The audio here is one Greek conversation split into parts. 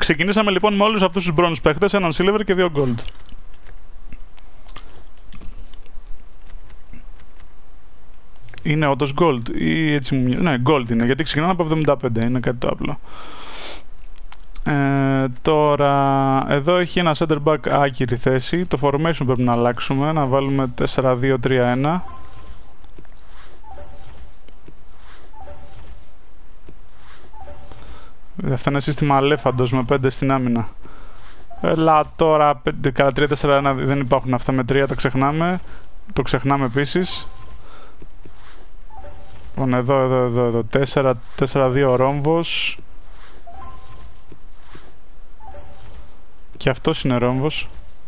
Ξεκινήσαμε λοιπόν με όλους αυτούς τους bronze παίχτες, έναν silver και 2 gold. Είναι όντως gold ή έτσι μου μοιάζει? Ναι, gold είναι, γιατί ξεκινάνε από 75, είναι κάτι το απλό. Τώρα, εδώ έχει ένα center back άκυρη θέση. Το formation πρέπει να αλλάξουμε, να βάλουμε 4-2-3-1. Αυτό είναι σύστημα αλέφαντος με 5 στην άμυνα. Έλα τώρα, κατά 3-4-1 δεν υπάρχουν αυτά με 3, τα ξεχνάμε. Το ξεχνάμε επίσης. Λοιπόν, εδώ, 4-4-2 ρόμβος. Και αυτός είναι ρόμβος.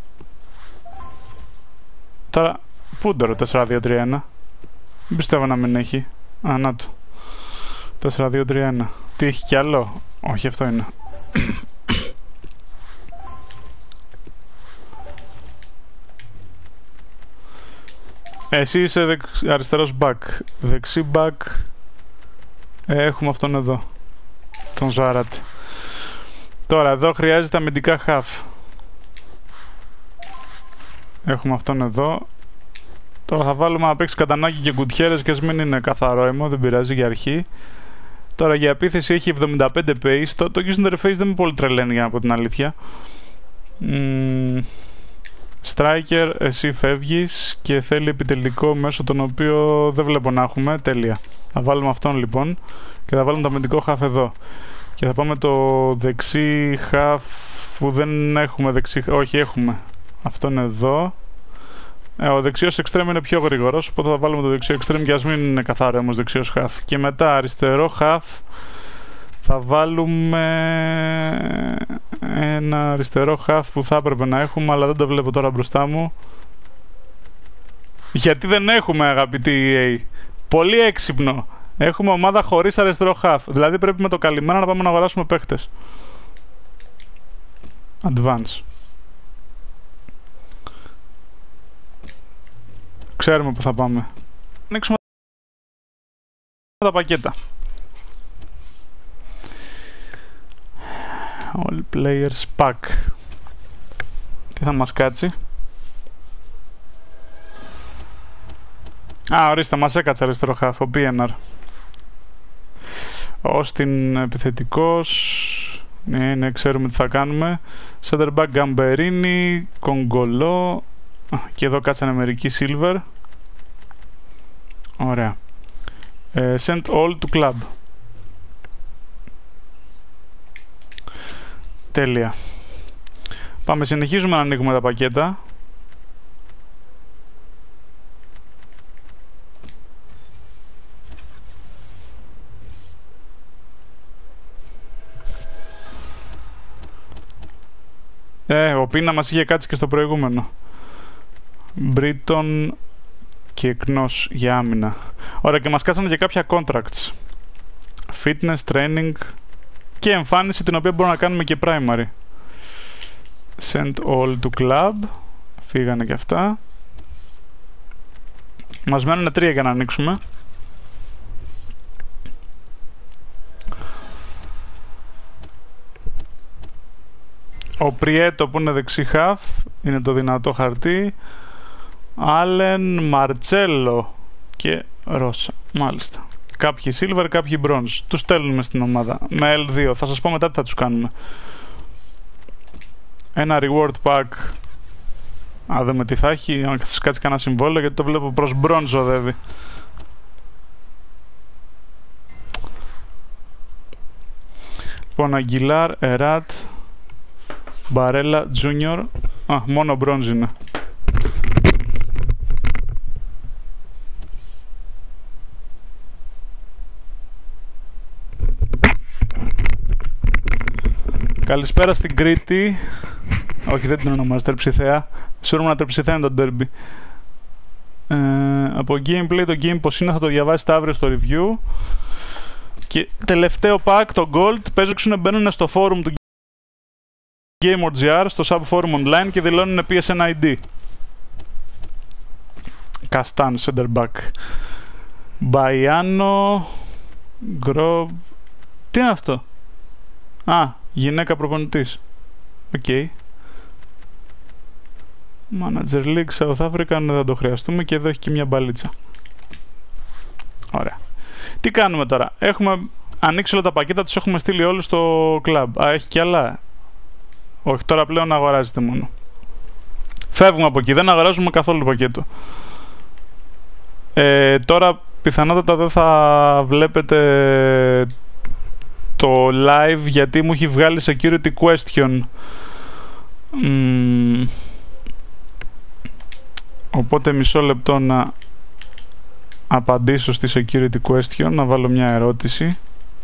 Τώρα, πού είναι το 4-2-3-1? Δεν πιστεύω να μην έχει. Α, να το. 4-2-3-1. Τι έχει κι άλλο? Όχι, αυτό είναι. Εσύ είσαι αριστερός back. Δεξί back. Έχουμε αυτόν εδώ. Τον Ζάρατ. Τώρα εδώ χρειάζεται αμυντικά half. Έχουμε αυτόν εδώ. Τώρα θα βάλουμε να παίξει Κατανάκη και Γκουτιέρες και ας μην είναι καθαρό αίμο, δεν πειράζει για αρχή. Τώρα για επίθεση έχει 75 pace. Το user interface δεν με πολύ τρελαίνει, για να πω την αλήθεια. Striker, εσύ φεύγεις και θέλει επιτελικό μέσω τον οποίο δεν βλέπω να έχουμε. Τέλεια. Θα βάλουμε αυτόν λοιπόν και θα βάλουμε το αμυντικό half εδώ. Και θα πάμε το δεξί half που δεν έχουμε δεξί. Όχι, έχουμε. Αυτόν εδώ. Ο δεξιός extreme είναι πιο γρήγορος, οπότε θα βάλουμε το δεξιό extreme και ας μην είναι καθαρό όμως δεξιός half. Και μετά αριστερό half θα βάλουμε ένα αριστερό half που θα έπρεπε να έχουμε, αλλά δεν το βλέπω τώρα μπροστά μου. Γιατί δεν έχουμε, αγαπητοί EA? Πολύ έξυπνο. Έχουμε ομάδα χωρίς αριστερό half. Δηλαδή πρέπει με το καλημέρα να πάμε να αγοράσουμε παίχτες. Advance. Ξέρουμε που θα πάμε. Ανοίξουμε τα πακέτα. All players pack. Τι θα μας κάτσει? Α, ορίστε, μας έκατσε αριστερό half, ο PNR. Ως την επιθετικός. Ναι, ξέρουμε τι θα κάνουμε. Center back Gamberini, Κογκολό. Και εδώ κάτσανε μερικοί silver. Ωραία. Send all to club. Τέλεια. Πάμε, συνεχίζουμε να ανοίγουμε τα πακέτα. Ο Πίνα μας είχε κάτσει και στο προηγούμενο. Μπρίτον και Εκνός για άμυνα. Ωραία, και μας κάτσανε και κάποια contracts. Fitness, training και εμφάνιση, την οποία μπορούμε να κάνουμε και primary. Send all to club. Φύγανε και αυτά. Μας μένουν 3 για να ανοίξουμε. Ο Πριέτο που είναι δεξί half, είναι το δυνατό χαρτί. Άλεν, Μαρτσέλο και Ρώσα. Μάλιστα. Κάποιοι silver, κάποιοι bronze. Τους στέλνουμε στην ομάδα με L2. Θα σας πω μετά τι θα τους κάνουμε. Ένα reward pack. Α, δούμε τι θα έχει. Να σας κάτσει κανένα συμβόλαιο, γιατί το βλέπω προς bronze οδεύει. Λοιπόν, Αγγιλάρ, Εράτ, Μπαρέλα, Junior. Α, μόνο bronze είναι. Καλησπέρα στην Κρήτη. Όχι, δεν την ονομάζω Τερψιθέα. Σίγουρα Τερψιθέα είναι το derby. Από gameplay, το game πως είναι θα το διαβάσετε αύριο στο review. Και τελευταίο pack, το gold, παίζουν, μπαίνουν στο forum του Gamer.gr, στο subforum online και δηλώνουν PSN ID. Καστάν, center back. Μπαϊάνο, Γκρόβ. Τι είναι αυτό? Α, Γυναίκα προπονητής. Οκ. Manager League South Africa, δεν θα το χρειαστούμε και εδώ έχει και μια μπαλίτσα. Ωραία. Τι κάνουμε τώρα? Έχουμε ανοίξει όλα τα πακέτα, τους έχουμε στείλει όλους στο κλαμπ. Α, έχει κι άλλα? Όχι, τώρα πλέον αγοράζετε μόνο. Φεύγουμε από εκεί, δεν αγοράζουμε καθόλου πακέτο. Τώρα πιθανότατα δεν θα βλέπετε το live γιατί μου έχει βγάλει security question. Οπότε μισό λεπτό να απαντήσω στη security question, να βάλω μια ερώτηση.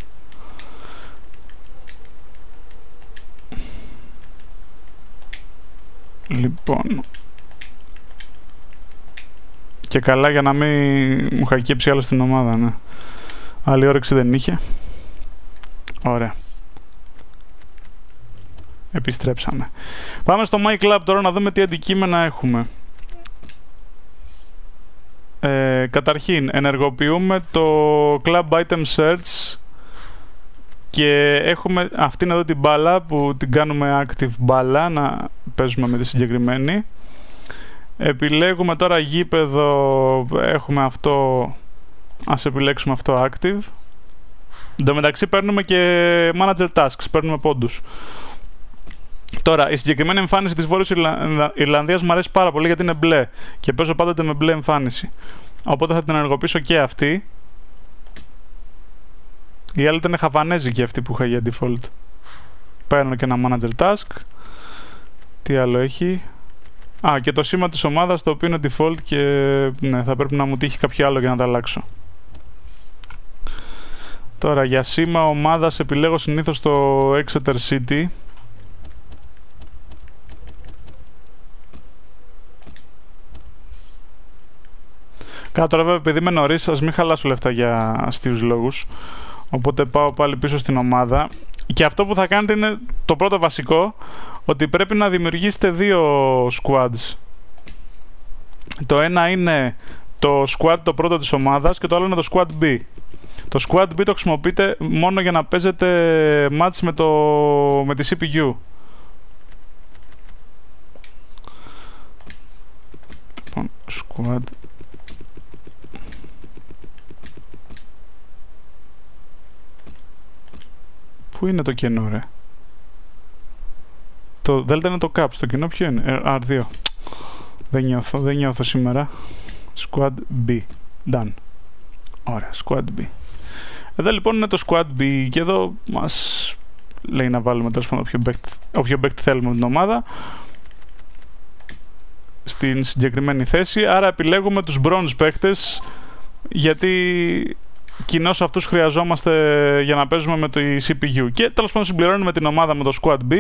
Λοιπόν, και καλά για να μην μου χακέψει άλλο στην ομάδα, ναι. Άλλη όρεξη δεν είχε. Ωραία. Επιστρέψαμε. Πάμε στο My Club τώρα να δούμε τι αντικείμενα έχουμε. Καταρχήν, ενεργοποιούμε το Club Item Search και έχουμε αυτήν εδώ την μπάλα που την κάνουμε active μπάλα, να παίζουμε με τη συγκεκριμένη. Επιλέγουμε τώρα γήπεδο, έχουμε αυτό, ας επιλέξουμε αυτό active. Εν τω μεταξύ παίρνουμε και manager tasks, παίρνουμε πόντους. Τώρα, η συγκεκριμένη εμφάνιση της Βόρειας Ιρλανδίας μου αρέσει πάρα πολύ γιατί είναι μπλε και παίζω πάντοτε με μπλε εμφάνιση. Οπότε θα την ενεργοποιήσω και αυτή. Η άλλη ήταν χαβανέζικη αυτή που είχα για default. Παίρνω και ένα manager task. Τι άλλο έχει? Α, και το σήμα της ομάδας το οποίο είναι default και ναι, θα πρέπει να μου τύχει κάποιο άλλο για να τα αλλάξω. Τώρα για σήμα ομάδας επιλέγω συνήθως το Exeter City. Κάτω τώρα βέβαια επειδή είμαι νωρίς, ας μην χαλάσω λεφτά για αστείους λόγους. Οπότε πάω πάλι πίσω στην ομάδα. Και αυτό που θα κάνετε είναι το πρώτο βασικό, ότι πρέπει να δημιουργήσετε δύο squads. Το ένα είναι το squad το πρώτο της ομάδας και το άλλο είναι το squad B. Το squad B το χρησιμοποιείτε μόνο για να παίζετε match με τη CPU. Λοιπόν, squad. Πού είναι το κενό, ρε? Το Δέλτα είναι το caps, το κενό ποιο είναι? R2. Δεν νιώθω σήμερα. Squad B. Done. Ωραία, Squad B. Εδώ λοιπόν είναι το Squad B και εδώ μας λέει να βάλουμε τέλος πάντων όποιο παίκτη θέλουμε από την ομάδα στην συγκεκριμένη θέση. Άρα επιλέγουμε τους bronze παίκτες γιατί κοινώς αυτούς χρειαζόμαστε για να παίζουμε με το CPU. Και τέλος πάντων συμπληρώνουμε την ομάδα με το Squad B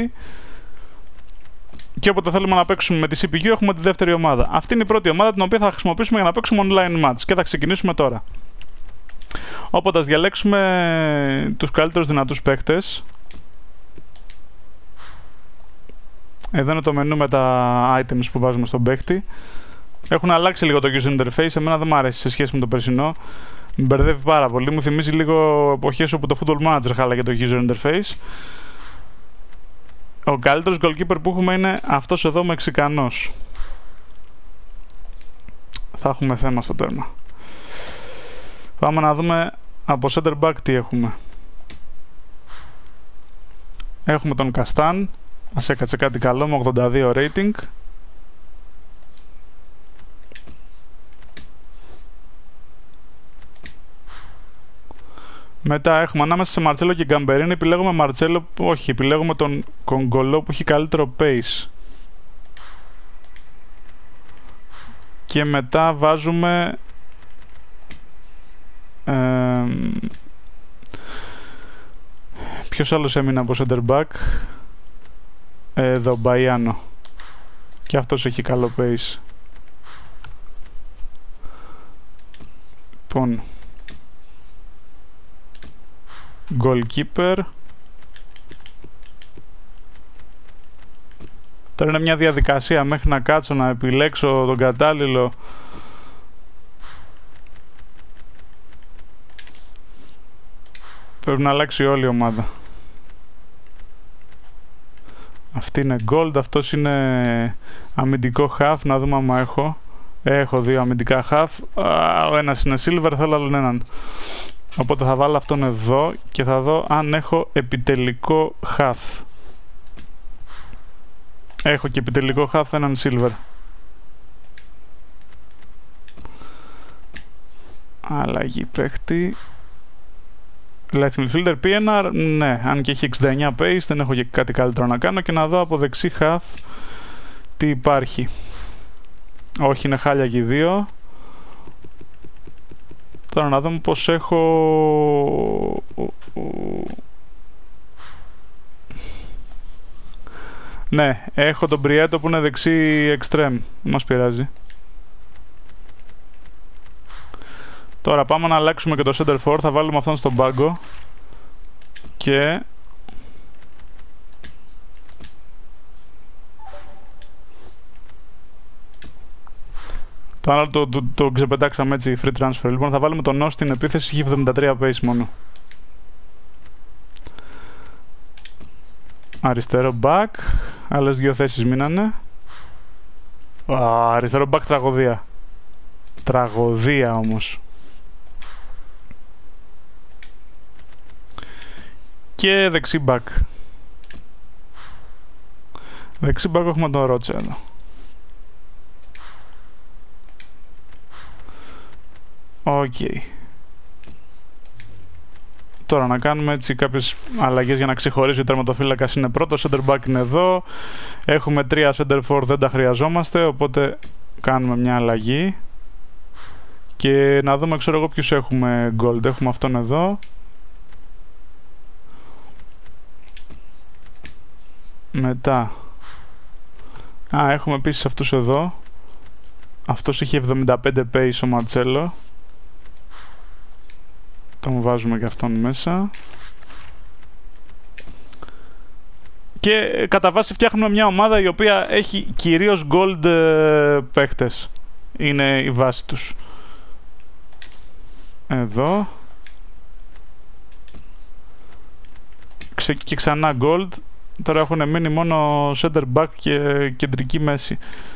και όποτε θέλουμε να παίξουμε με τη CPU έχουμε τη δεύτερη ομάδα. Αυτή είναι η πρώτη ομάδα την οποία θα χρησιμοποιήσουμε για να παίξουμε online match και θα ξεκινήσουμε τώρα. Όποτε ας διαλέξουμε τους καλύτερους δυνατούς παίκτες. Εδώ είναι το μενού με τα items που βάζουμε στον παίκτη. Έχουν αλλάξει λίγο το user interface, εμένα δεν μου αρέσει σε σχέση με το περσινό. Με μπερδεύει πάρα πολύ, μου θυμίζει λίγο εποχές όπου το Football Manager χάλαγε το user interface. Ο καλύτερος goalkeeper που έχουμε είναι αυτός εδώ Μεξικανός. Θα έχουμε θέμα στο τέρμα. Πάμε να δούμε από center back τι έχουμε. Έχουμε τον Καστάν. Μας έκατσε κάτι καλό με 82 rating. Μετά έχουμε ανάμεσα σε Μαρτσέλο και Γκαμπερίνη. Επιλέγουμε Μαρτσέλο, όχι, επιλέγουμε τον Κογκολό που έχει καλύτερο pace. Και μετά βάζουμε ποιος άλλος έμεινε από center back? Εδώ, Μπαϊάνο. Και αυτός έχει καλό pace. Λοιπόν, goalkeeper. Τώρα είναι μια διαδικασία μέχρι να κάτσω να επιλέξω τον κατάλληλο. Πρέπει να αλλάξει όλη η ομάδα. Αυτή είναι gold, αυτός είναι αμυντικό half. Να δούμε άμα έχω. Έχω δύο αμυντικά half. Ο ένας είναι silver, θέλω άλλον έναν. Οπότε θα βάλω αυτόν εδώ και θα δω αν έχω επιτελικό half. Έχω και επιτελικό half, έναν silver. Αλλαγή παίχτη. Left midfielder PNR, ναι, αν και έχει 69 pace, δεν έχω και κάτι καλύτερο να κάνω. Και να δω από δεξί half τι υπάρχει. Όχι, είναι χάλια και οι δύο. Τώρα να δούμε πως έχω... Ναι, έχω τον Prieto που είναι δεξί extreme. Μας πειράζει. Τώρα πάμε να αλλάξουμε και το center for. Θα βάλουμε αυτόν στον πάγκο. Και... το άλλο το ξεπετάξαμε έτσι, free transfer. Λοιπόν, θα βάλουμε τον Nose στην επίθεση, έχει 73 pace μόνο. Αριστερό back. Άλλες δύο θέσεις μείνανε. Αριστερό back, τραγωδία. Τραγωδία όμως. Και δεξί back. Δεξί back έχουμε τον Ρότσα εδώ. Οκ. Τώρα να κάνουμε έτσι κάποιες αλλαγές για να ξεχωρίζει ο τερματοφύλακας είναι πρώτο, center back είναι εδώ. Έχουμε 3 center for, δεν τα χρειαζόμαστε, οπότε κάνουμε μια αλλαγή. Και να δούμε, ξέρω εγώ ποιους έχουμε gold. Έχουμε αυτόν εδώ. Μετά έχουμε επίσης αυτούς εδώ. Αυτός είχε 75 pace ο Μαρτσέλο. Τον βάζουμε και αυτόν μέσα. Και κατά βάση φτιάχνουμε μια ομάδα η οποία έχει κυρίως gold παίχτες. Είναι η βάση τους. Εδώ. Και ξανά gold. Τώρα έχουν μείνει μόνο center back και κεντρική μέση.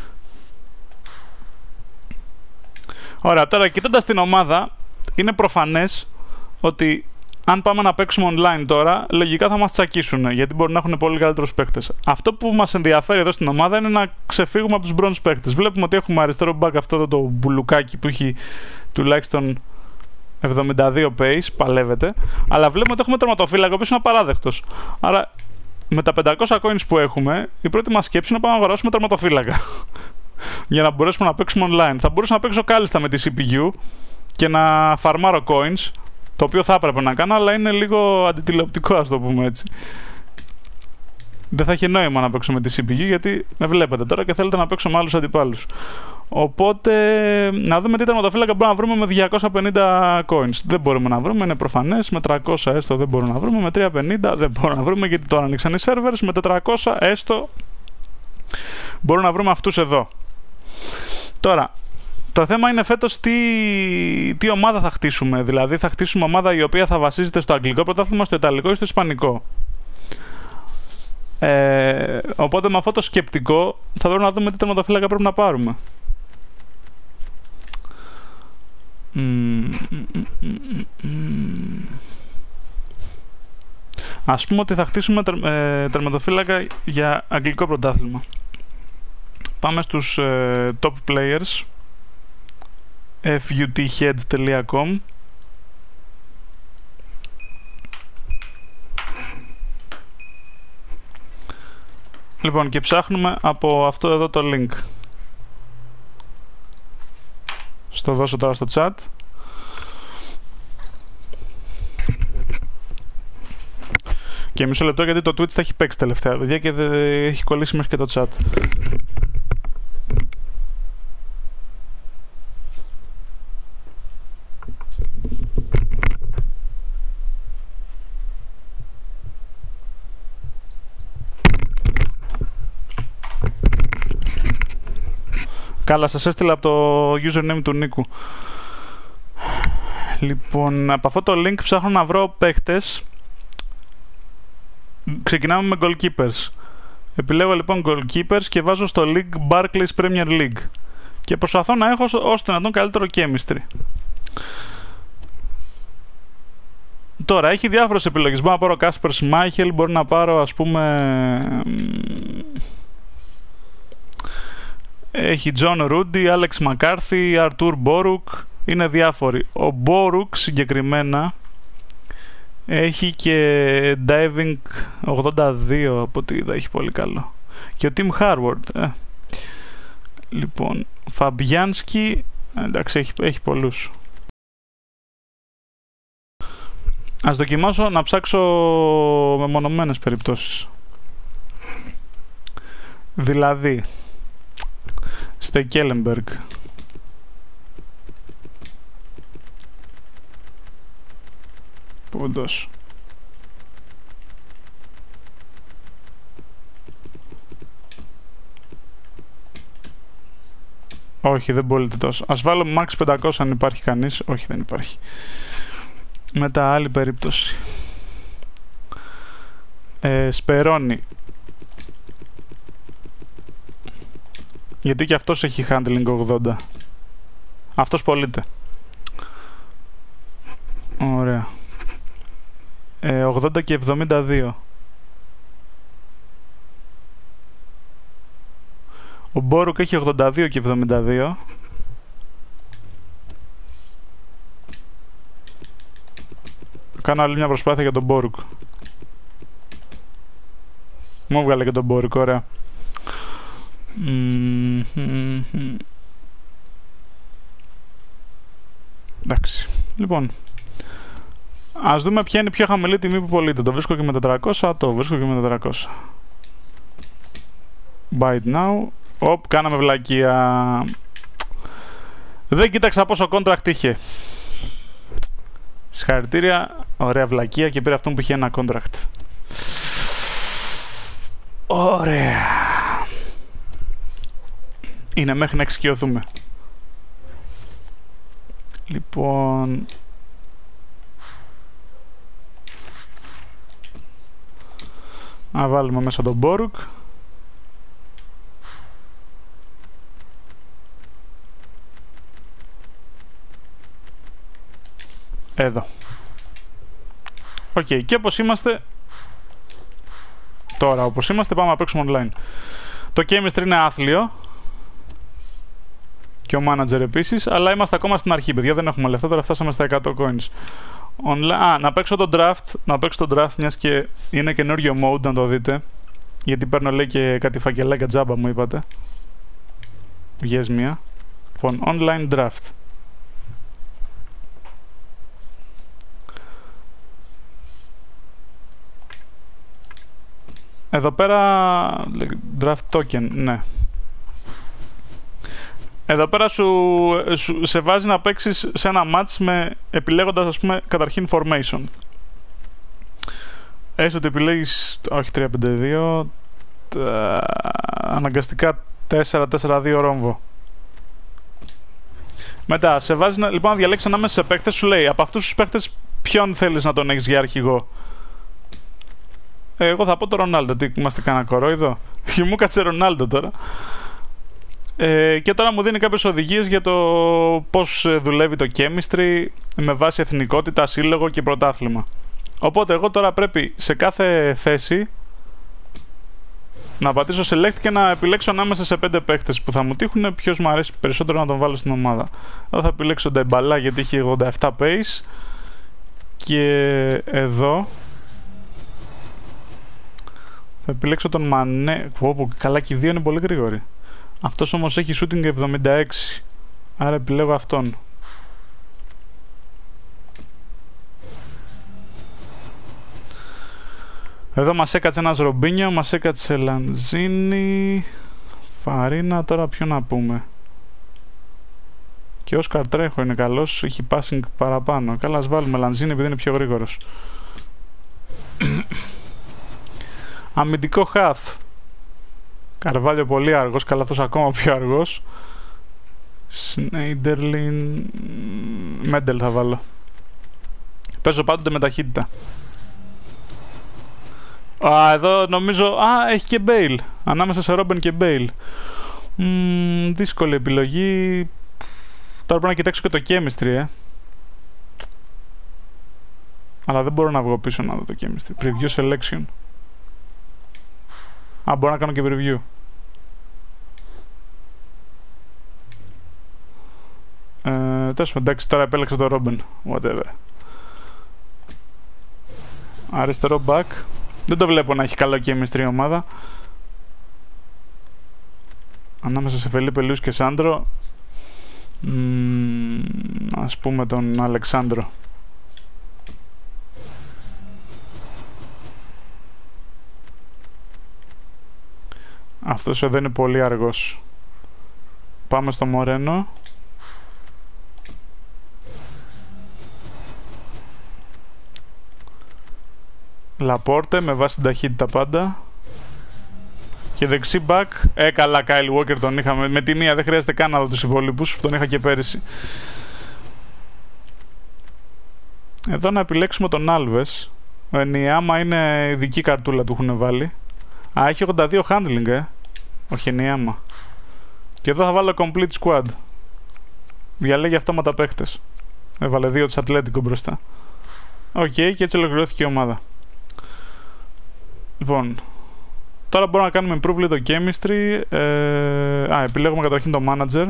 Ωραία, τώρα κοιτώντας την ομάδα, είναι προφανές ότι αν πάμε να παίξουμε online τώρα, λογικά θα μας τσακίσουν, γιατί μπορεί να έχουν πολύ καλύτερους παίκτες. Αυτό που μας ενδιαφέρει εδώ στην ομάδα είναι να ξεφύγουμε από τους bronze παίκτες. Βλέπουμε ότι έχουμε αριστερό back αυτό εδώ το μπουλουκάκι που έχει τουλάχιστον 72 pace, παλεύεται, αλλά βλέπουμε ότι έχουμε τερματοφύλακα, ο οποίος είναι απαράδεκτος. Άρα με τα 500 coins που έχουμε, η πρώτη μας σκέψη είναι να πάμε να αγοράσουμε τερματοφύλακα. Για να μπορέσουμε να παίξουμε online. Θα μπορούσα να παίξω κάλλιστα με τη CPU και να φαρμάρω coins, το οποίο θα έπρεπε να κάνω, αλλά είναι λίγο αντιτηλεοπτικό, ας το πούμε έτσι. Δεν θα έχει νόημα να παίξω με τη CPU, γιατί με βλέπετε τώρα και θέλετε να παίξω με άλλους αντιπάλους. Οπότε, να δούμε τι τερματοφύλακα μπορούμε να βρούμε με 250 coins. Δεν μπορούμε να βρούμε, είναι προφανές. Με 300 έστω δεν μπορούμε να βρούμε. Με 350 δεν μπορούμε να βρούμε, γιατί τώρα ανοίξαν οι servers. Με 400 έστω μπορούμε να βρούμε αυτούς εδώ. Τώρα, το θέμα είναι φέτος τι ομάδα θα χτίσουμε. Δηλαδή, θα χτίσουμε ομάδα η οποία θα βασίζεται στο αγγλικό πρωτάθλημα, στο ιταλικό ή στο ισπανικό. Οπότε, με αυτό το σκεπτικό, θα πρέπει να δούμε τι τερματοφύλακα πρέπει να πάρουμε. Ας πούμε ότι θα χτίσουμε τερματοφύλακα για αγγλικό πρωτάθλημα. Πάμε στους top players, futhead.com. Λοιπόν, και ψάχνουμε από αυτό εδώ το link. Στο δώσω τώρα στο chat. Και μισό λεπτό, γιατί το Twitch θα έχει παίξει τελευταία παιδιά και έχει κολλήσει μέχρι και το chat. Καλά, σας έστειλα από το username του Νίκου. Λοιπόν, από αυτό το link ψάχνω να βρω παίχτες. Ξεκινάμε με goalkeepers. Επιλέγω λοιπόν goalkeepers και βάζω στο League Barclays Premier League. Και προσπαθώ να έχω όσο το δυνατόν καλύτερο chemistry. Τώρα, έχει διάφορες επιλογές. Μπορώ να πάρω Κάσπερ Σμάιχελ, μπορώ να πάρω, ας πούμε... Έχει Τζον Ρούντι, Άλεξ Μακάρθι, Αρτούρ Μπόρουκ. Είναι διάφοροι. Ο Μπόρουκ συγκεκριμένα έχει και Diving 82 από ό,τι είδα, έχει πολύ καλό. Και ο Τιμ Χάρουαρντ. Λοιπόν, Φαμπιάνσκι, εντάξει, έχει πολλούς. Ας δοκιμάσω να ψάξω μεμονωμένες περιπτώσεις. Δηλαδή, Στεκέλεμπεργκ. Πούντος. Όχι, δεν μπορείτε τόσο. Ας βάλω max 500 αν υπάρχει κανείς. Όχι, δεν υπάρχει. Μετά άλλη περίπτωση. Σπερώνει. Γιατί και αυτός έχει handling 80. Αυτός πωλείται. Ωραία. 80 και 72. Ο Μπόρουκ έχει 82 και 72. Κάνω άλλη μια προσπάθεια για τον Μπόρουκ. Μου έβγαλε και τον Μπόρουκ, ωραία. Εντάξει. Λοιπόν, ας δούμε ποια είναι η πιο χαμηλή τιμή που πωλείται. Το βρίσκω και με 400, το βρίσκω και με 400. Buy it now. Οπ, κάναμε βλακεία. Δεν κοίταξα πόσο contract είχε. Συγχαρητήρια, ωραία βλακεία και πήρε αυτόν που είχε ένα contract. Ωραία. Είναι μέχρι να εξοικειωθούμε. Λοιπόν... να βάλουμε μέσα τον Μπόρουκ. Εδώ. Οκ, και όπως είμαστε τώρα, όπως είμαστε, πάμε να παίξουμε online. Το chemistry είναι άθλιο και ο manager επίσης, αλλά είμαστε ακόμα στην αρχή, παιδιά, δεν έχουμε λεφτά, τώρα φτάσαμε στα 100 coins. Να παίξω το draft, μιας και είναι καινούριο mode, να το δείτε, γιατί παίρνω, λέει, και κάτι φακελάκια τζάμπα, μου είπατε. Βγες μία. Λοιπόν, online draft. Εδώ πέρα, draft token, ναι. Εδώ πέρα σε βάζει να παίξεις σε ένα match επιλέγοντας, ας πούμε, καταρχήν formation. Έστω ότι επιλέγεις, όχι 3-5-2, αναγκαστικά 4-4-2 ρόμβο. Μετά, σε βάζει λοιπόν να διαλέξεις ανάμεσα σε παίκτες, σου λέει από αυτούς τους παίκτες ποιον θέλεις να τον έχεις για αρχηγό. Εγώ θα πω το Ρονάλντο, τι είμαστε κανένα κορόιδο. Και μου κάτσε Ρονάλντο τώρα. Και τώρα μου δίνει κάποιες οδηγίες για το πώς δουλεύει το chemistry με βάση εθνικότητα, σύλλογο και πρωτάθλημα. Οπότε εγώ τώρα πρέπει σε κάθε θέση να πατήσω select και να επιλέξω ανάμεσα σε 5 παίχτες που θα μου τύχουν ποιος μου αρέσει περισσότερο να τον βάλω στην ομάδα. Εδώ θα επιλέξω τον Ντεμπαλά γιατί έχει 87 pace. Και εδώ θα επιλέξω τον Μανέ. Καλά, και οι δύο είναι πολύ γρήγοροι. Αυτός όμως έχει shooting 76. Άρα επιλέγω αυτόν. Εδώ μας έκατσε ένας Ρομπίνιο, μας έκατσε Λαντζίνι, Φαρίνα, τώρα ποιο να πούμε. Και ο Όσκαρ Τρέχο είναι καλός, έχει passing παραπάνω. Καλά, ας βάλουμε Λαντζίνι επειδή είναι πιο γρήγορος. Αμυντικό half. Καρβάλιο πολύ αργός, καλά αυτός ακόμα πιο αργός. Σνέιντερλιν... Μέντελ θα βάλω. Παίζω πάντοτε με ταχύτητα. Εδώ νομίζω... έχει και Bale. Ανάμεσα σε Robben και Bale. Δύσκολη επιλογή. Τώρα πρέπει να κοιτάξω και το chemistry, Αλλά δεν μπορώ να βγω πίσω να δω το chemistry. Preview selection. Μπορώ να κάνω και preview. Τέλος, εντάξει, τώρα επέλεξα το Robben. Whatever. Αριστερό back. Δεν το βλέπω να έχει καλό chemistry η ομάδα. Ανάμεσα σε Φελίπε Λουίς και Σάντρο. Ας πούμε τον Αλεξάνδρο. Αυτός εδώ είναι πολύ αργός. Πάμε στο Μορένο. Λαπόρτε με βάση την ταχύτητα πάντα. Και δεξί μπακ. Καλά, Κάιλ Walker τον είχαμε. Με τη μία δεν χρειάζεται καν να δω τους υπόλοιπους. Τον είχα και πέρυσι. Εδώ να επιλέξουμε τον Άλβες. Ο Ενιάμα είναι ειδική καρτούλα του έχουν βάλει. Έχει 82 handling, Όχι Ενιάμα. Και εδώ θα βάλω complete squad. Διαλέγει αυτόματα παίχτες. Έβαλε 2 της Ατλέτικο μπροστά. Και έτσι ολοκληρώθηκε η ομάδα. Λοιπόν, τώρα μπορούμε να κάνουμε improve το chemistry. Επιλέγουμε καταρχήν το manager.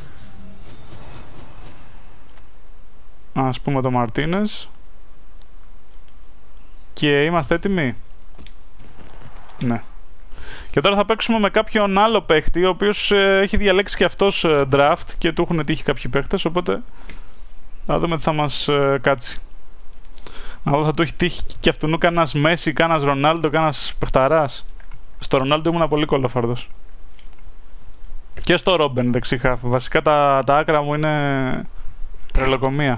Ας πούμε το Μαρτίνες. Και είμαστε έτοιμοι. Ναι. Και τώρα θα παίξουμε με κάποιον άλλο παίχτη, ο οποίος έχει διαλέξει και αυτός draft και του έχουν τύχει κάποιοι παίχτες, οπότε θα δούμε τι θα μας κάτσει. Να δω, θα του έχει τύχει και αυτού κανένας Μέση, κανένας Ρονάλντο, κανένας παιχταράς. Στο Ρονάλντο ήμουν πολύ κολοφάρδος. Και στο Ρόμπεν δεξί χαφ. Βασικά τα άκρα μου είναι τρελοκομεία.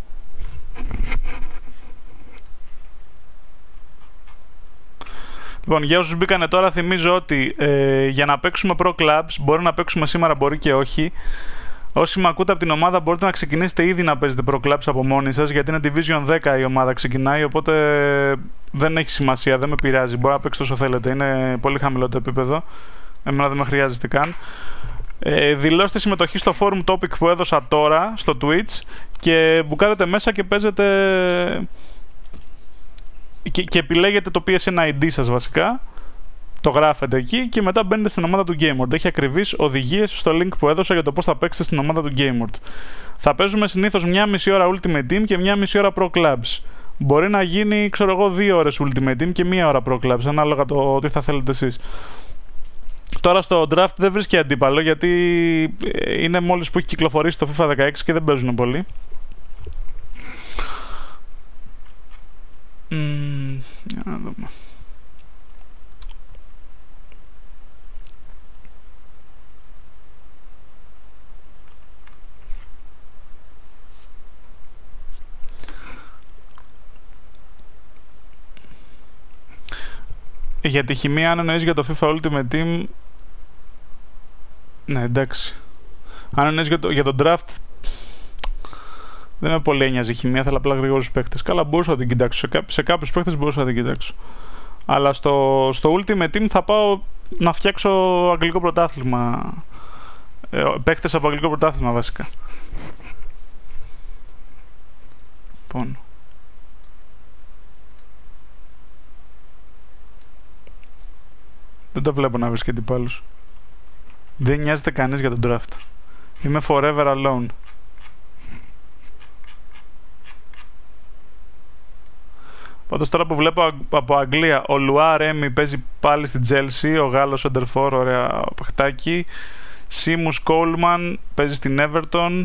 Λοιπόν, για όσους μπήκανε τώρα, θυμίζω ότι για να παίξουμε Pro Clubs, μπορεί να παίξουμε σήμερα, μπορεί και όχι. Όσοι με ακούτε από την ομάδα, μπορείτε να ξεκινήσετε ήδη να παίζετε Pro Clubs από μόνοι σας, γιατί είναι Division 10 η ομάδα ξεκινάει, οπότε δεν έχει σημασία, δεν με πειράζει. Μπορεί να παίξετε όσο θέλετε, είναι πολύ χαμηλό το επίπεδο. Εμένα δεν με χρειάζεται καν. Δηλώστε συμμετοχή στο forum topic που έδωσα τώρα στο Twitch και μπουκάρετε μέσα και παίζετε και επιλέγετε το PSN ID σας βασικά. Το γράφετε εκεί και μετά μπαίνετε στην ομάδα του GameWorld. Έχει ακριβείς οδηγίες στο link που έδωσα για το πώς θα παίξετε στην ομάδα του GameWorld. Θα παίζουμε συνήθως 1,5 ώρα Ultimate Team και 1,5 ώρα Pro Clubs. Μπορεί να γίνει, ξέρω εγώ, 2 ώρες Ultimate Team και 1 ώρα Pro Clubs, ανάλογα το τι θα θέλετε εσείς. Τώρα στο draft δεν βρίσκει αντίπαλο, γιατί είναι μόλις που έχει κυκλοφορήσει το FIFA 16 και δεν παίζουν πολύ. Για να δούμε. Για τη χημεία, αν εννοείς για το FIFA Ultimate Team, ναι, εντάξει. Αν εννοείς για το draft, δεν με πολύ έννοιαζε η χημεία, θέλω απλά γρήγορους παίκτες. Καλά, μπορούσα να την κοιτάξω. Σε κάποιους παίκτες μπορούσα να την κοιτάξω. Αλλά στο Ultimate Team θα πάω να φτιάξω αγγλικό πρωτάθλημα. Παίκτες από αγγλικό πρωτάθλημα βασικά. Λοιπόν. Δεν το βλέπω να βρίσκει αντιπάλους. Δεν νοιάζεται κανείς για τον draft. Είμαι forever alone. Πάντως τώρα που βλέπω από Αγγλία, ο Λουά Ρέμι παίζει πάλι στην Chelsea, ο Γάλλος Εντερφόρ, ωραία παιχτάκι. Σίμους Κόλμαν παίζει στην Everton.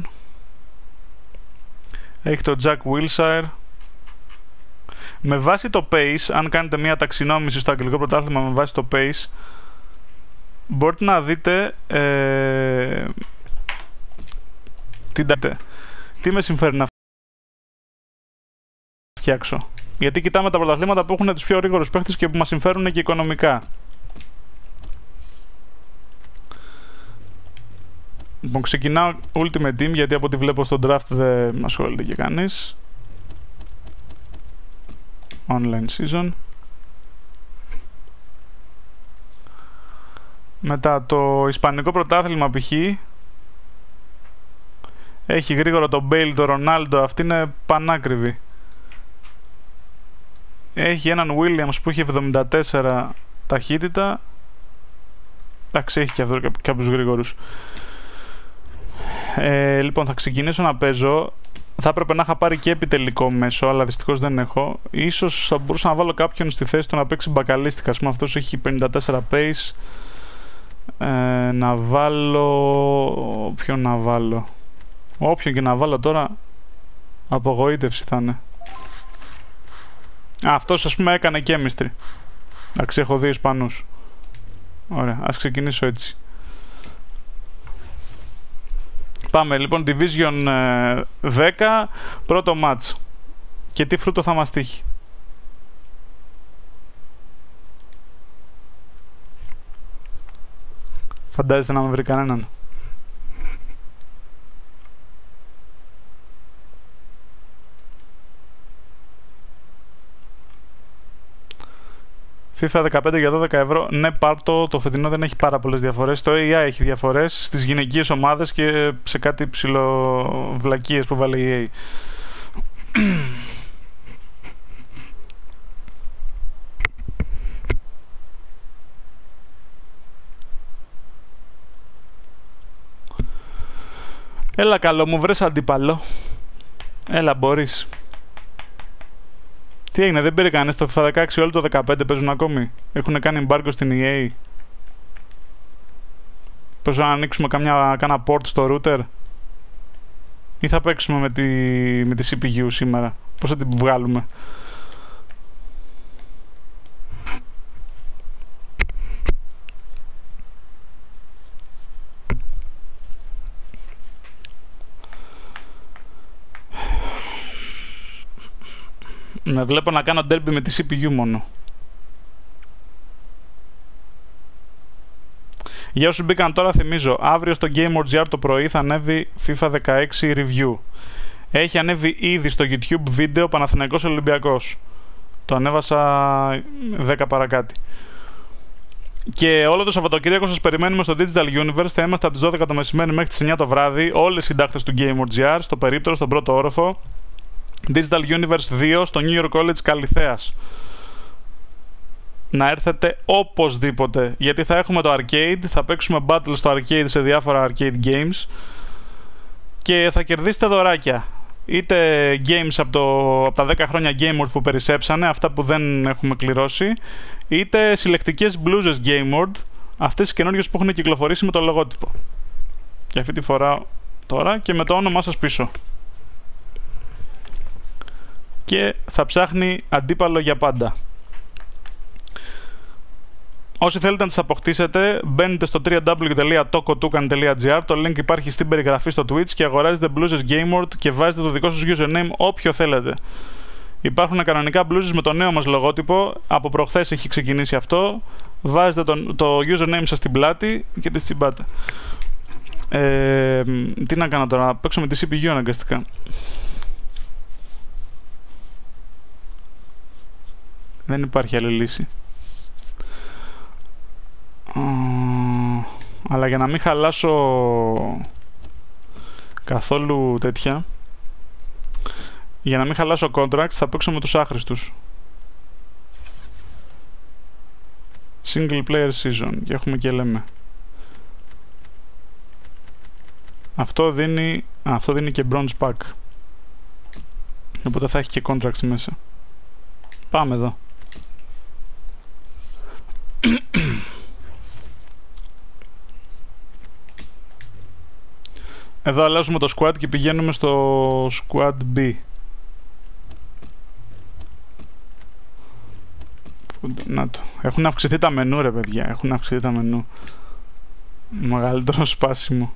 Έχει το Jack Wilshere. Με βάση το pace, αν κάνετε μια ταξινόμηση στο αγγλικό πρωτάθλημα με βάση το pace, μπορείτε να δείτε τι με συμφέρει να φτιάξω. Γιατί κοιτάμε τα πρωταθλήματα που έχουν τους πιο γρήγορους παίχτες και που μας συμφέρουν και οικονομικά. Λοιπόν, ξεκινάω Ultimate Team, γιατί από ό,τι βλέπω στο draft δεν ασχολείται και κανείς. Online season. Μετά το Ισπανικό πρωτάθλημα π.χ. έχει γρήγορο τον Μπέιλ, τον Ρονάλντο, αυτή είναι πανάκριβη. Έχει έναν Williams που έχει 74 ταχύτητα. Εντάξει, έχει και αυτό κάποιους γρήγορους. Λοιπόν, θα ξεκινήσω να παίζω. Θα έπρεπε να είχα πάρει και επιτελικό μέσο, αλλά δυστυχώς δεν έχω. Ίσως θα μπορούσα να βάλω κάποιον στη θέση του να παίξει μπακαλίστικα. Ας πούμε, αυτός έχει 54 pace. Να βάλω... Ποιον να βάλω? Όποιον και να βάλω τώρα, απογοήτευση θα είναι. Αυτός ας πούμε έκανε chemistry. Εντάξει, έχω δύο Ισπανούς. Ωραία, ας ξεκινήσω έτσι. Πάμε λοιπόν, Division 10, πρώτο match. Και τι φρούτο θα μας τύχει? Φαντάζεστε να με βρει κανέναν? FIFA 15 για 12 ευρώ. Ναι, πάρτο. Το φετινό δεν έχει πάρα πολλές διαφορές. Το AI έχει διαφορές στις γυναικείες ομάδες και σε κάτι ψιλοβλακίες που βάλει η EA. Έλα καλό μου, βρες αντίπαλο. Έλα, μπορείς. Τι έγινε, δεν πήρε κανείς το FIFA 16, όλο το 15 παίζουν ακόμη? Έχουν κάνει embargo στην EA? Πώς να ανοίξουμε κάνα port στο router? Ή θα παίξουμε με τη CPU σήμερα? Πώς θα την βγάλουμε? Με βλέπω να κάνω derby με τη CPU μόνο. Για όσους μπήκαν τώρα, θυμίζω, αύριο στο GameOrGR το πρωί θα ανέβει FIFA 16 review. Έχει ανέβει ήδη στο YouTube βίντεο Παναθηναϊκός Ολυμπιακός. Το ανέβασα 10 παρακάτι. Και όλο το Σαββατοκύριακο σας περιμένουμε στο Digital Universe. Θα είμαστε από τις 12 το μεσημέρι μέχρι τις 9 το βράδυ. Όλες οι συντάκτες του GameOrGR, στο περίπτερο, στον πρώτο όροφο. Digital Universe 2 στο New York College Καλιθέας. Να έρθετε οπωσδήποτε, γιατί θα έχουμε το arcade, θα παίξουμε battle στο arcade σε διάφορα arcade games και θα κερδίσετε δωράκια. Είτε games από τα 10 χρόνια Game World που περισσέψανε, αυτά που δεν έχουμε κληρώσει, είτε συλλεκτικές μπλούζες Game World, αυτές τις καινούργιες που έχουν κυκλοφορήσει με το λογότυπο. Και αυτή τη φορά τώρα και με το όνομά σας πίσω. Και θα ψάχνει αντίπαλο για πάντα. Όσοι θέλετε να τις αποκτήσετε, μπαίνετε στο www.tokotoukan.gr. Το link υπάρχει στην περιγραφή στο Twitch και αγοράζετε μπλούζες Game World και βάζετε το δικό σας username όποιο θέλετε. Υπάρχουν κανονικά μπλούζες με το νέο μας λογότυπο. Από προχθές έχει ξεκινήσει αυτό. Βάζετε το username σας στην πλάτη και τις τσιμπάτε. Τι να κάνω τώρα, να παίξω με τη CPU αναγκαστικά. Δεν υπάρχει άλλη λύση. Αλλά για να μην χαλάσω καθόλου τέτοια, για να μην χαλάσω contracts, θα παίξω με τους άχρηστους. Single player season. Και έχουμε και λέμε. Αυτό δίνει και bronze pack. Οπότε θα έχει και contracts μέσα. Πάμε εδώ. Εδώ αλλάζουμε το squad και πηγαίνουμε στο squad B. Να το. Έχουν αυξηθεί τα μενού ρε παιδιά. Έχουν αυξηθεί τα μενού. Μεγαλύτερο σπάσιμο.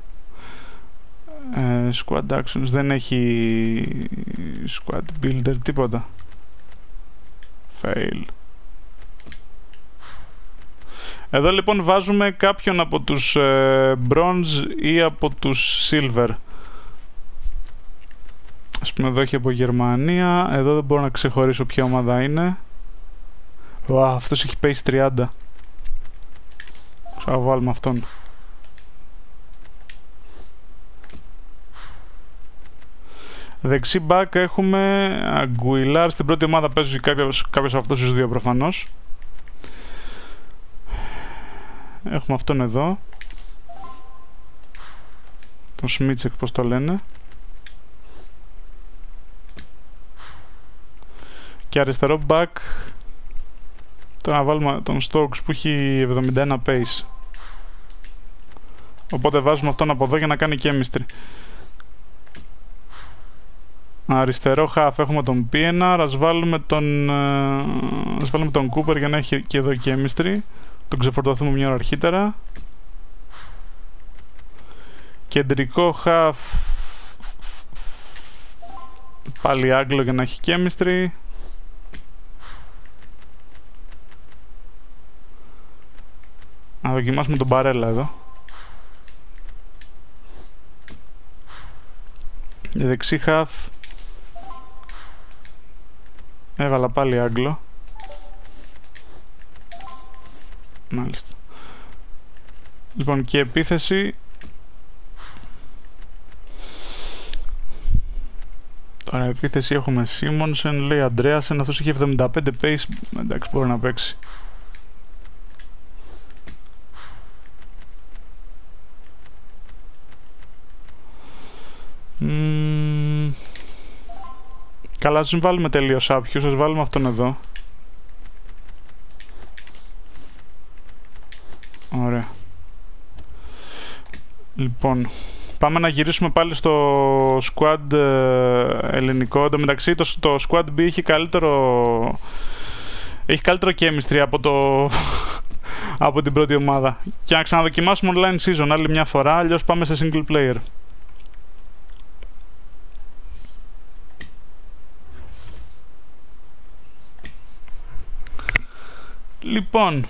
Squad actions. Δεν έχει squad builder. Τίποτα. Fail. Εδώ λοιπόν βάζουμε κάποιον από τους bronze ή από τους silver. Ας πούμε εδώ έχει από Γερμανία. Εδώ δεν μπορώ να ξεχωρίσω ποια ομάδα είναι. Αυτός έχει pace 30. Θα βάλουμε αυτόν. Δεξί back έχουμε Αγκουιλάρ. Στην πρώτη ομάδα παίζει κάποιος από αυτούς τους δύο προφανώς. Έχουμε αυτόν εδώ. Τον Σμίτσεκ, πώς το λένε. Και αριστερό back. Τώρα να βάλουμε τον Stokes που έχει 71 pace. Οπότε βάζουμε αυτόν από εδώ για να κάνει chemistry. Αριστερό half έχουμε τον PNR. Ας βάλουμε τον Cooper για να έχει και εδώ chemistry. Τον ξεφορτωθούμε μια ώρα αρχίτερα. Κεντρικό half πάλι Άγγλο για να έχει chemistry. Να δοκιμάσουμε τον Μπαρέλα εδώ. Η δεξί half έβαλα πάλι Άγγλο. Μάλιστα. Λοιπόν, και επίθεση. Τώρα επίθεση έχουμε Σίμονσεν, λέει Αντρέασεν, αυτός έχει 75 pace, εντάξει μπορεί να παίξει. Καλά, ας βάλουμε τελείως άπιους, ας βάλουμε αυτόν εδώ. Ωραία. Λοιπόν, πάμε να γυρίσουμε πάλι στο squad ελληνικό. Εν τω μεταξύ το squad B έχει καλύτερο chemistry από την πρώτη ομάδα. Και να ξαναδοκιμάσουμε online season άλλη μια φορά, αλλιώς πάμε σε single player. Λοιπόν,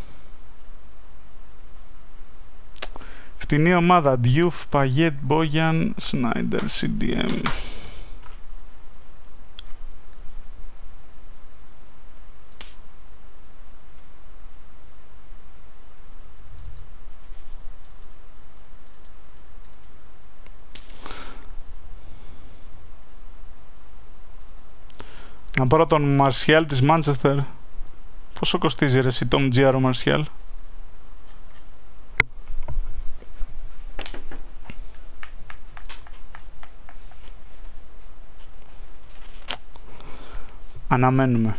φτηνή ομάδα, Diouf, Payet, Bojan, Snyder, CDM. Να πάρω τον Martial της Manchester. Πόσο κοστίζει ρε εσύ τον Giro Martial? Αναμένουμε.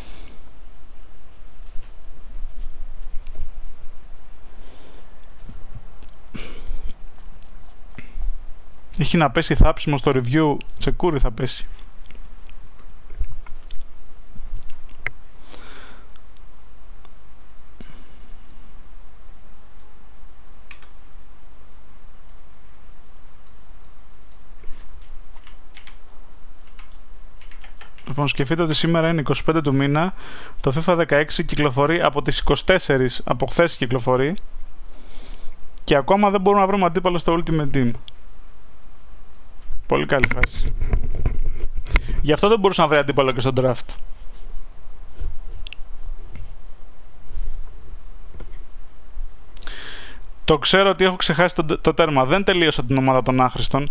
Έχει να πέσει θάψιμο στο review. Τσεκούρι θα πέσει. Λοιπόν, σκεφτείτε ότι σήμερα είναι 25 του μήνα, το FIFA 16 κυκλοφορεί από τις 24, από χθες κυκλοφορεί και ακόμα δεν μπορούμε να βρούμε αντίπαλο στο Ultimate Team. Πολύ καλή φάση. Γι' αυτό δεν μπορούσα να βρει αντίπαλο και στο draft. Το ξέρω ότι έχω ξεχάσει το τέρμα. Δεν τελείωσα την ομάδα των άχρηστων.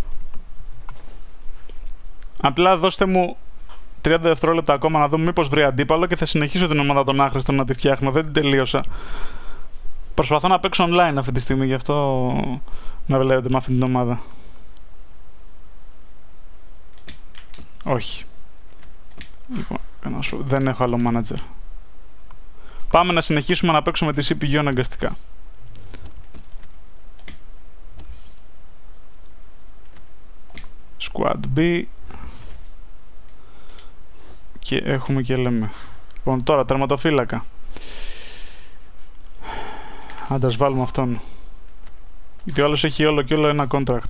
Απλά δώστε μου 30 δευτερόλεπτα ακόμα να δούμε μήπως βρει αντίπαλο και θα συνεχίσω την ομάδα των άχρηστων να τη φτιάχνω. Δεν την τελείωσα. Προσπαθώ να παίξω online αυτή τη στιγμή, γι' αυτό με βλέπετε με αυτή την ομάδα. Όχι. Λοιπόν, δεν έχω άλλο manager. Πάμε να συνεχίσουμε να παίξουμε τη CPU αναγκαστικά. Squad B. Και έχουμε και λέμε. Λοιπόν, τώρα τερματοφύλακα. Άντε, ας βάλουμε αυτόν. Γιατί ο άλλος έχει όλο και όλο ένα contract.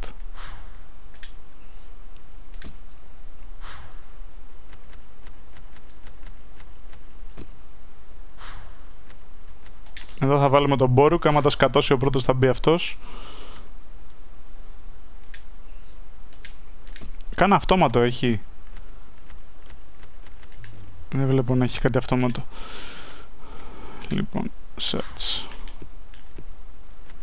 Εδώ θα βάλουμε τον Μπόρουκ. Άμα τα σκατώσει ο πρώτος θα μπει αυτός. Κάνα αυτόματο έχει. Δεν βλέπω να έχει κάτι αυτόματο. Λοιπόν, search.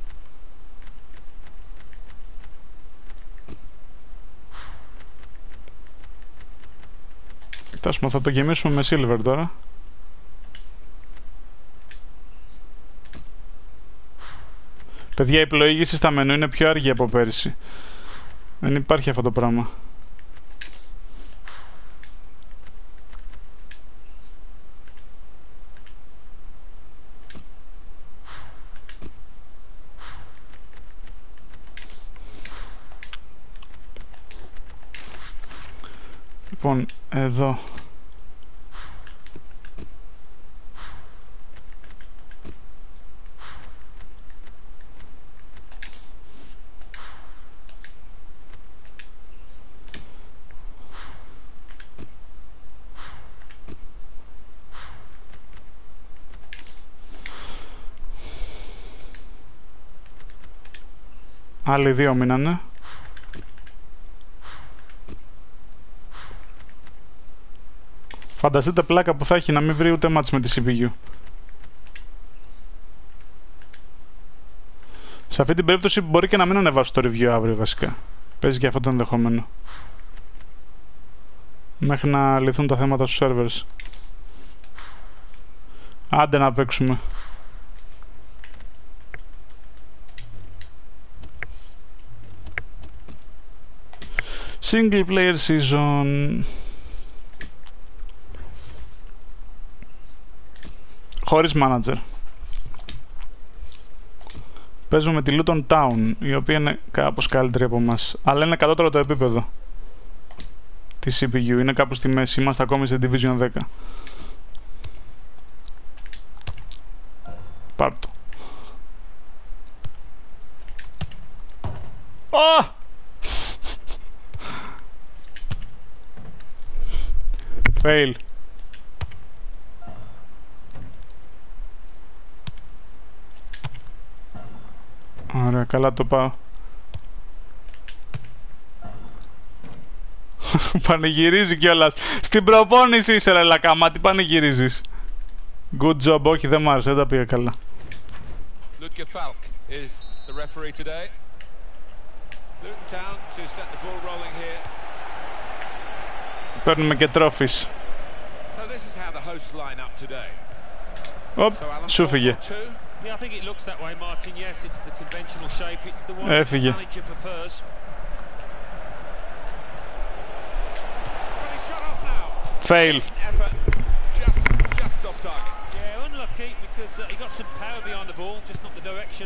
Φτάσουμε, θα το γεμίσουμε με silver τώρα. Παιδιά, η πλοήγηση στα μενού είναι πιο αργή από πέρυσι. Δεν υπάρχει αυτό το πράγμα. Λοιπόν, εδώ. Άλλοι δύο μείνανε. Φανταστείτε πλάκα που θα έχει να μην βρει ούτε μάτς με τη CPU. Σε αυτή την περίπτωση μπορεί και να μην ανεβάσω το review αύριο βασικά. Παίζει και αυτό το ενδεχόμενο. Μέχρι να λυθούν τα θέματα στους servers. Άντε να παίξουμε. Single player season. Χωρίς manager. Παίζουμε με τη Luton Town, η οποία είναι κάπως καλύτερη από εμάς. Αλλά είναι κατώτερο το επίπεδο της CPU. Είναι κάπου στη μέση. Είμαστε ακόμη σε Division 10. Πάρ' το. Oh! Fail. Ωραία, καλά το πάω. Πανηγυρίζει κιόλας. Στην προπόνηση είσαι ρε λακάμα, τι πανηγυρίζεις. Good job, όχι δεν μ' άρεσε, δεν τα πήγα καλά. Ludger Falk is the referee today. Luton Town to set the ball rolling here. Παίρνουμε και τρόφις. So this is how the hosts line up today. Οπ, σου φύγε. Yeah, I think it looks that way, Martin. Yes, it's the conventional shape. It's the one the Έφυγε. manager prefers. Fail. Effort, just off target. Yeah, unlucky because he got some power behind the ball, just not the direction.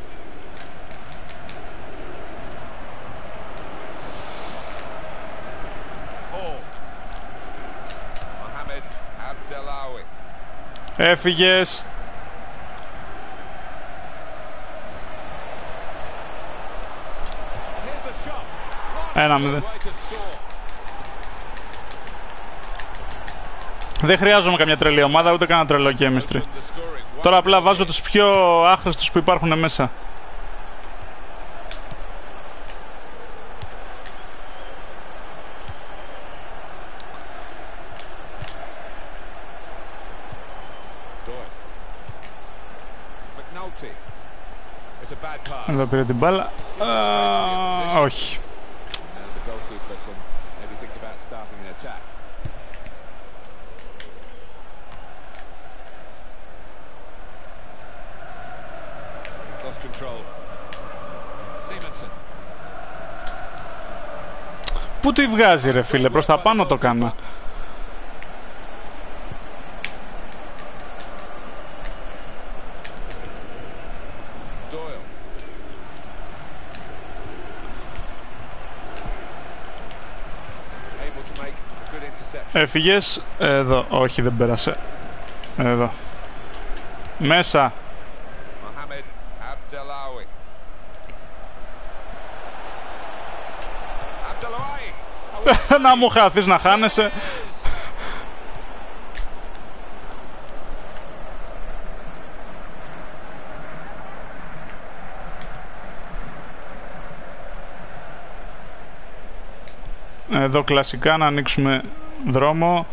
Oh. Mohamed Abdellaoui. Έφυγες. Here's the shot. 1-0. Way to score. Δεν χρειάζομαι καμιά τρελή ομάδα, ούτε κανένα τρελό chemistry. Τώρα απλά βάζω τους πιο άχρηστους που υπάρχουν μέσα. Εδώ πήρε την μπάλα. Όχι. Πού τη βγάζει ρε φίλε, προς τα πάνω το κάνω. Έφυγες, εδώ, όχι δεν πέρασε. Εδώ. Μέσα. Να μου χάθεις να χάνεσαι. Εδώ κλασικά να ανοίξουμε δρόμο.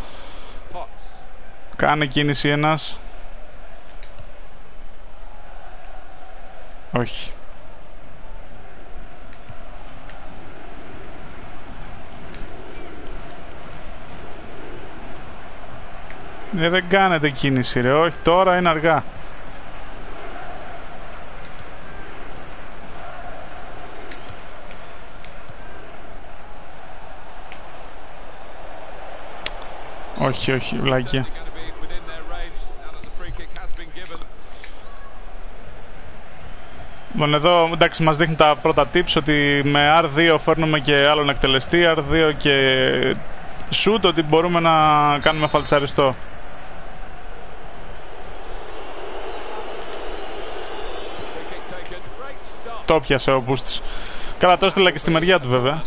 Κάνε κίνηση ένας. Όχι. Δεν κάνετε κίνηση ρε, όχι τώρα είναι αργά. Όχι, όχι, βλάκια. Λοιπόν, εδώ εντάξει μας δείχνει τα πρώτα tips ότι με R2 φέρνουμε και άλλον εκτελεστή, R2 και shoot, ότι μπορούμε να κάνουμε φαλτσαριστό. Το πιάσε ο Μπούστης. Καλά, το έστειλα και στη μεριά του βέβαια.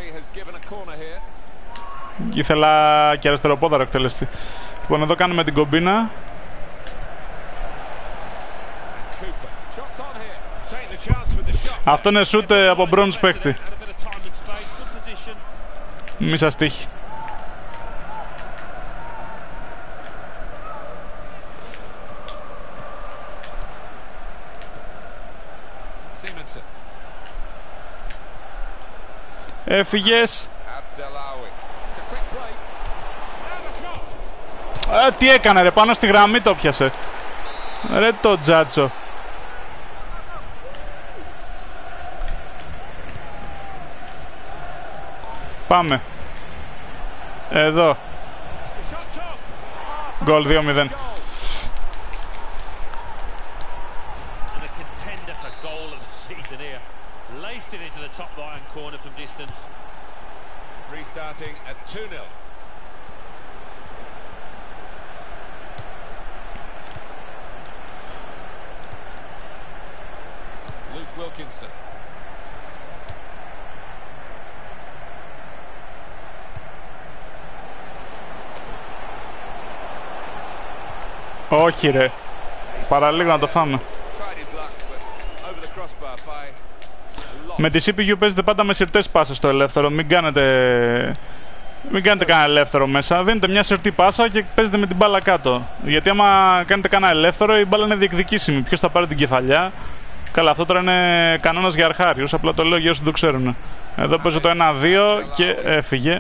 Ήθελα και αριστεροπόδαρο εκτελεστή. Λοιπόν, εδώ κάνουμε την κομπίνα. Αυτό είναι shoot από bronze παίχτη. Μη σας τύχει. Έφυγες. Τι έκανε ρε, πάνω στη γραμμή το πιάσε. Ρε το τζάτσο. Πάμε. Εδώ. Γκολ 2-0. Restarting at 2-0. Luke Wilkinson. Όχι ρε. Παραλίγο να το φάμε. Με τη CPU παίζετε πάντα με συρτές πάσες στο ελεύθερο. Μην κάνετε κανένα ελεύθερο μέσα. Δίνετε μια συρτή πάσα και παίζετε με την μπάλα κάτω. Γιατί άμα κάνετε κανένα ελεύθερο, η μπάλα είναι διεκδικήσιμη. Ποιος θα πάρει την κεφαλιά. Καλά, αυτό τώρα είναι κανόνας για αρχάριους. Απλά το λέω για όσοι δεν το ξέρουν. Εδώ παίζω το 1-2 και έφυγε.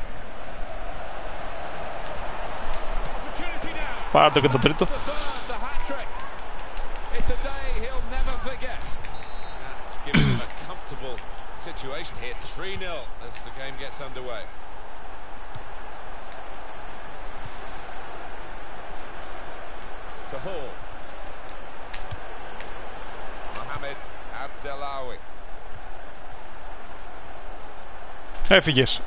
Πάρε το και το τρίτο. Situation here, 3-0 as the game gets underway. To Hall. Mohamed Abdellaoui. Έφυγες.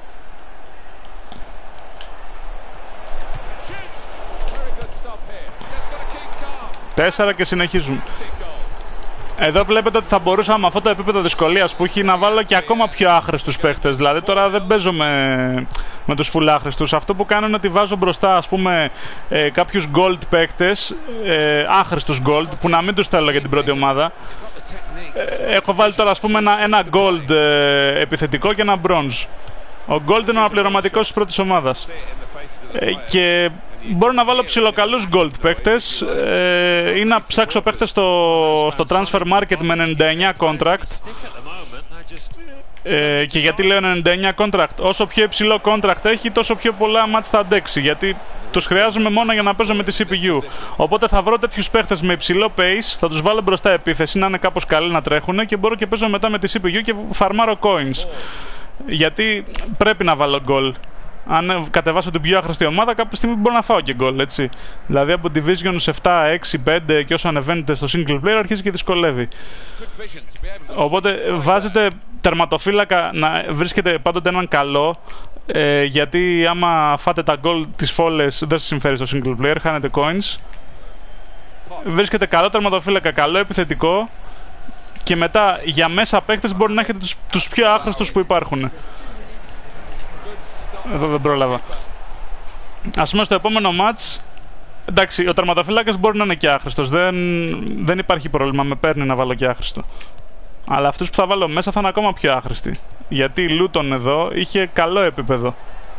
Very good stop here. Just got to keep calm. 4 και συνεχίζουν. Εδώ βλέπετε ότι θα μπορούσα με αυτό το επίπεδο δυσκολίας που έχει να βάλω και ακόμα πιο άχρηστους παίχτες. Δηλαδή τώρα δεν παίζω με τους full άχρηστους. Αυτό που κάνω είναι ότι βάζω μπροστά ας πούμε κάποιους gold παίχτες, άχρηστους gold, που να μην τους θέλω για την πρώτη ομάδα. Έχω βάλει τώρα ας πούμε ένα gold επιθετικό και ένα bronze. Ο gold είναι ο αναπληρωματικός της πρώτης ομάδας. Και μπορώ να βάλω ψιλοκαλούς gold παίκτες ή να ψάξω παίκτες στο transfer market με 99 contract. Και γιατί λέω 99 contract? Όσο πιο υψηλό contract έχει, τόσο πιο πολλά match θα αντέξει. Γιατί τους χρειάζομαι μόνο για να παίζω με τη CPU. Οπότε θα βρω τέτοιους παίκτες με υψηλό pace, θα τους βάλω μπροστά επίθεση, να είναι κάπως καλοί να τρέχουν και μπορώ και παίζω μετά με τη CPU και φαρμάρω coins. Γιατί πρέπει να βάλω goal. Αν κατεβάσω την πιο άχρηστη ομάδα, κάποια στιγμή μπορώ να φάω και γκολ, έτσι. Δηλαδή από Division 7, 6, 5 και όσο ανεβαίνετε στο single player αρχίζει και δυσκολεύει. Οπότε βάζετε τερματοφύλακα να βρίσκετε πάντοτε έναν καλό, γιατί άμα φάτε τα γκολ τις φόλες δεν σας συμφέρει στο single player, χάνετε coins. Βρίσκετε καλό τερματοφύλακα, καλό επιθετικό και μετά για μέσα παίκτες μπορεί να έχετε τους πιο άχρηστους που υπάρχουν. Εδώ δεν πρόλαβα. Ας πούμε στο επόμενο match, εντάξει, ο τερματοφύλακας μπορεί να είναι και άχρηστος. Δεν υπάρχει πρόβλημα, με παίρνει να βάλω και άχρηστο. Αλλά αυτούς που θα βάλω μέσα θα είναι ακόμα πιο άχρηστοι. Γιατί η Luton εδώ είχε καλό επίπεδο.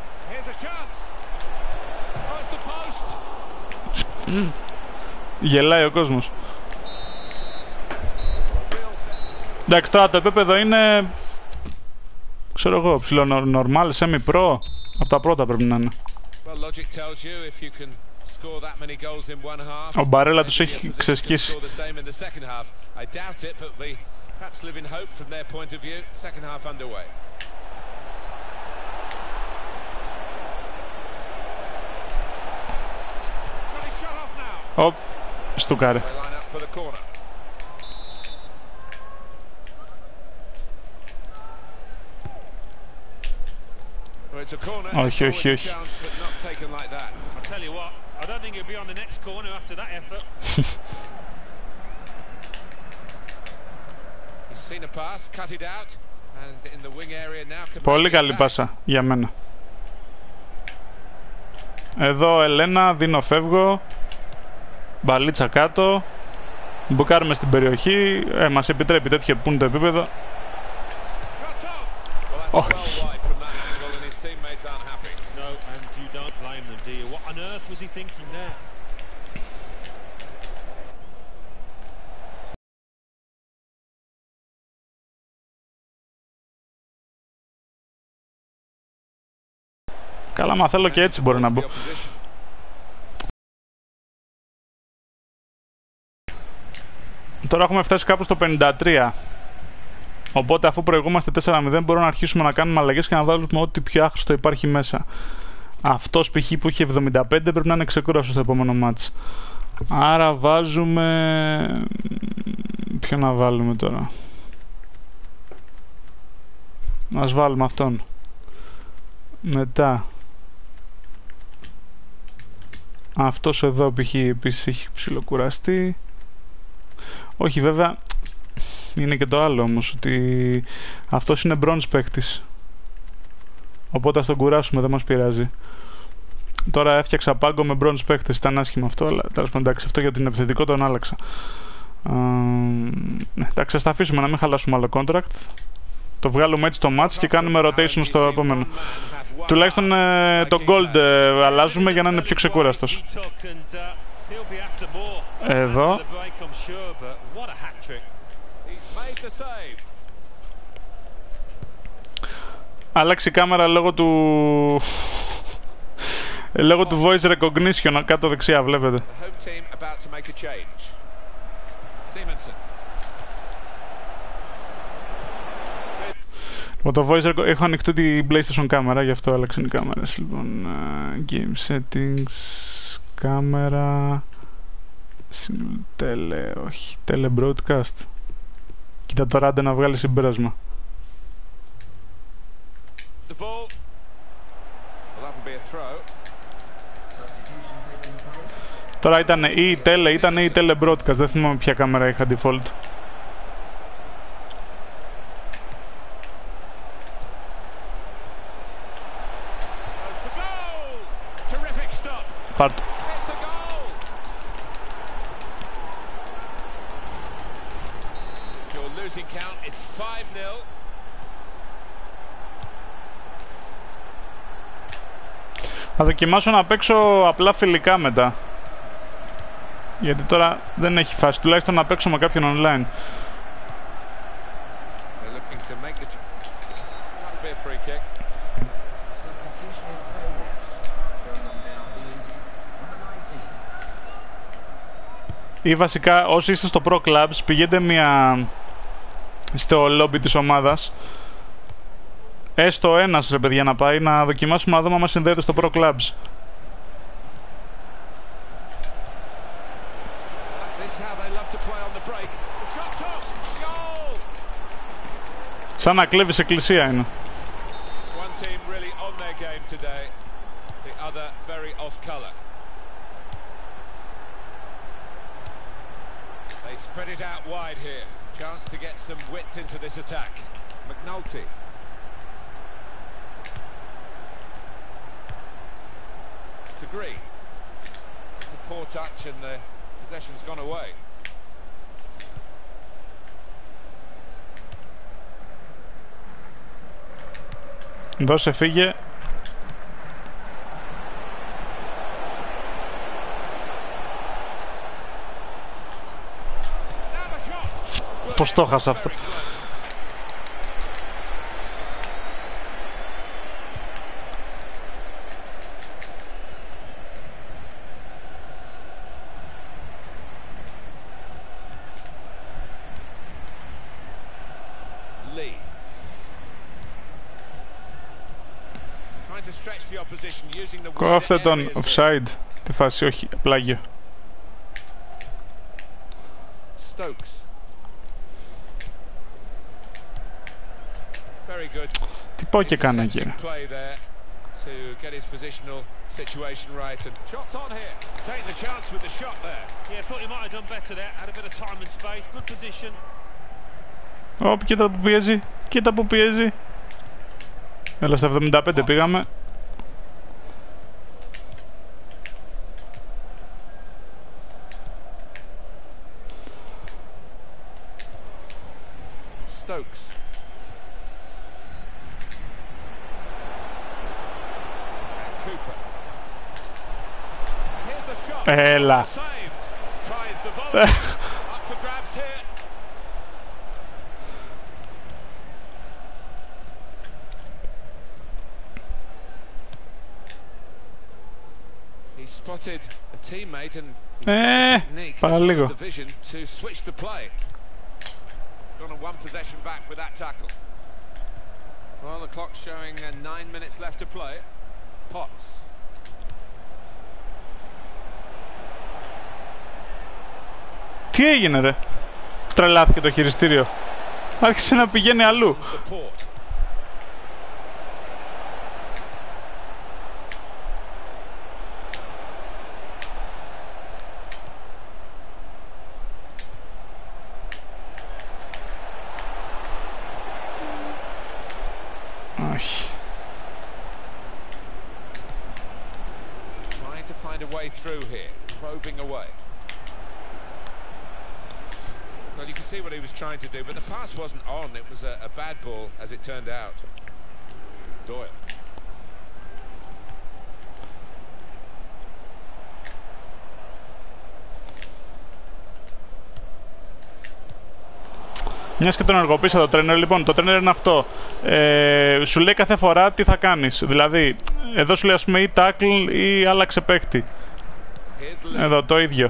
Γελάει ο κόσμος. Εντάξει, τώρα το επίπεδο είναι, ξέρω εγώ, ψηλό normal, semi-pro. Από τα πρώτα πρέπει να είναι. Well, logic tells you if you can Ο Μπαρέλα τους έχει ξεσκίσει. Οπ, στούκαρε. Όχι, όχι, όχι. Πολύ καλή πάσα για μένα. Εδώ Ελένα, δίνω, φεύγω. Μπαλίτσα κάτω. Μπουκάρουμε στην περιοχή. Μας επιτρέπει τέτοιο που είναι το επίπεδο. Όχι. Καλά, μα θέλω και έτσι μπορεί να μπω. Τώρα έχουμε φτάσει κάπου στο 53. Οπότε αφού προηγούμαστε 4-0 μπορούμε να αρχίσουμε να κάνουμε αλλαγές και να βάλουμε ό,τι πιο άχρηστο υπάρχει μέσα. Αυτός π.χ. που έχει 75 πρέπει να είναι ξεκούραστος στο επόμενο μάτς. Άρα βάζουμε... Ποιο να βάλουμε τώρα? Ας βάλουμε αυτόν. Μετά αυτός εδώ π.χ. επίσης έχει ψιλοκουραστεί. Όχι βέβαια, είναι και το άλλο όμως, ότι αυτός είναι bronze παίκτης. Οπότε ας τον κουράσουμε, δεν μας πειράζει. Τώρα έφτιαξα πάγκο με bronze παίκτης, ήταν άσχημο αυτό, αλλά τέλος πάντων εντάξει, αυτό για την επιθετικό τον άλλαξα. Εντάξει, ας τα αφήσουμε να μην χαλάσουμε άλλο contract. Το βγάλουμε έτσι το match και κάνουμε rotation στο επόμενο. Τουλάχιστον το gold αλλάζουμε για να είναι πιο ξεκούραστος. Εδώ. Άλλαξε η κάμερα λόγω του... λόγω του voice recognition κάτω δεξιά, βλέπετε. Το voice έχω ανοιχτή την PlayStation κάμερα, γι' αυτό άλλαξαν οι κάμερες. Λοιπόν, game settings, κάμερα, όχι, tele broadcast. Κοίτα τώρα, άντε να βγάλει συμπέρασμα. Τώρα ήταν ή η tele broadcast, δεν θυμάμαι ποια κάμερα είχα default. Πάρ' το. Θα δοκιμάσω να παίξω απλά φιλικά μετά. Γιατί τώρα δεν έχει φάση, τουλάχιστον να παίξω με κάποιον online. Ή βασικά όσοι είστε στο Pro Clubs πηγαίνετε στο lobby της ομάδας. Έστω ένας ρε παιδιά να πάει να δοκιμάσουμε να δούμε αν συνδέεται στο Pro Clubs. Σαν να κλέβεις εκκλησία είναι. Spread it out wide here. Chance to get some width into this attack. McNulty. To Green. It's a poor touch and the possession's gone away. Δώσε, φύγε. Πώς το έχασα αυτό. Κόφτε τον offside. Τη φάση, όχι, πλάγιο. Τι πω και κάνω εκεί. Ωπ, κοίτα που πιέζει. Κοίτα που πιέζει. Έλα, στα 75 πήγαμε. Έλα. Παραλίγο. Τι έγινε ρε? Τρελάθηκε το χειριστήριο. Άρχισε να πηγαίνει αλλού. Όχι. Trying to find a way through here, probing away. Well, you can see what he was trying to do, but the pass wasn't on. It was a bad ball, as it turned out. Doyle. Μιας και τον ενεργοποίησα το τρένερ, λοιπόν, το τρένερ είναι αυτό. Σου λέει κάθε φορά τι θα κάνεις. Δηλαδή, εδώ σου λέει, ας πούμε, ή tackle ή άλλαξε παίχτη. Εδώ το ίδιο.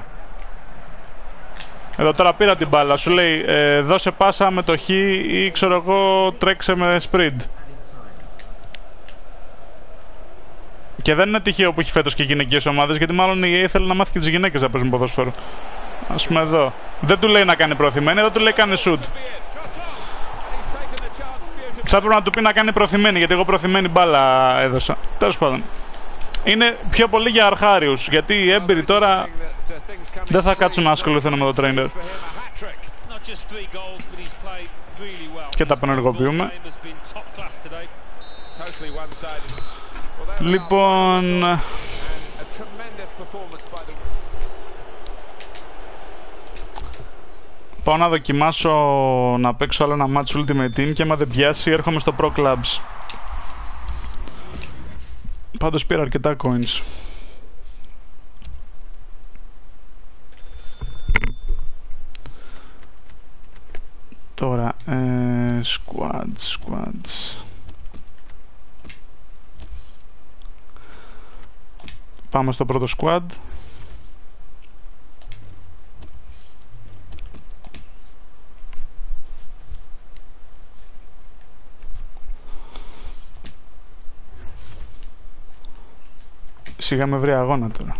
Εδώ τώρα πήρα την μπάλα, σου λέει δώσε πάσα με το χ ή ξέρω εγώ τρέξε με sprint. Και δεν είναι τυχαίο που έχει φέτος και γυναικείες ομάδες, γιατί μάλλον η EA θέλει να μάθει και τις γυναίκες να παίζουν ποδόσφαιρο. Ας πούμε εδώ. Δεν του λέει να κάνει προωθημένη, εδώ του λέει κάνει shoot. Θα έπρεπε να του πει να κάνει προωθημένη, γιατί εγώ προωθημένη μπάλα έδωσα. Τέλος πάντων. Είναι πιο πολύ για αρχάριους, γιατί οι έμπειροι τώρα δεν θα κάτσουν να ασχοληθούν με το trainer. Και τα απενεργοποιούμε. Λοιπόν, πάω να δοκιμάσω να παίξω άλλο ένα match Ultimate Team και άμα δεν πιάσει έρχομαι στο Pro Clubs. Πάντως πήρα αρκετά coins. Τώρα, squads. Πάμε στο πρώτο squad. Σιγά με βρει αγώνα τώρα.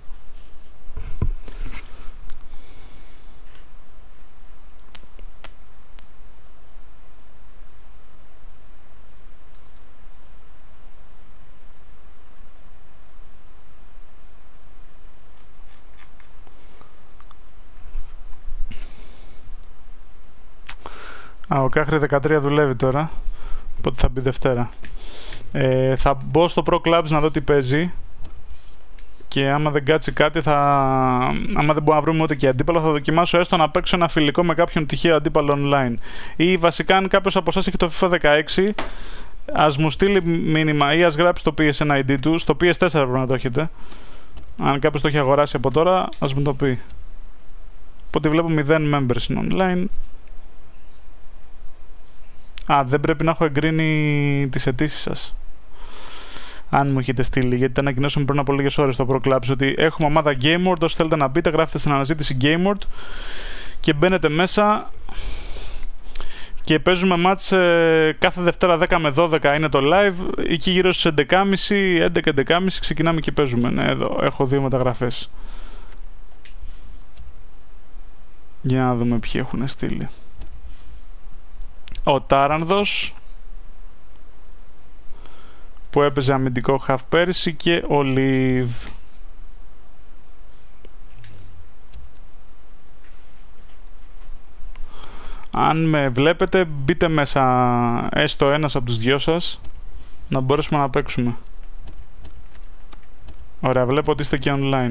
Ο Κάχρη 13 δουλεύει τώρα, οπότε θα μπει Δευτέρα. Θα μπω στο Pro Clubs να δω τι παίζει και άμα δεν κάτσει κάτι άμα δεν μπορούμε να βρούμε ούτε και αντίπαλο, θα δοκιμάσω έστω να παίξω ένα φιλικό με κάποιον τυχαίο αντίπαλο online. Ή βασικά αν κάποιος από εσάς έχει το FIFA 16, ας μου στείλει μήνυμα ή ας γράψει το PSN ID του, στο PS4 πρέπει να το έχετε. Αν κάποιος το έχει αγοράσει από τώρα, ας μου το πει. Οπότε βλέπω 0 members in online. Δεν πρέπει να έχω εγκρίνει τις αιτήσεις σας. Αν μου έχετε στείλει, γιατί τα ανακοινώσαμε πριν από λίγες ώρες στο Pro Clubs ότι έχουμε ομάδα GameWord. Όσοι θέλετε να μπείτε, γράφετε στην αναζήτηση GameWord και μπαίνετε μέσα Και παίζουμε μάτς κάθε Δευτέρα 10 με 12 είναι το live. Εκεί γύρω στις 11.30, 11-11.30 ξεκινάμε και παίζουμε. Ναι, εδώ έχω 2 μεταγραφές. Για να δούμε ποιοι έχουν στείλει. Ο Τάρανδος που έπαιζε αμυντικό χαφ πέρυσι και ο Λιβ. Αν με βλέπετε μπείτε μέσα, έστω ένας από τους δυο σας, να μπορέσουμε να παίξουμε. Ωραία, βλέπω ότι είστε και online.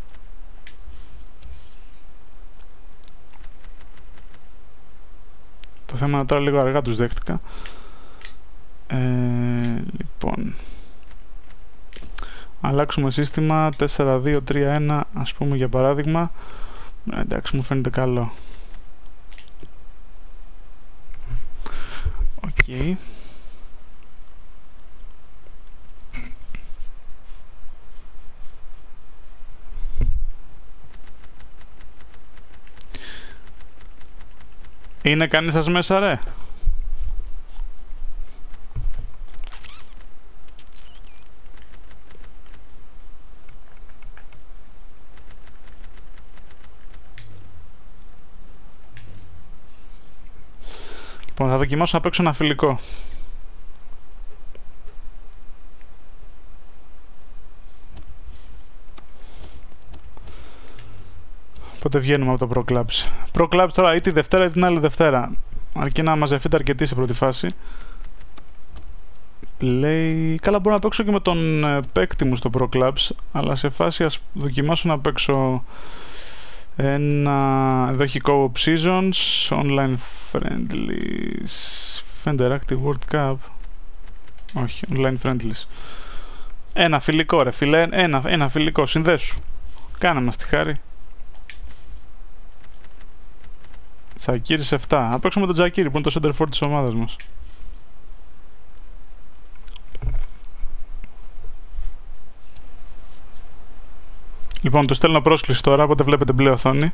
Το θέμα είναι τώρα λίγο αργά τους δέχτηκα. Λοιπόν, αλλάξουμε σύστημα 4-2-3-1 ας πούμε για παράδειγμα. Εντάξει, μου φαίνεται καλό. Οκ. Είναι κανείς σας μέσα, ρε? Λοιπόν, θα δοκιμάσω να παίξω ένα φιλικό. Οπότε βγαίνουμε από το Pro Clubs. Pro Clubs τώρα ή τη Δευτέρα ή την άλλη Δευτέρα. Αρκεί να μαζευτείτε αρκετοί σε πρώτη φάση. Λέει... Καλά, μπορώ να παίξω και με τον παίκτη μου στο Pro Clubs, αλλά σε φάση ας δοκιμάσω να παίξω ένα... Εδώ έχει Co-op Seasons, Online Friendlies, Interactive World Cup. Όχι, Online Friendlies. Ένα φιλικό, ρε φίλε, ένα φιλικό, συνδέσου. Κάνε μας τη χάρη. Τζακίρης 7. Να παίξουμε τον Τζακίρη που είναι το center for της ομάδας μας. Λοιπόν, το στέλνω πρόσκληση τώρα, οπότε βλέπετε μπλε οθόνη.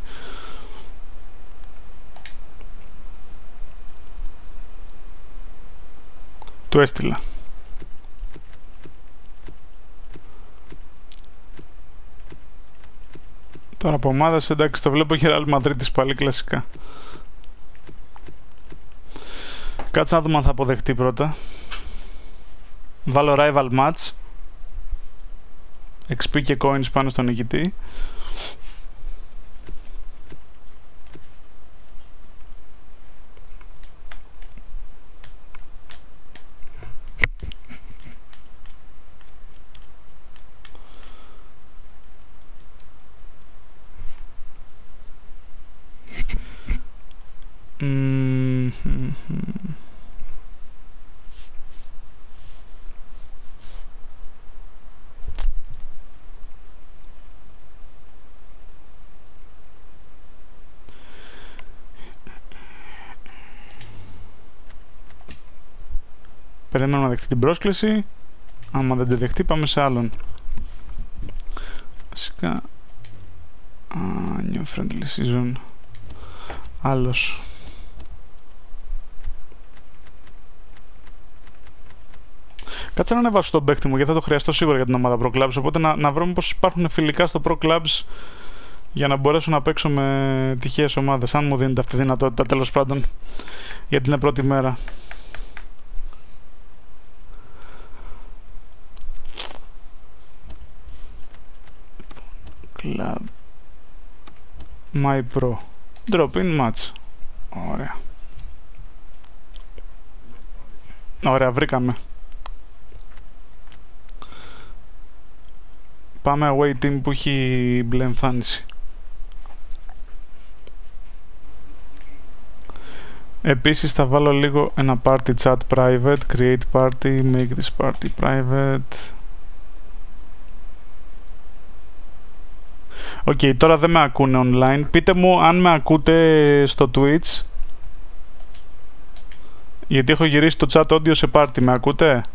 Του έστειλα. Τώρα από ομάδας, εντάξει, το βλέπω και Real Madrid πάλι κλασικά. Κάτσε να δούμε αν θα αποδεχτεί πρώτα. Βάλω rival match. XP και coins πάνω στον νικητή. Περιμένουμε να δεχτεί την πρόσκληση. Άμα δεν τη δεχτεί πάμε σε άλλον. Βασικά New Friendly Season. Άλλος. Κάτσε να ανεβάσω τον παίκτη μου γιατί θα το χρειαστώ σίγουρα για την ομάδα Pro Clubs. Οπότε να βρούμε πως υπάρχουν φιλικά στο Pro Clubs για να μπορέσω να παίξω με τυχαίες ομάδες. Αν μου δίνεται αυτή τη δυνατότητα, τέλος πάντων, γιατί είναι πρώτη μέρα. Club My Pro Drop in match. Ωραία. Ωραία, βρήκαμε. Πάμε away team που έχει μπλε εμφάνιση. Επίσης θα βάλω λίγο ένα party chat private. Create party, make this party private. Οκ, τώρα δεν με ακούνε online. Πείτε μου αν με ακούτε στο Twitch. Γιατί έχω γυρίσει το chat audio σε party. Με ακούτε?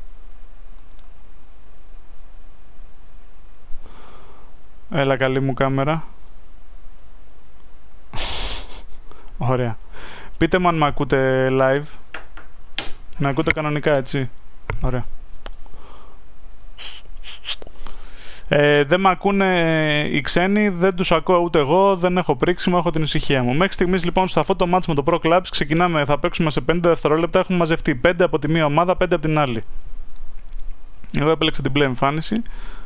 Έλα καλή μου κάμερα. Ωραία. Πείτε μου αν με ακούτε live. Με ακούτε κανονικά, έτσι? Ωραία. Δεν με ακούνε οι ξένοι, δεν τους ακούω ούτε εγώ, δεν έχω πρίξιμο, έχω την ησυχία μου. Μέχρι στιγμής λοιπόν σε αυτό το match με το Pro Clubs ξεκινάμε, θα παίξουμε σε 50 δευτερόλεπτα, έχουμε μαζευτεί 5 από τη μία ομάδα, 5 από την άλλη. Εγώ επέλεξα την μπλε εμφάνιση.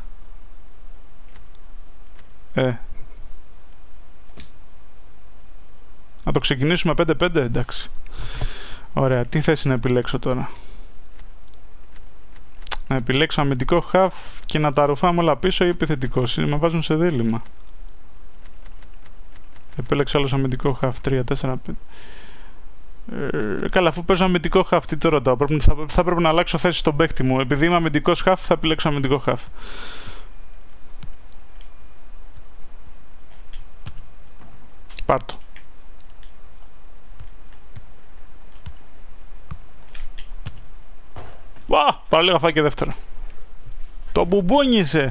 Να το ξεκινήσουμε 5-5, εντάξει. Ωραία, τι θέση να επιλέξω τώρα? Να επιλέξω αμυντικό half και να τα ρουφάμε όλα πίσω ή επιθετικός? Με βάζουν σε δίλημμα. Επέλεξα άλλος αμυντικό half, 3, 4, 5. Καλά, αφού παίζω αμυντικό half, τι τώρα ρωτάω? Θα πρέπει να αλλάξω θέση στον παίκτη μου. Επειδή είμαι αμυντικός half, θα επιλέξω αμυντικό half. Πάρτο. Παραλίγο φάει και δεύτερα. Το μπουμπούνισε.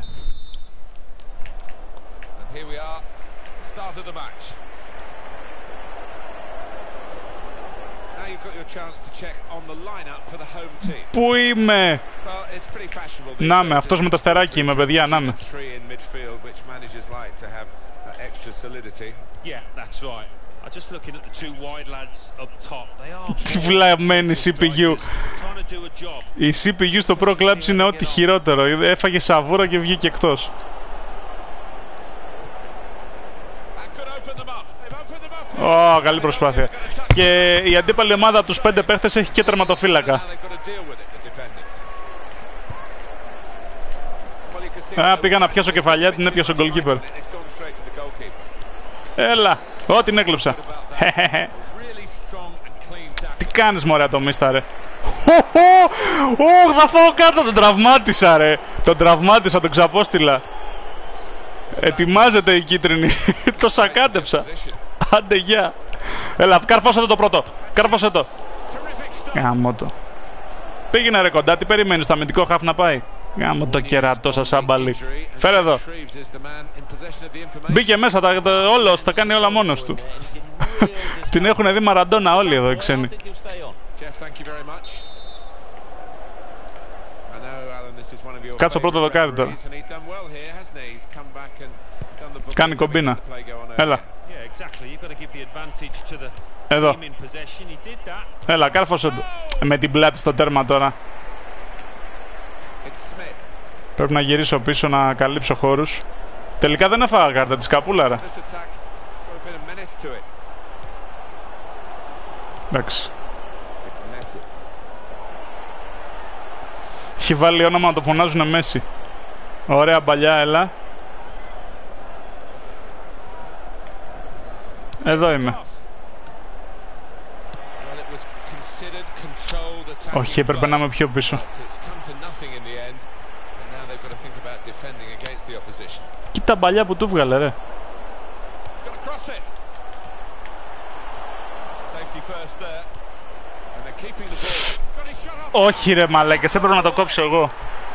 Πού είμαι? Να με, αυτός με τα στεράκι είμαι, παιδιά, να με. Τι βλαμμένη CPU. Η CPU στο Pro Clubs είναι ό,τι χειρότερο. Έφαγε σαβούρα και βγήκε εκτός. Καλή προσπάθεια. Και η αντίπαλη ομάδα από τους 5 παίχτες έχει και τερματοφύλακα. Πήγα να πιάσω κεφαλιά, την έπιασε ο goalkeeper. Έλα, την έκλεψα. Τι κάνεις μωρέ ατομίστα ρε? Θα φάω κάτω, τον τραυμάτισα ρε. Τον τραυμάτισα, τον ξαπόστηλα. Ετοιμάζεται η κίτρινη. Το σακάτεψα. Άντε γεια. Έλα, κάρφωσε το πρώτο. Κάρφωσε το. Γάμο το. Πήγαινε ρε κοντά, τι περιμένεις, το αμυντικό χαφ να πάει? Γάμο το κερατό σας άμπαλι. Φέρε εδώ. Μπήκε μέσα, όλος, τα κάνει όλα μόνος του. Την έχουν δει Μαραντόνα όλοι εδώ οι ξένοι. Κάτσω πρώτο δοκάρι τώρα. Κάνει κομπίνα. Έλα. Εδώ. Έλα, κάρφωσε το. Με την πλάτη στο τέρμα τώρα. Πρέπει να γυρίσω πίσω να καλύψω χώρους. Τελικά δεν έφαγα κάρτα της καπούλαρα. Εντάξει. Έχει βάλει όνομα να το φωνάζουνε Μέση. Ωραία μπαλιά, έλα. Εδώ είμαι. Όχι, έπρεπε να είμαι πιο πίσω. Κοίτα μπαλιά που του βγάλε ρε. Όχι ρε μαλάκες, έπρεπε να το κόψω εγώ.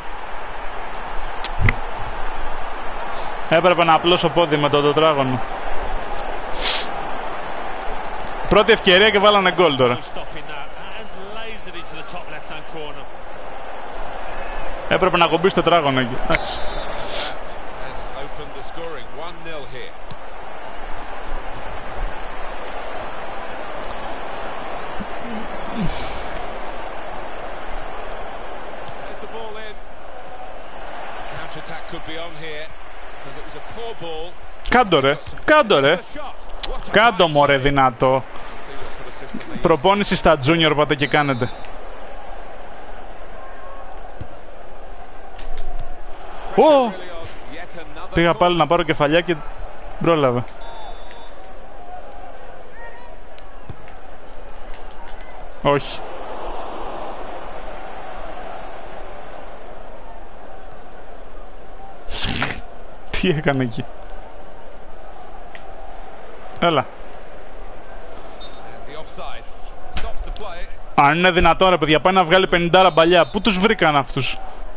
Έπρεπε να απλώσω πόδι με το τετράγωνο. Πρώτη ευκαιρία και βάλανε γκολ τώρα. Έπρεπε να κομπήσει το τετράγωνο εκεί. Εντάξει. Κάντο ρε, κάντο ρε. Κάντο μωρέ δυνατό. Προπόνηση στα junior πάτε και κάνετε. Πήγα πάλι να πάρω κεφαλιά και πρόλαβα. Όχι. Τι έκανε εκεί? Έλα. Αν είναι δυνατόν ρε παιδιά, πάει να βγάλει 50 μπαλιά. Πού τους βρήκαν αυτούς?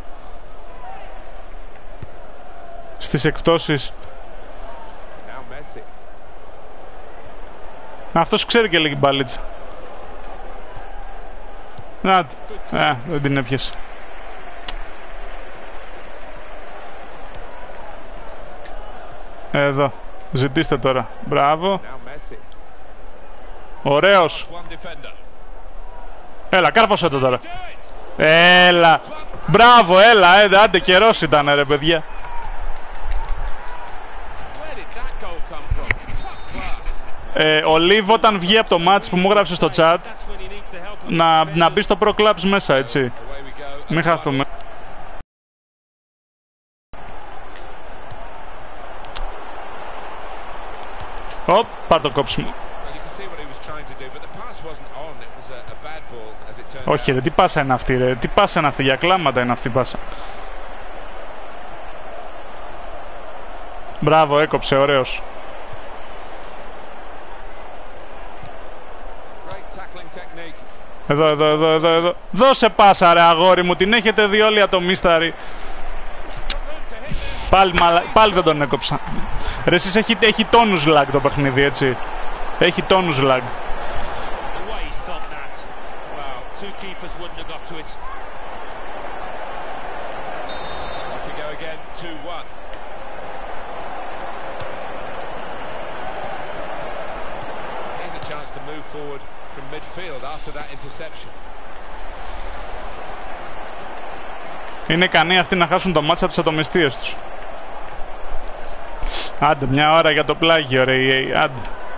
Στις εκπτώσεις. Αυτός ξέρει και λίγη μπαλίτσα. Να, δεν την έπιασε. Εδώ. Ζητήστε τώρα. Μπράβο. Ωραίος. Έλα, κάρφωσε το τώρα. Έλα. Μπράβο, έλα. Άντε, καιρός ήταν, ρε παιδιά. Ο Λίβ όταν βγει από το μάτς που μου έγραψε στο chat να μπει στο Pro Clubs μέσα, έτσι. Μην χαθούμε. Οπ, πάρ' το κόψιμο. Όχι ρε, τι πάσα είναι αυτή ρε, τι πάσα είναι αυτή, για κλάματα είναι αυτή η πάσα. Μπράβο, έκοψε, ωραίος. Εδώ. Δώσε πάσα ρε αγόρι μου, την έχετε δει όλοι ατομίσταροι. Πάλι δεν τον έκοψα. Ρε εσείς έχει τόνους lag το παιχνίδι, έτσι. Έχει τόνους lag. Είναι ικανοί αυτοί να χάσουν το μάτς από τις ατομιστίες τους. Άντε, μια ώρα για το πλάγιο ρε EA, άντε.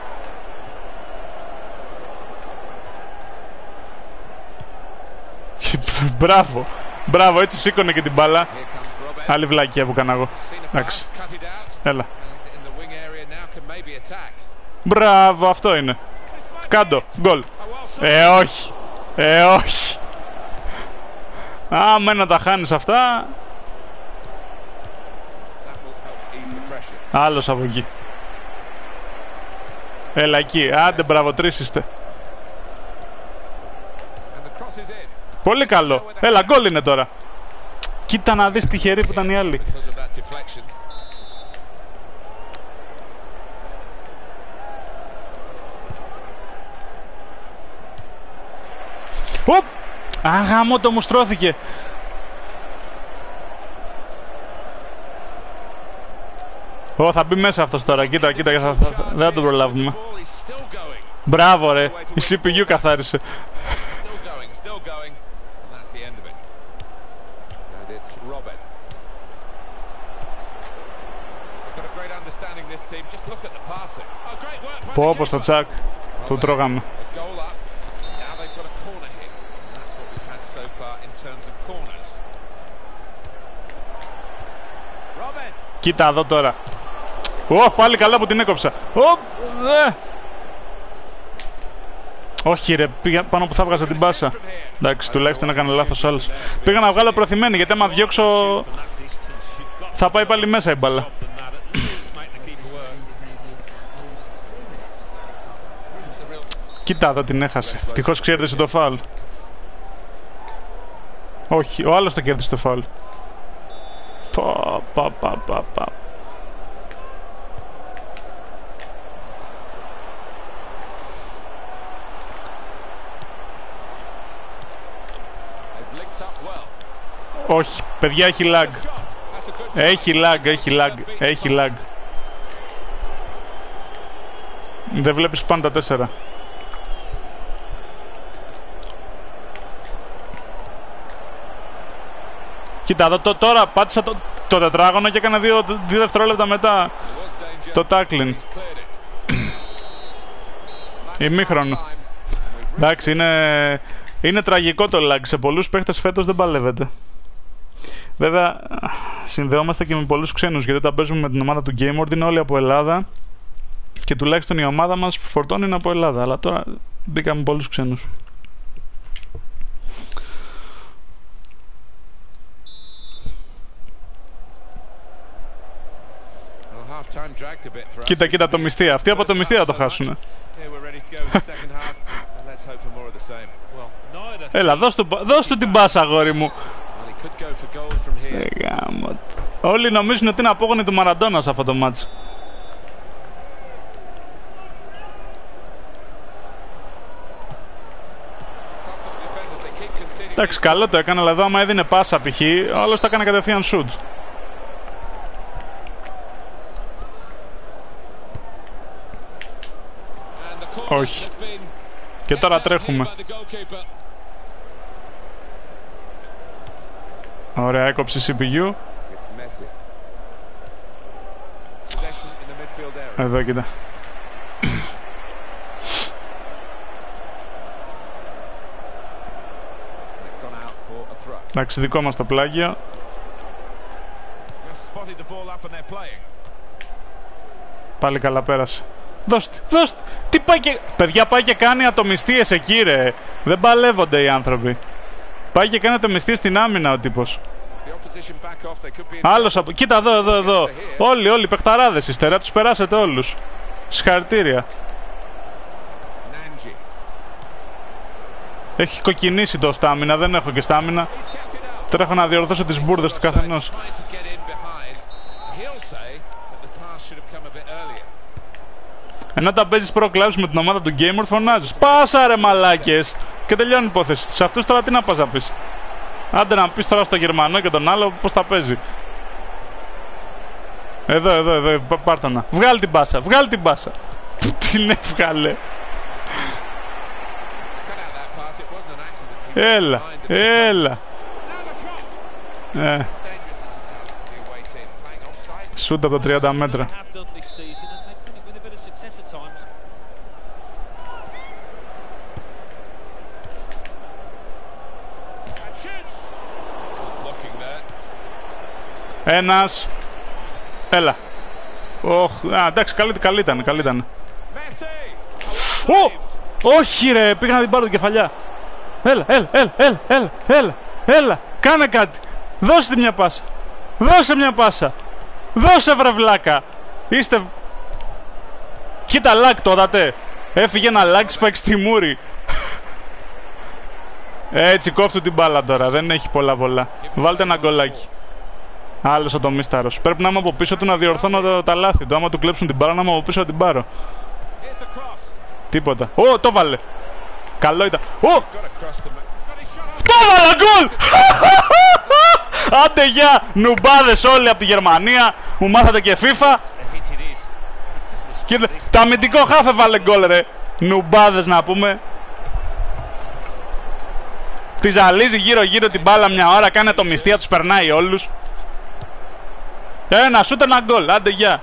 Μπράβο, μπράβο, έτσι σήκωνε και την μπάλα. Άλλη βλάκια που κάνα εγώ. Εντάξει, έλα. Μπράβο, αυτό είναι. Κάντο, γκολ. Όχι, όχι. Άμα να τα χάνεις αυτά. Άλλος από εκεί. Έλα εκεί, άντε μπράβο, τρεις είστε. Πολύ καλό, έλα γκολ είναι τώρα. Κοίτα να δεις τυχερή που ήταν οι άλλοι. Οπ! Αγάμο το μου στρώθηκε. Θα μπει μέσα αυτός τώρα, κοίτα, δεν θα τον προλάβουμε. Μπράβο ρε, η CPU καθάρισε. Πω όπως το τσακ, του τρώγαμε. Κοίτα εδώ τώρα. Πάλι καλά που την έκοψα. Όχι ρε, πήγα πάνω που θα βγάζα την πάσα. Εντάξει, τουλάχιστον έκανε λάθος άλλος. Πήγα να βγάλω προθυμένη γιατί άμα διώξω θα πάει πάλι μέσα η μπάλα. Κοίτα εδώ την έχασε. Ευτυχώς κέρδισε το φάουλ. Όχι, ο άλλος το κέρδισε το φάουλ. Πα. Όχι, παιδιά, έχει lag. Έχει lag. Δεν βλέπεις πάντα 4. Κοίτα εδώ, τώρα πάτησα το τετράγωνο και έκανα 2 δευτερόλεπτα μετά το tackling. Ημίχρονο. Εντάξει, είναι τραγικό το lag. Σε πολλούς παίχτες φέτος δεν παλεύεται. Βέβαια, συνδεόμαστε και με πολλούς ξένους, γιατί όταν παίζουμε με την ομάδα του Game World είναι όλοι από Ελλάδα και τουλάχιστον η ομάδα μας που φορτώνει είναι από Ελλάδα. Αλλά τώρα μπήκαμε πολλούς ξένους. Κοίτα το μυστία. Αυτοί από το μυστία θα το χάσουνε. Έλα, δώσ' του την πάσα, αγόρι μου. Όλοι νομίζουν ότι είναι απόγονοι του Μαραντόνα σε αυτό το μάτς. Εντάξει, καλό το έκανε, αλλά εδώ άμα έδινε πάσα π.χ. ο άλλος το έκανε κατευθείαν shoot. Όχι. Και τώρα τρέχουμε. Ωραία, έκοψη CPU. Εδώ κοίτα. Εντάξει, δικό μας το πλάγιο. Πάλι καλά πέρασε. Δώστε, δώστε. Τι πάει και... Παιδιά, πάει και κάνει ατομιστίες εκεί, ρε. Δεν παλεύονται οι άνθρωποι. Πάει και κάνει ατομιστίες στην άμυνα ο τύπος. Άλλος από... Κοίτα εδώ, εδώ, εδώ. Όλοι, παιχταράδες είστε, ρε. Τους περάσετε όλους. Συγχαρητήρια. Έχει κοκκινήσει το στάμινα, δεν έχω και στάμινα. Τρέχω να διορθώσω τις μπουρδες του καθενός. Ενώ όταν παίζεις pro clubs με την ομάδα του Gamer φωνάζεις πάσα ρε μαλάκες και τελειώνει η υπόθεση. Σε αυτούς τώρα τι να πας να πεις? Άντε να πεις τώρα στο Γερμανό και τον άλλο πως θα παίζει. Εδώ, πάρτονα. Βγάλει την πάσα, βγάλει την πάσα. Την έβγαλε. Έλα. Σούτ από τα 30 μέτρα. Ένας. Έλα. Εντάξει, καλή ήταν. Όχι ρε, πήγα να την πάρω την κεφαλιά. Έλα. Κάνε κάτι. Δώσε μια πάσα. Δώσε βρε βλάκα. Είστε... Κοίτα λάκ τώρα τε. Έφυγε ένα λάκ σπάξει στη μούρη. Έτσι κόφτου την μπάλα τώρα. Δεν έχει πολλά. Βάλτε ένα γκολάκι. Άλλος ο τομίσταρος. Πρέπει να είμαι από πίσω του να διορθώνω τα λάθη του. Άμα του κλέψουν την μπάλα να είμαι από πίσω να την πάρω. Τίποτα. Το βάλε. Καλό ήταν. Το βάλε γκολ! Άντε γεια! Νουμπάδες όλοι από τη Γερμανία. Μου μάθατε και FIFA. Και τα αμυντικό χάφε βάλε γκολ ρε. Νουμπάδες να πούμε. Τη ζαλίζει γύρω την μπάλα μια ώρα. Κάνει το μυστία, τους περνάει όλους. Ένα σούτ, ένα γκολ. Άντε γεια.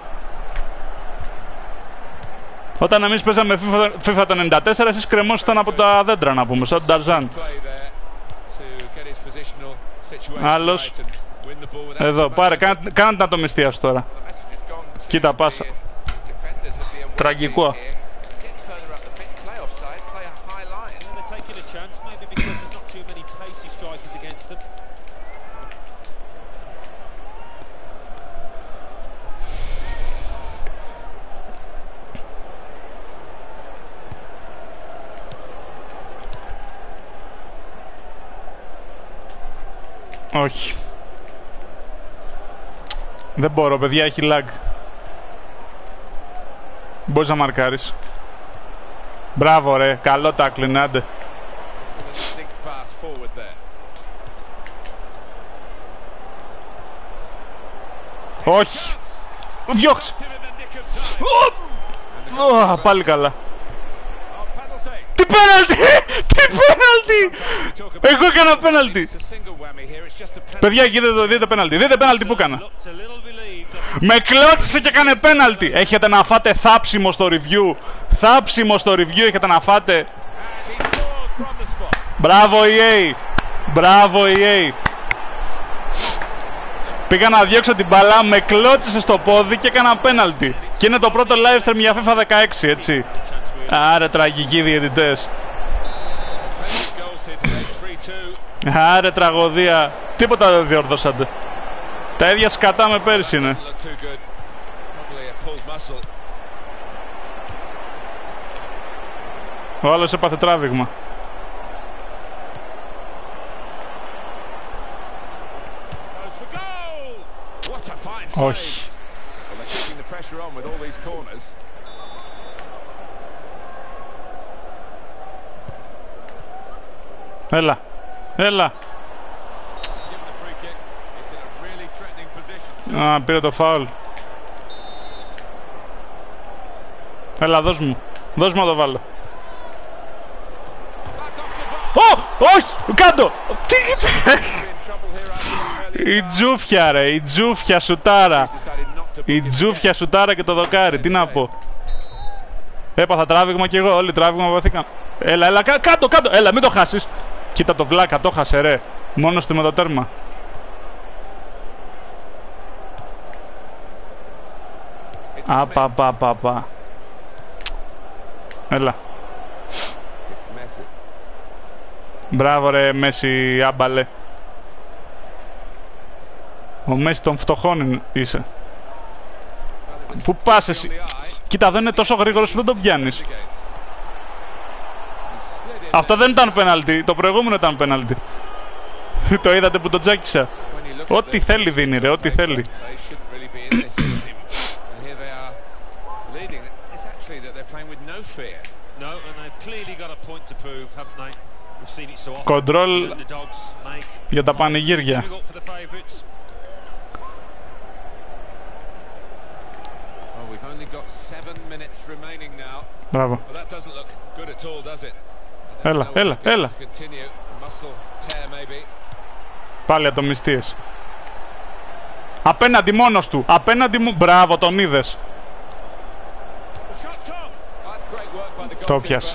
Όταν εμείς παίζαμε FIFA το 94, εσείς κρεμόσασταν από τα δέντρα να πούμε, σαν τον Ταρζάν. Άλλος. Εδώ, πάρε, κάνε την ατομιστία σου τώρα. Κοίτα πάσα. Τραγικό. Όχι. Δεν μπορώ, παιδιά, έχει lag. Μπορείς να μαρκάρεις. Μπράβο ρε, καλό τάκλιν, άντε. Όχι. Διώξε. Πάλι καλά. Τι πέναλτι! Εγώ έκανα πέναλτι! Παιδιά, εκεί δείτε πέναλτι. Δείτε πέναλτι που έκανα. Με κλώτσισε και έκανε πέναλτι. Έχετε να φάτε θάψιμο στο review. Έχετε να φάτε. Μπράβο EA. Πήγα να διώξω την μπαλά, με κλώτσισε στο πόδι και έκανα πέναλτι. Και είναι το πρώτο live stream για FIFA 16, έτσι. Άρε τραγικοί διαιτητές. Άρε τραγωδία. Τίποτα δεν διορθώσατε. Τα ίδια σκατά με πέρυσι είναι. Ο άλλος έπαθε τράβηγμα. Όχι. Έλα. Έλα. Α, πήρε το φάουλ. Έλα, δώσ' μου. Δώσ' μου να το βάλω. Όχι! Κάτω! Τι η τζούφια ρε, η τζούφια σουτάρα. Η τζούφια σουτάρα και το δοκάρι, τι να πω. Έπαθα τράβηγμα κι εγώ, όλοι τράβηγμα βαθήκαν. Έλα, κάτω, έλα, μην το χάσεις. Κοίτα το βλάκα, το χάσε ρε. Μόνος του με το τέρμα. Απα. Έλα. Μπράβο ρε Μέση, άμπαλε. Ο Μέση των φτωχών είσαι. Πού πας εσύ? Κοίτα, δεν είναι τόσο γρήγορος που δεν τον πιάνεις. Αυτό δεν ήταν πέναλτι, το προηγούμενο ήταν πέναλτι. Το είδατε που τον τζάκισα? Ό,τι θέλει δίνει ρε, ό,τι θέλει. Κοντρόλ για τα πανηγύρια. Μπράβο. Έλα. Πάλι ατομιστίες. Απέναντι μόνος του. Απέναντι μου. Μπράβο, τον είδες. Το πιάσε.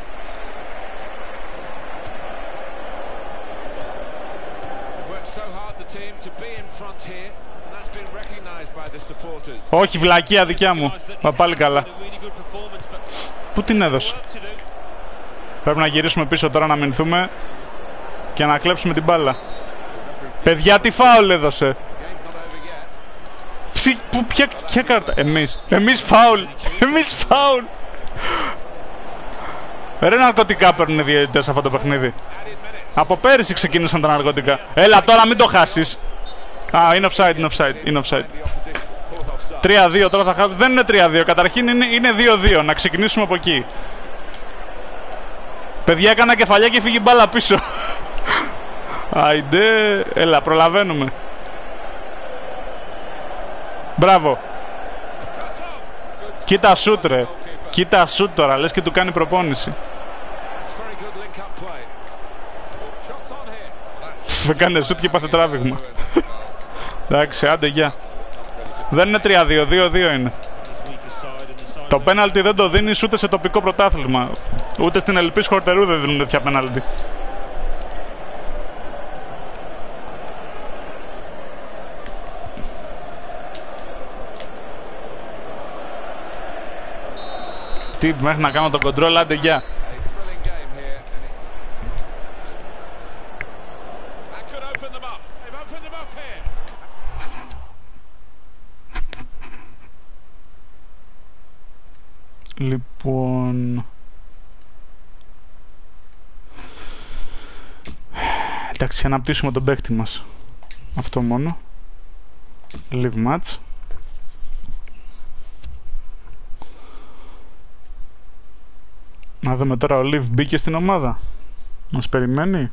Όχι, βλακεία δικιά μου. Μα πάλι καλά. Πού την έδωσε? Πρέπει να γυρίσουμε πίσω τώρα, να μηνθούμε και να κλέψουμε την μπάλα. Παιδιά, τι φάουλ έδωσε? Ποια κάρτα? Εμείς φάουλ. Ρε, ναρκωτικά παίρνουν οι διαιτητές σε αυτό το παιχνίδι. Από πέρυσι ξεκίνησαν τα ναρκωτικά. Έλα τώρα, μην το χάσεις. Α, είναι offside. 3-2 τώρα θα χάσουμε. Δεν είναι 3-2, καταρχήν είναι 2-2. Να ξεκινήσουμε από εκεί. Παιδιά, έκανα κεφαλιά και φύγει μπάλα πίσω. Αϊντε, έλα, προλαβαίνουμε. Μπράβο. Κοίτα σούτ ρε. Κοίτα σούτ τώρα, λες και του κάνει προπόνηση. Έκανε σούτ και πάθε τράβηγμα. Εντάξει, άντε, γεια. Δεν είναι 3-2, 2-2 είναι. Το πέναλτι δεν το δίνεις ούτε σε τοπικό πρωτάθλημα. Ούτε στην Ελπής Χορτερού δεν δίνουν τέτοια πέναλτι. Τι, μέχρι να κάνω το κοντρόλ, άντε, γεια. Λοιπόν... εντάξει, αναπτύσσουμε τον παίκτη μας. Αυτό μόνο. Live match. Να δούμε τώρα, ο Live μπήκε στην ομάδα. Μας περιμένει.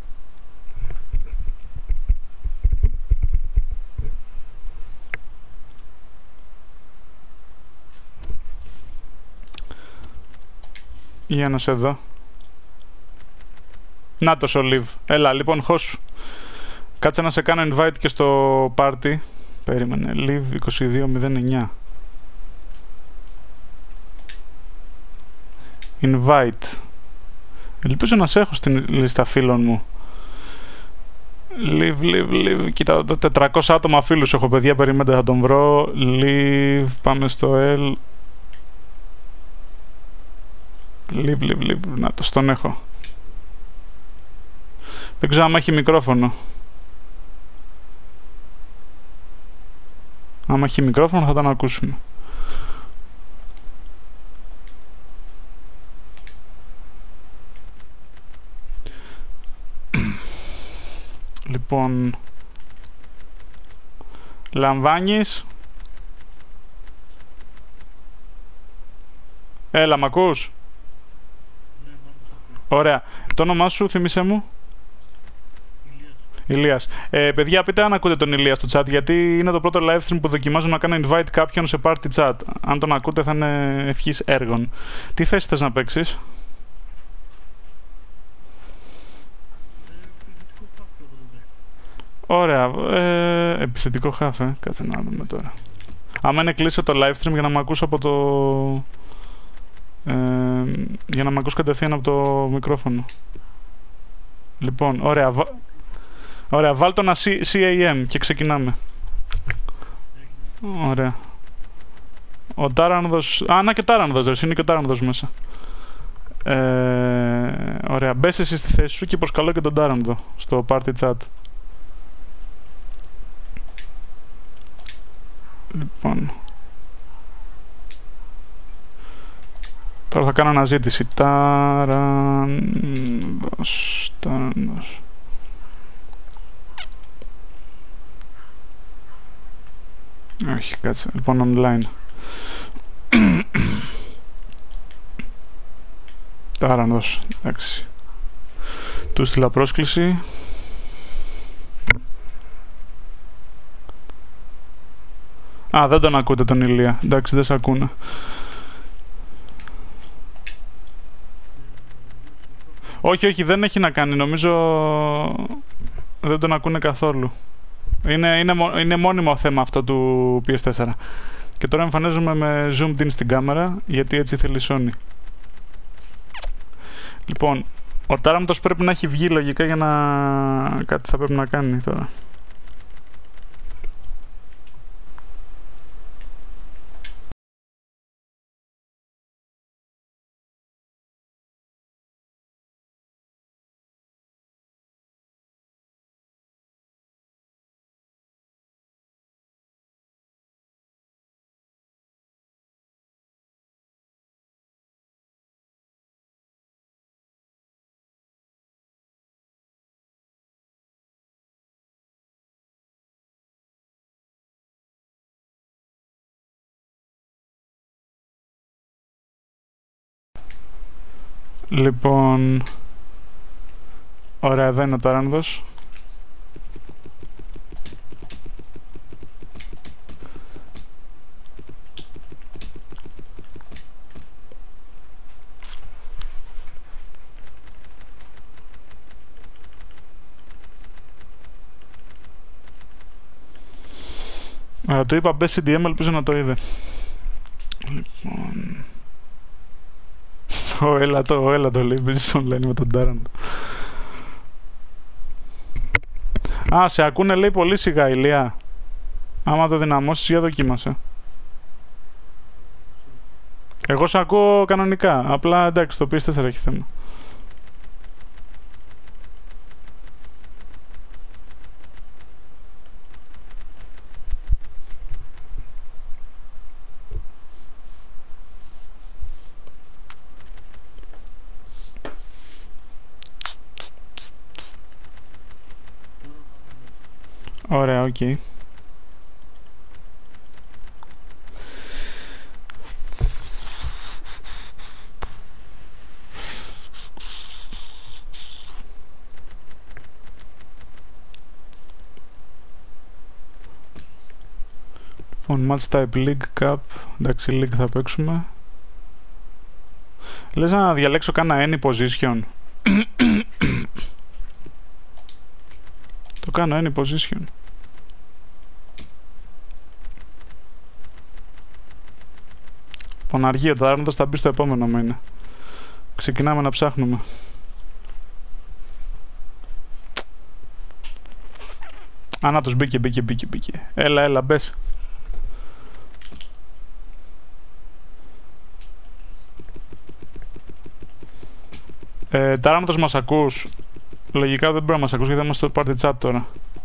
Για να σε δω. Νάτος ο Live. Έλα, λοιπόν, χώσου. Κάτσε να σε κάνω invite και στο party. Περίμενε. Live 2209. Invite. Ελπίζω να σε έχω στην λίστα φίλων μου. Live. Κοίτα, 400 άτομα φίλους έχω, παιδιά. Περιμένετε, θα τον βρω. Live. Πάμε στο L. Live. Να το τον έχω. Δεν ξέρω αν έχει μικρόφωνο. Άμα έχει μικρόφωνο θα τον ακούσουμε. Λοιπόν, λαμβάνεις. Έλα, μ' ακούς? Ωραία. Το όνομά σου, θυμίσέ μου. Ηλίας. Παιδιά, πείτε αν ακούτε τον Ηλία στο chat, γιατί είναι το πρώτο live stream που δοκιμάζω να κάνω invite κάποιον σε party chat. Αν τον ακούτε θα είναι ευχής έργων. Τι θέση θες να παίξεις? Ωραία. Επιθετικό χάφ, κάτσε να δούμε τώρα. Άμα είναι κλείσω το live stream για να με ακούσω από το... για να με ακούς κατευθείαν από το μικρόφωνο. Λοιπόν, ωραία. Ωραία, βάλ' το ένα CAM και ξεκινάμε. Ωραία. Ο Τάρανδος... Α, να και Τάρανδος, είναι και ο Τάρανδος μέσα. Ωραία, μπες εσύ στη θέση σου και προσκαλώ και τον Τάρανδο στο party chat. Λοιπόν. Τώρα θα κάνω αναζήτηση. Τάρανδος. Όχι, κάτσε. Λοιπόν, online. Τάρανδος, εντάξει. Του στείλα πρόσκληση. Α, δεν τον ακούτε τον Ηλία. Εντάξει, δεν σε ακούνε. Όχι, δεν έχει να κάνει. Νομίζω δεν τον ακούνε καθόλου. Είναι μόνιμο θέμα αυτό του PS4. Και τώρα εμφανίζομαι με zoomed in στην κάμερα, γιατί έτσι θέλει η Sony. Λοιπόν, ο Τάραμτος πρέπει να έχει βγει λογικά για να... κάτι θα πρέπει να κάνει τώρα. Λοιπόν, ωραία, εδώ είναι ο Τάρανδος. Του είπα μπες CDM, ελπίζω να το είδε. Λοιπόν... Έλα το λέει, μπες online με τον Τάραντο. Α, σε ακούνε λέει πολύ σιγά, Ηλία. Άμα το δυναμώσεις, για δοκίμασε. Εγώ σε ακούω κανονικά, απλά εντάξει, το PS4 έχει θέμα. Ωραία, οκ. Λοιπόν, match type League Cup. Εντάξει, League θα παίξουμε. Λες να διαλέξω κάνα any position. Το κάνω any position. Ποναργεί ο Τάραντος, θα μπει στο επόμενο μήνα. Ξεκινάμε να ψάχνουμε. Α, να τους μπήκε. Έλα, μπες. Τάραντος, μας ακούς? Λογικά δεν μπορεί να μας ακούς γιατί είμαστε στο party chat τώρα.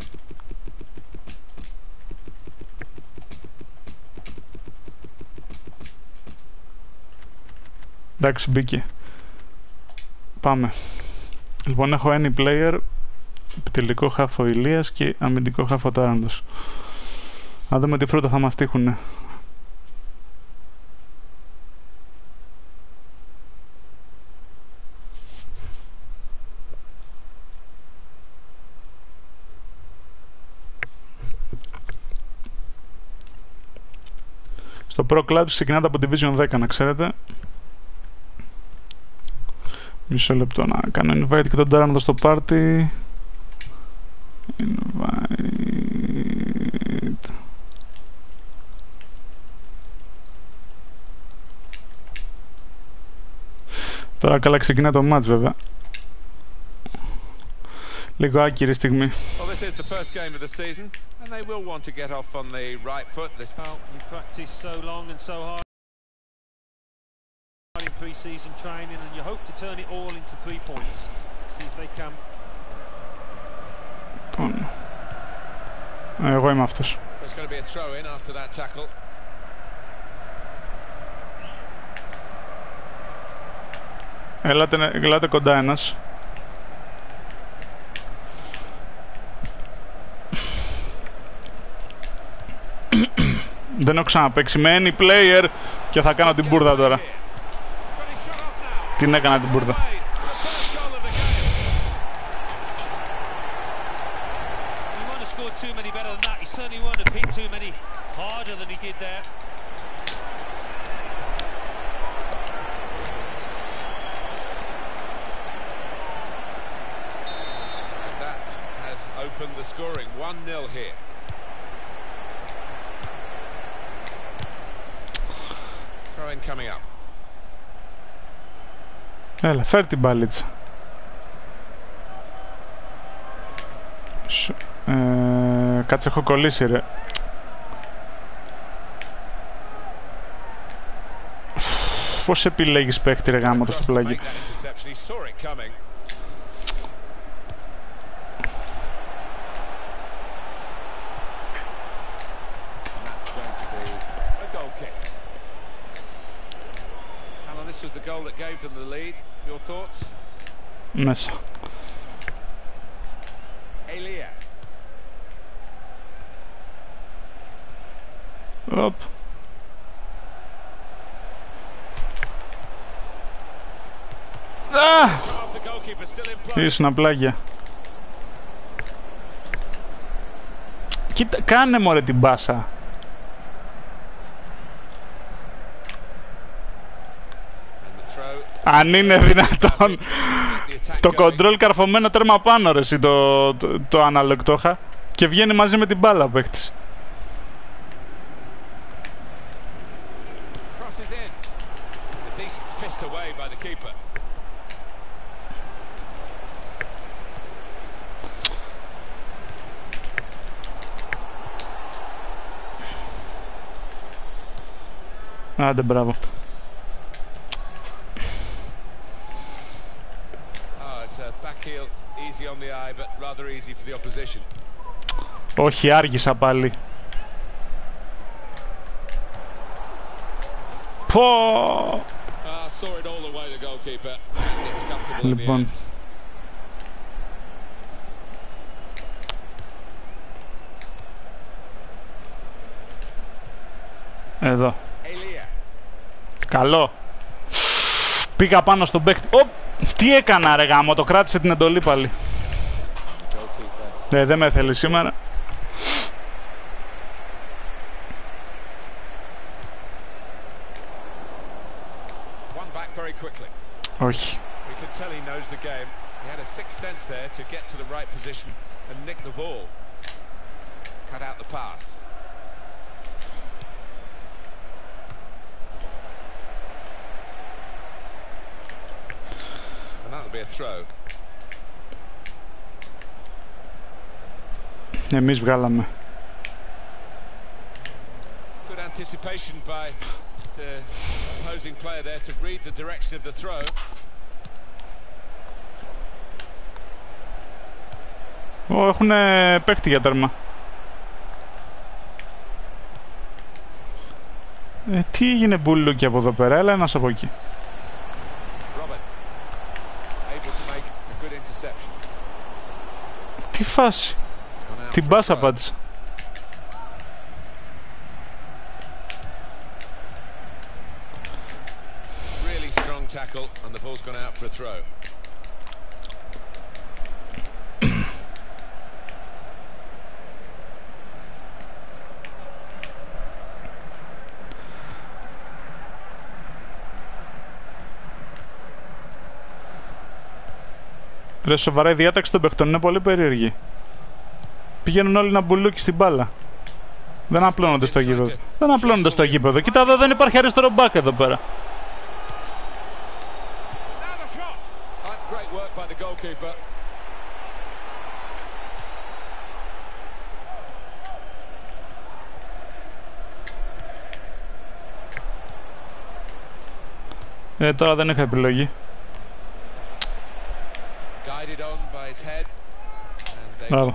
Εντάξει, μπήκε. Πάμε. Λοιπόν, έχω any player, επιτελικό χάφο Ηλίας και αμυντικό χάφο Τάραντος. Να δούμε τι φρούτα θα μας τύχουνε. Το Pro Clubs ξεκινάτε από Division 10, να ξέρετε. Μισό λεπτό να κάνω invite και τον Darren εδώ στο party. Invite. Τώρα καλά ξεκινά το match βέβαια. Λίγο άκυρη στιγμή. Well, this is the first game of the season, and they will want to get off on the right foot this time. You practice so long and so hard in pre-season training, and you hope to turn it all into 3 points. See if they can. Εγώ είμαι αυτός. There's going to be a throw in after that tackle. Ελάτε κοντά ένας. Δεν έχω ξαναπαίξει με any player και θα κάνω την μπουρδα τώρα. Την έκανα την μπουρδα. The scoring 1-0 here. Throw in coming up. Έλα, φέρ την μπαλίτσα. Κάτσε, έχω κολλήσει ρε. Πώς επιλέγεις παίχτη ρε γάμο το στο πλάγι. Μέσα. Οπ. Ήσουν πλάγια. Κοίτα, κάνε μωρέ την μπάσα. Αν είναι δυνατόν. Το control καρφωμένο τέρμα πάνω ρε εσύ, το analog το είχα. Και βγαίνει μαζί με την μπάλα ο παίκτης. Άντε μπράβο. Όχι, άργησα πάλι. Πω! Λοιπόν. Εδώ. Καλό. Πήγα πάνω στον παίκτη. Τι έκανα ρε γάμο, το κράτησε την εντολή πάλι. Δεν με θέλει σήμερα. Όχι. Εμείς βγάλαμε. Good anticipation by the opposing player there to read the direction of the throw. Έχουν παίχτη για τέρμα. Τι έγινε μπουλούκι από εδώ πέρα, έλα ένας από εκεί. Τι φάση. Την πάσα πάτησα. Really strong tackle and the ball's gone out for a throw. Ρε σοβαρά, η διάταξη των παιχτών είναι πολύ περίεργη. Πηγαίνουν όλοι να μπουλούκι στην μπάλα. Δεν απλώνονται στο γήπεδο. Δεν απλώνονται στο γήπεδο. Κοίτα εδώ, δεν υπάρχει αριστερό μπακ εδώ πέρα. Τώρα δεν είχα επιλογή. Μπράβο.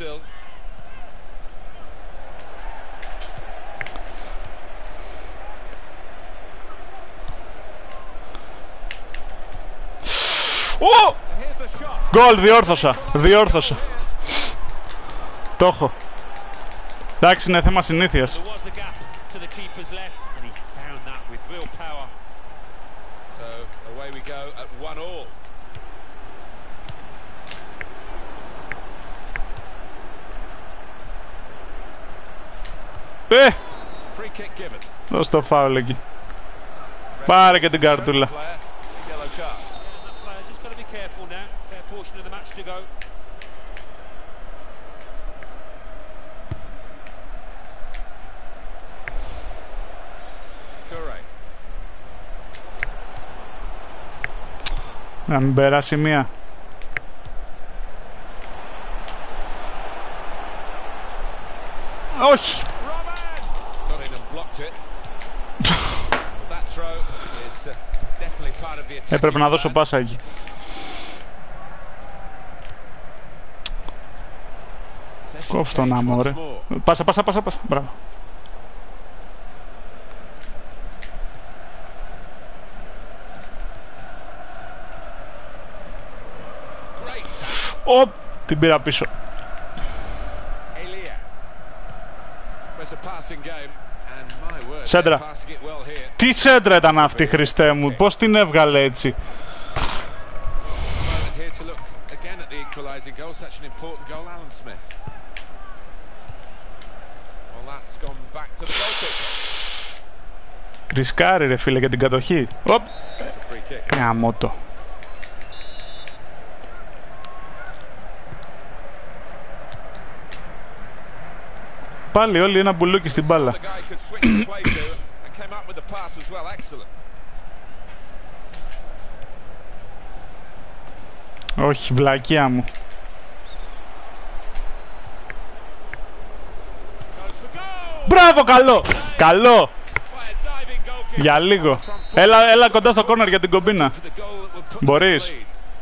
Γκολ, διόρθωσα. Το έχω. Εντάξει, είναι θέμα συνήθειας. Δώσ' το φάουλ εκεί. Πάρε και την καρτούλα. Να μην περάσει μία. Όχι. Έπρεπε να δώσω πάσα εκεί. Κόφτω να μωρέ. Πάσα. Μπράβο. Οπ, την πήρα πίσω. Σέντρα. Τι σέντρα ήταν αυτή, Χριστέ μου. Πώς την έβγαλε έτσι. Ρισκάρει ρε φίλε για την κατοχή. Οπ. Γαμώτο. Πάλι όλοι ένα μπουλούκι στην μπάλα. Όχι, βλακεία μου. Μπράβο, καλό. Για λίγο. Έλα κοντά στο κόρνερ για την κομπίνα. Μπορείς.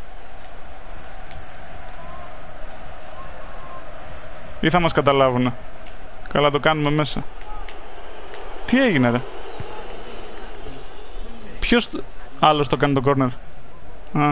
Ή θα μας καταλάβουνε. Καλά, το κάνουμε μέσα. Τι έγινε ρε. Ποιος άλλος το κάνει το κόρνερ. Α.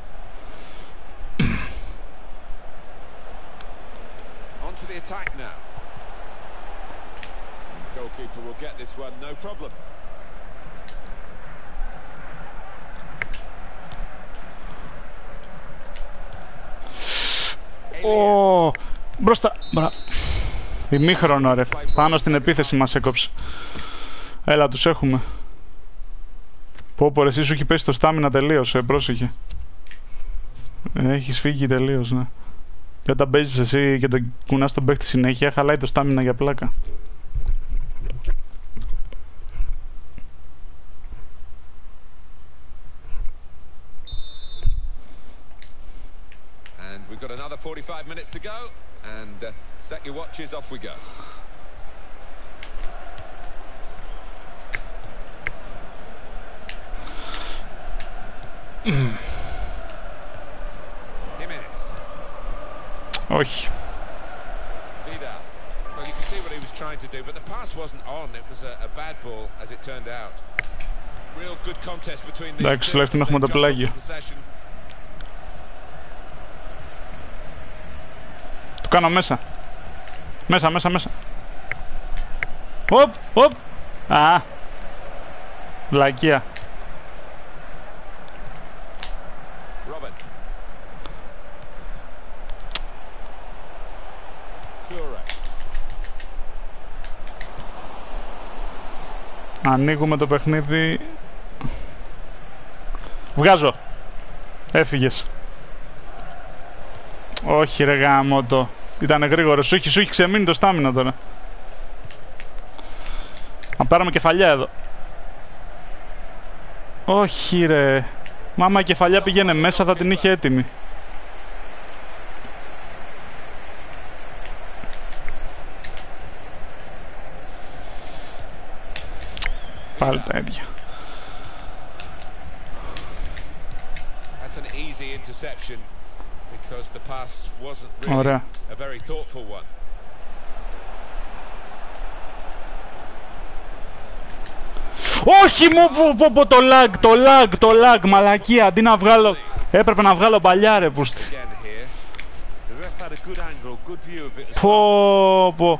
Μπροστά. Ημίχρονο ρε. Πάνω στην επίθεση μας έκοψε. Έλα, τους έχουμε. Πω εσύ σου έχει πέσει το στάμινα τελείως, πρόσεχε. Έχεις φύγει τελείως, ναι. Και όταν παίζεις εσύ και τον κουνάς τον παίχτη συνέχεια, χαλάει το στάμινα για πλάκα. And we've got another 45 minutes to go and set your watches, off we go. Όχι. Well, you can see what he was trying to do, but the pass wasn't on. It was a bad ball, as it turned out. Real good contest between these. Εντάξει, τουλάχιστον έχουμε το πλάγιο. Το κάνω μέσα. Μέσα. Οπ. Α. Βλακεία. Ανοίγουμε το παιχνίδι. Βγάζω. Έφυγες. Όχι ρε γάμοτο. Ήτανε γρήγορο. Σου έχει ξεμείνει το στάμινα τώρα. Να πάρουμε κεφαλιά εδώ. Όχι ρε. Μάμα η κεφαλιά πήγαινε μέσα θα την είχε έτοιμη. Πάλι τα ίδια. That's an easy interception because the pass wasn't really Ωραία. a very thoughtful one. Όχι μου το lag, μαλακία, αντί να βγάλω, έπρεπε να βγάλω παλιά ρε πούστη. Again here. The ref had a good angle, good view of it as well. Πω.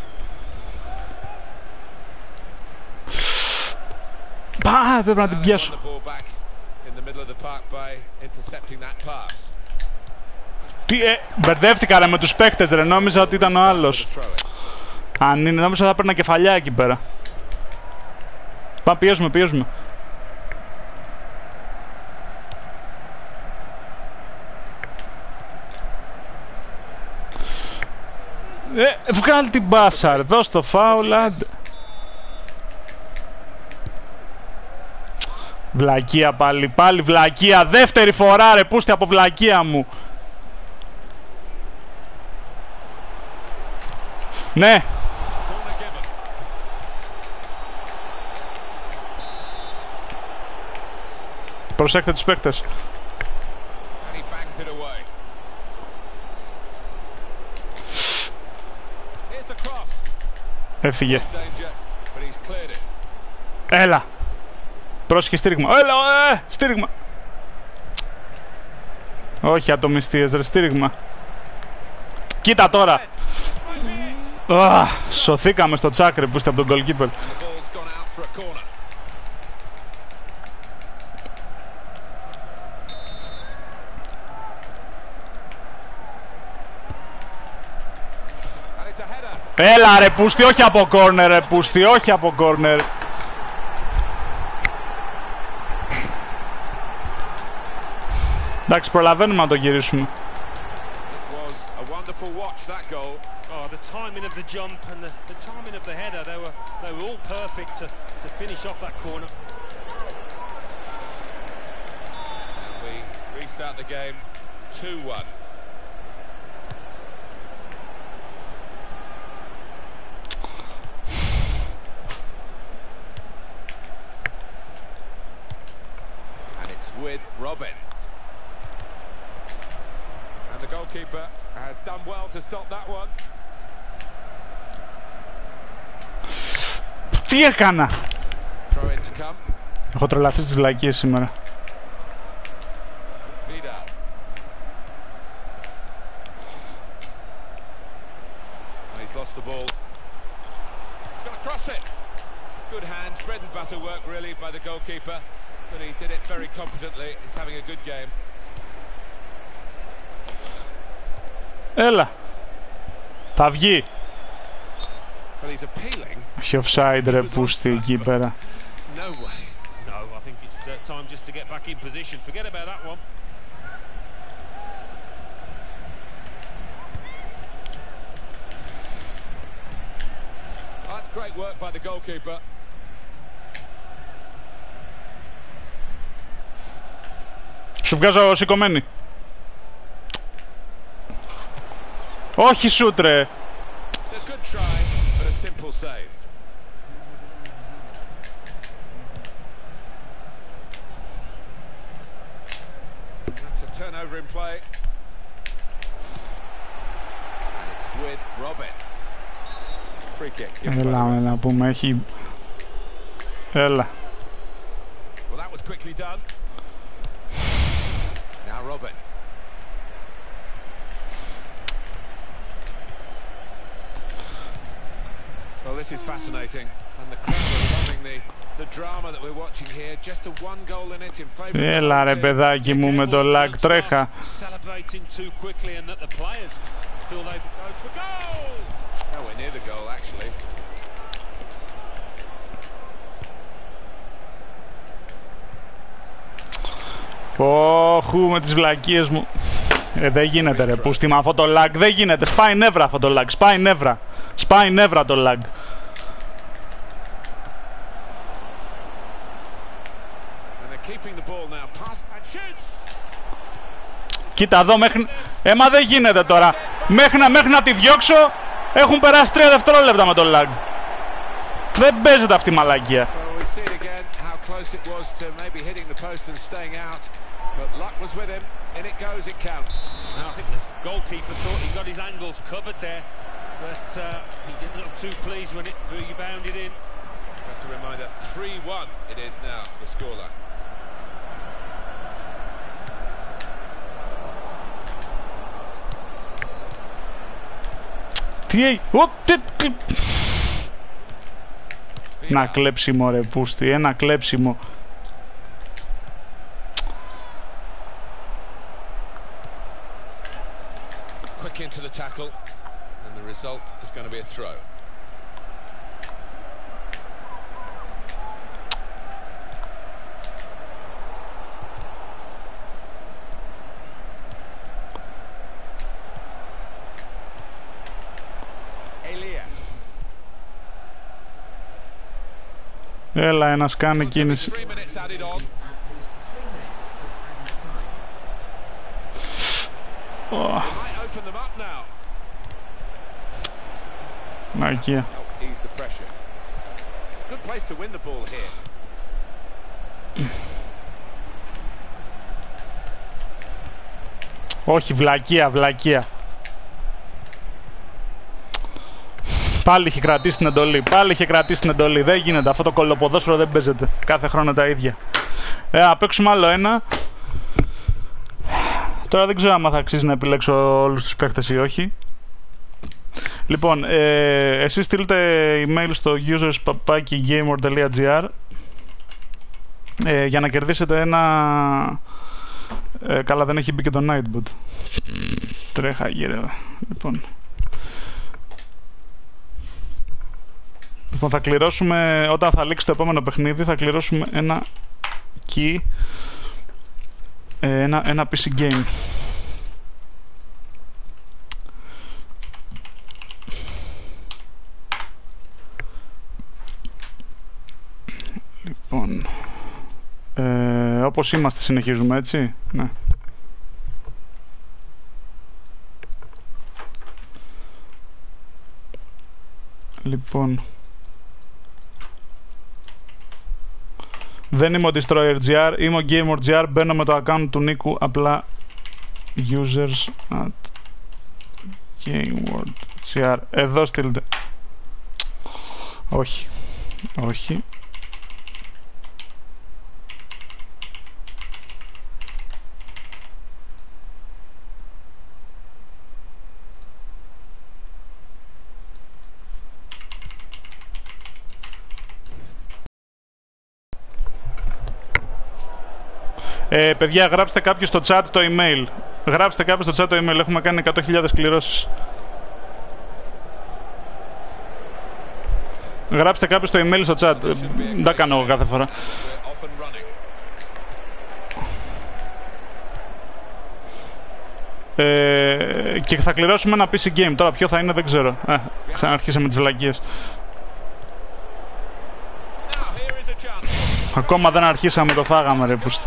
Πα, πρέπει να την πιάσω. Won the ball back in the middle of the park by intercepting that pass. Τι, μπερδεύτηκα ρε με τους παίκτες ρε, νόμιζα ότι ήταν ο άλλος. Throw it. Αν είναι, νόμιζα θα παίρνα κεφαλιά εκεί πέρα. Πάμε, πιέζουμε. Βγάλει την μπάσα ρε, δώσ' το φάουλ, άντε. Βλακεία πάλι βλακεία, δεύτερη φορά ρε, πούστη από βλακεία μου. Ναι. Corner given. Προσέχτε τους παίκτες. And he bangs it away. Here's the cross. Έφυγε. Danger, but he's cleared it. Έλα. Πρόσεχε στήριγμα. Έλα, στήριγμα. Όχι ατομιστίες ρε, στήριγμα. Κοίτα τώρα. Σωθήκαμε στο τσάκρι που είστε από τον goalkeeper. And the ball's gone out for a corner. And it's a header. Έλα ρε πούστη, όχι από κόρνερ ρε πούστη, όχι από κόρνερ. Εντάξει, προλαβαίνουμε να το γυρίσουμε. It was a wonderful watch, that goal. Oh, the timing of the jump and the timing of the header, they were all perfect to finish off that corner. And we restart the game 2-1. And it's with Robin. And the goalkeeper has done well to stop that one. Τι έκανα. Throw in to come. Έχω τρελαθεί στις βλακίες σήμερα. Vidal. And he's lost the ball. Gonna cross it. Good hands, bread and butter work really by the goalkeeper, but he did it very competently. He's having a good game. Έλα. Θα βγει. Well, he's appealing. Όχι offside ρε πούστη εκεί πέρα. No way. No, I think it's time just to get back in position. Forget about that one. Oh, that's great work by the goalkeeper. Σου βγάζω σηκωμένη. Όχι σούτ ρε. A good try, but a simple save. That's a turnover in play. And it's with Robin. Free kick. given by the Έλα ref. να πούμε, έχει... Έλα. Well, that was quickly done. Now Robin. Well, this is fascinating, and the crowd are loving the drama that we're watching here. Just a one goal in it in favour of the Έλα ρε team. παιδάκι μου με το lag, τρέχα. Celebrating too quickly and that the players feel they've Goes for goal! Nowhere near the goal, actually. Όχου με τις βλακίες μου. Δεν γίνεται ρε πούστη με αυτό το lag. Δεν γίνεται. Σπάει νεύρα αυτό το lag. Σπάει νεύρα. Σπάει νεύρα το lag. Κοίτα εδώ μέχρι... Μα δεν γίνεται τώρα. Μέχρι να τη διώξω έχουν περάσει 3 δευτερόλεπτα με το lag. Δεν παίζεται αυτή η μαλακία. But luck was with him, and it goes, it counts. Now, I think the goalkeeper thought he got his angles covered there, but he didn't look too pleased when it rebounded in. Just a reminder, 3-1 it is now, the scoreline. Ένα κλέψιμο ρε πούστη, ένα κλέψιμο. Quick into the tackle, and the result is going to be a throw. Έλα, ένας κάνει κίνηση. Μαγεία. Όχι, βλακεία, βλακεία. Πάλι είχε κρατήσει την εντολή. Πάλι είχε κρατήσει την εντολή. Δεν γίνεται. Αυτό το κολοποδόσφαιρο δεν παίζεται. Κάθε χρόνο τα ίδια. Να παίξουμε άλλο ένα. Τώρα δεν ξέρω αν θα αξίζει να επιλέξω όλους τους παίκτες ή όχι. Λοιπόν, εσείς στείλτε email στο users@gamer.gr για να κερδίσετε ένα... καλά, δεν έχει μπει και το Nightbot. Τρέχα γύρω. Λοιπόν, θα κληρώσουμε, όταν θα λήξει το επόμενο παιχνίδι, θα κληρώσουμε ένα key, ένα PC game. Λοιπόν, όπως είμαστε συνεχίζουμε, έτσι, ναι. Λοιπόν, δεν είμαι ο Destroyer.gr, είμαι ο Gamer.gr, μπαίνω με το account του Νίκου, απλά users@gamer.gr. Εδώ στείλτε. Όχι, όχι. Παιδιά, γράψτε κάποιος στο chat το email. Γράψτε κάποιος στο chat το email. Έχουμε κάνει 100.000 κληρώσεις. Γράψτε κάποιος το email στο chat. Δεν τα κάνω εγώ κάθε φορά. Και θα κληρώσουμε ένα PC game. Τώρα ποιο θα είναι δεν ξέρω. Ξαναρχίσαμε τις βλακίες. Ακόμα δεν αρχίσαμε, το φάγαμε ρε πούστη.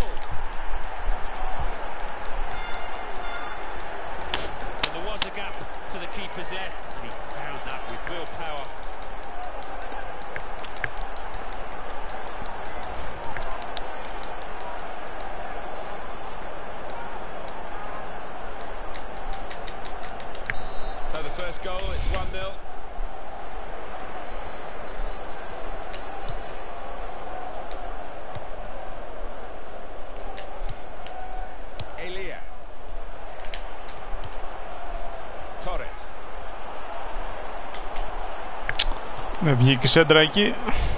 Με βγήκε η σέντρα εκεί.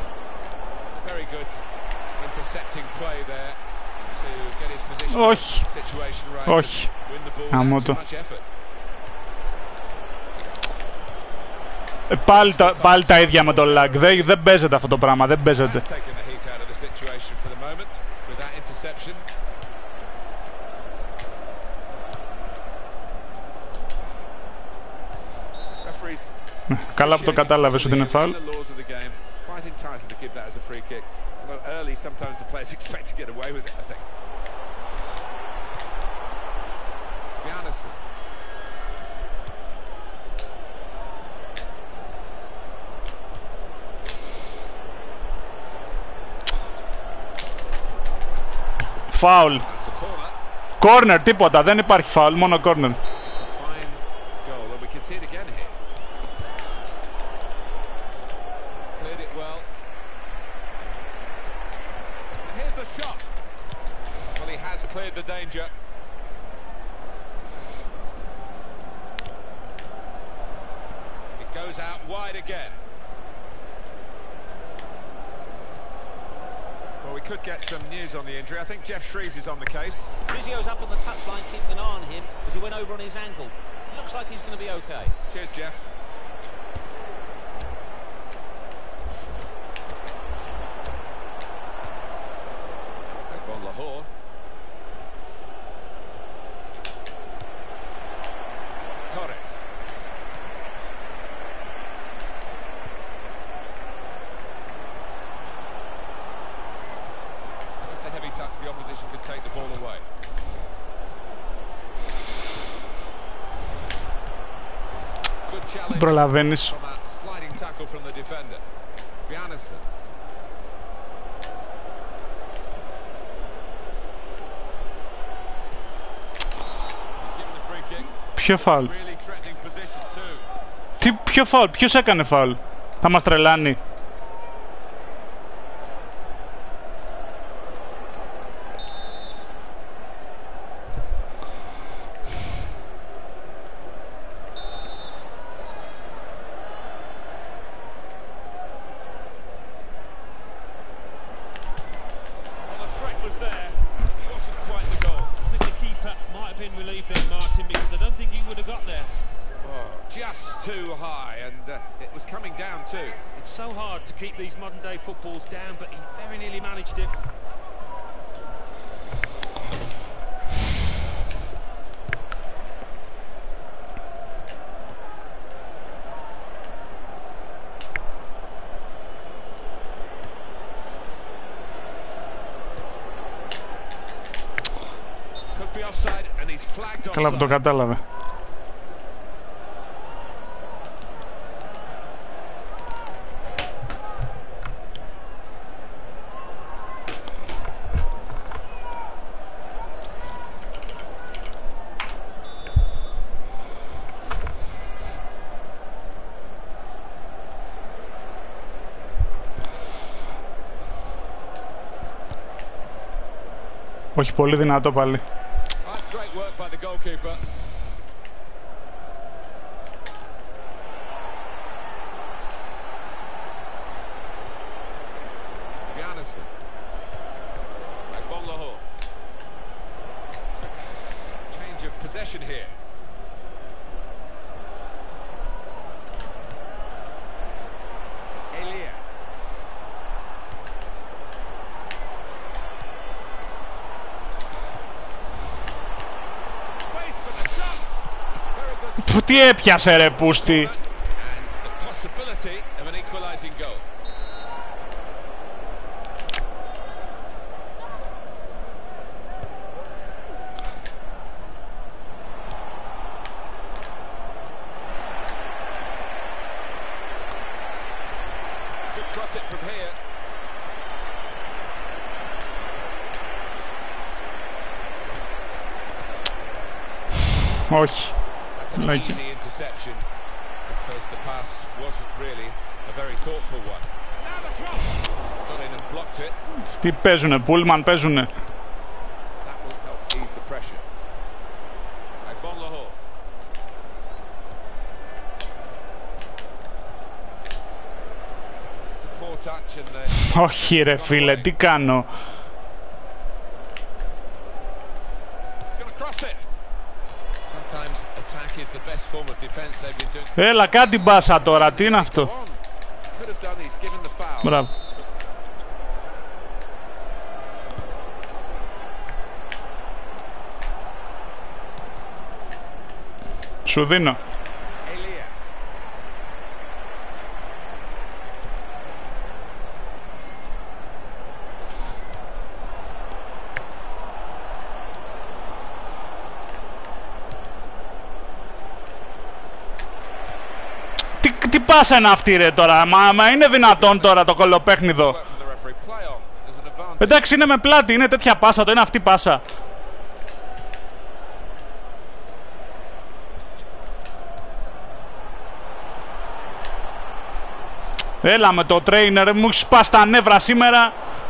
Όχι. Όχι. Αμότο. Πάλι τα ίδια με το lag. Δεν παίζεται αυτό το πράγμα. Δεν παίζεται. Καλά που το κατάλαβες ότι είναι φάουλ. Φάουλ. Κόρνερ, τίποτα, δεν υπάρχει φάουλ, μόνο κόρνερ. Cleared the danger. It goes out wide again. Well, we could get some news on the injury. I think Jeff Shreves is on the case. Physio's up on the touchline, keeping an eye on him as he went over on his ankle. Looks like he's going to be okay. Cheers, Jeff. Bon Lahore. Torres. Just the heavy touch, the opposition could take the ball away. Good challenge. Προλαβαίνεις. From a sliding tackle from the defender. Bjarnason. Ποιο φάουλ? Ποιο φάουλ? Ποιος έκανε φάουλ? Θα μας τρελάνει. Just too high, and it was coming down too. It's so hard to keep these modern day footballs down, but he very nearly managed it. Could be offside, and he's flagged offside. Καλά που το κατάλαβε. Όχι, πολύ δυνατό πάλι. That's great work by the goalkeeper. Bjarnason. Bon Lahore. Change of possession here. Elia. Τι έπιασε ρε πούστη? Όχι. An easy interception because the pass wasn't really a very thoughtful one. Now the shot! Got in and blocked it. Τι παίζουνε, Πούλμαν παίζουνε. That will help ease the pressure. Bon Lahore. It's a poor touch and Όχι ρε φίλε, τι κάνω? Έλα, κάτι μπάσα τώρα, τι είναι αυτό? Μπράβο. Σου δίνω. Τι πάσα είναι αυτή ρε τώρα, μα είναι δυνατόν τώρα το κολοπέχνιδο. Εντάξει είναι με πλάτη, είναι τέτοια πάσα, το είναι αυτή πάσα. Έλα με το trainer, μου έχεις σπάσει τα νεύρα σήμερα.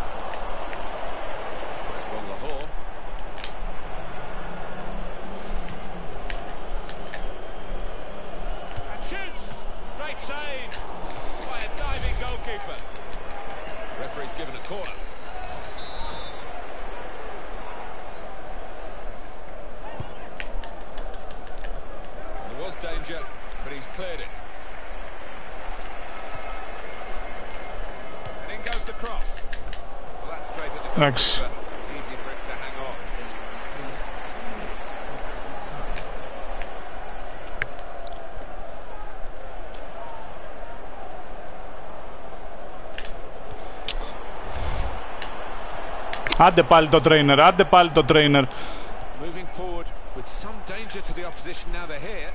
Εντάξει. Άντε πάλι το trainer, άντε πάλι το trainer. Moving forward with some danger to the opposition now they're here.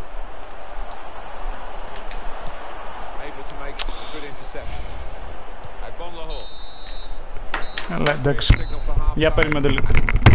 Able to make a good interception. Agbon Lahore. Έλα, εντάξει. Για περιμένετε λίγο.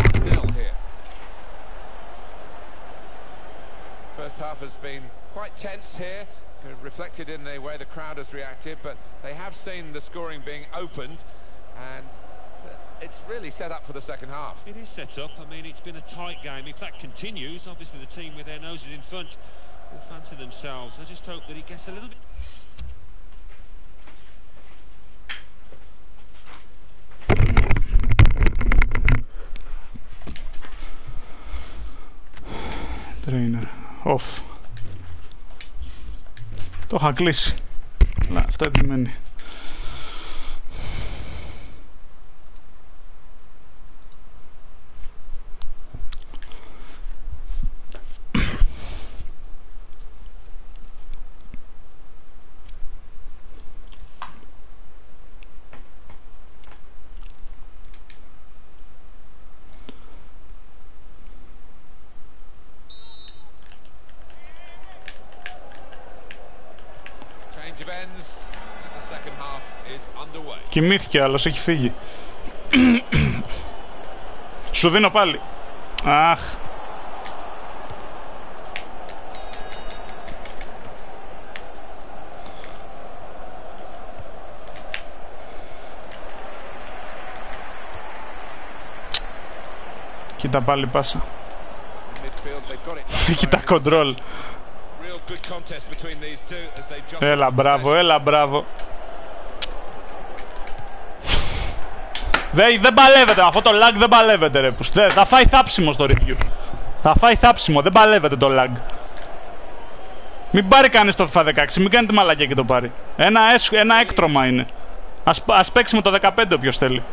First half has been quite tense here, reflected in the way the crowd has reacted, but they have seen the scoring being opened, and it's really set up for the second half. It is set up. I mean, it's been a tight game. If that continues, obviously the team with their noses in front will fancy themselves. I just hope that it gets a little bit... Trainer, off. Το είχα κλείσει. Αλλά αυτό επιμένει. Κοιμήθηκε άλλος, έχει φύγει. Σου δίνω πάλι. Αχ. Κοίτα πάλι πάσα. Κοίτα κοντρόλ. Έλα μπράβο, έλα μπράβο. Δεν παλεύεται, αυτό το lag δεν παλεύεται ρε. Θα φάει θάψιμο στο review. Θα φάει θάψιμο, δεν παλεύεται το lag. Μην πάρει κανείς το FIFA 16, μην κάνετε μαλακιά και το πάρει. Ένα έκτρωμα είναι. Ας παίξει με το 15 όποιος θέλει.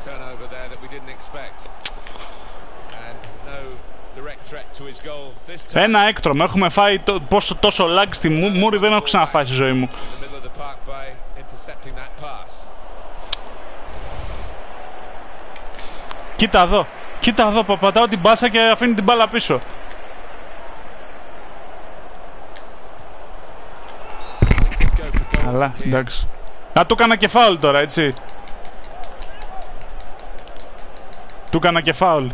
Ένα έκτρωμα, έχουμε φάει τόσο lag στη μούρη, δεν έχω ξαναφάει στη ζωή μου. Κοίτα εδώ, πατάω την μπάσα και αφήνει την μπάλα πίσω. Αλλά, εντάξει. Α, του έκανα και φάουλ τώρα, έτσι. Του έκανα και φάουλ.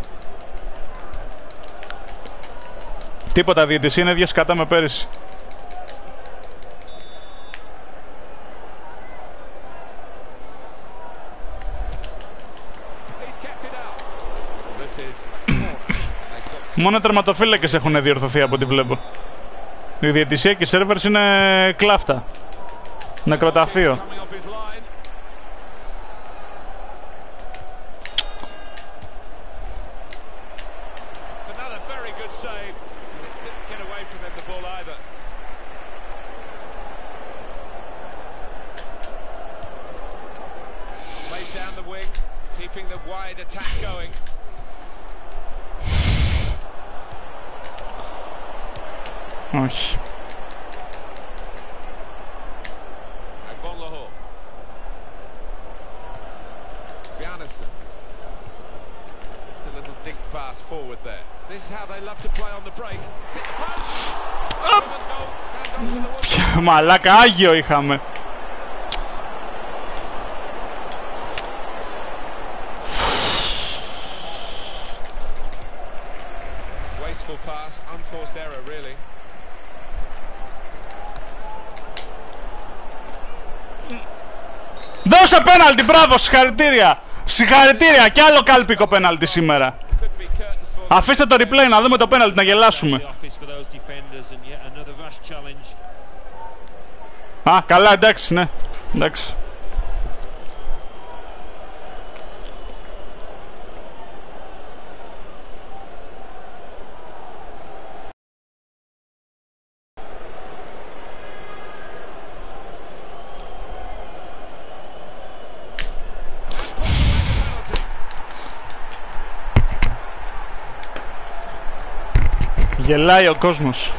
Τίποτα, διαιτησία είναι ίδια σκατά με πέρυσι. Μόνο τερματοφύλακες έχουν διορθωθεί από ό,τι βλέπω. Η διαιτησία και οι σερβέρς είναι κλάφτα. Νεκροταφείο. Όχι. Μαλάκα, άγιο είχαμε. Wasteful pass, unforced error, really. Δώσε πέναλτι, μπράβο, συγχαρητήρια. Συγχαρητήρια, κι άλλο κάλπικο πέναλτι σήμερα. Αφήστε το replay να δούμε το πέναλτι, να γελάσουμε. Α, καλά, εντάξει, ναι. Εντάξει. Γελάει ο κόσμος.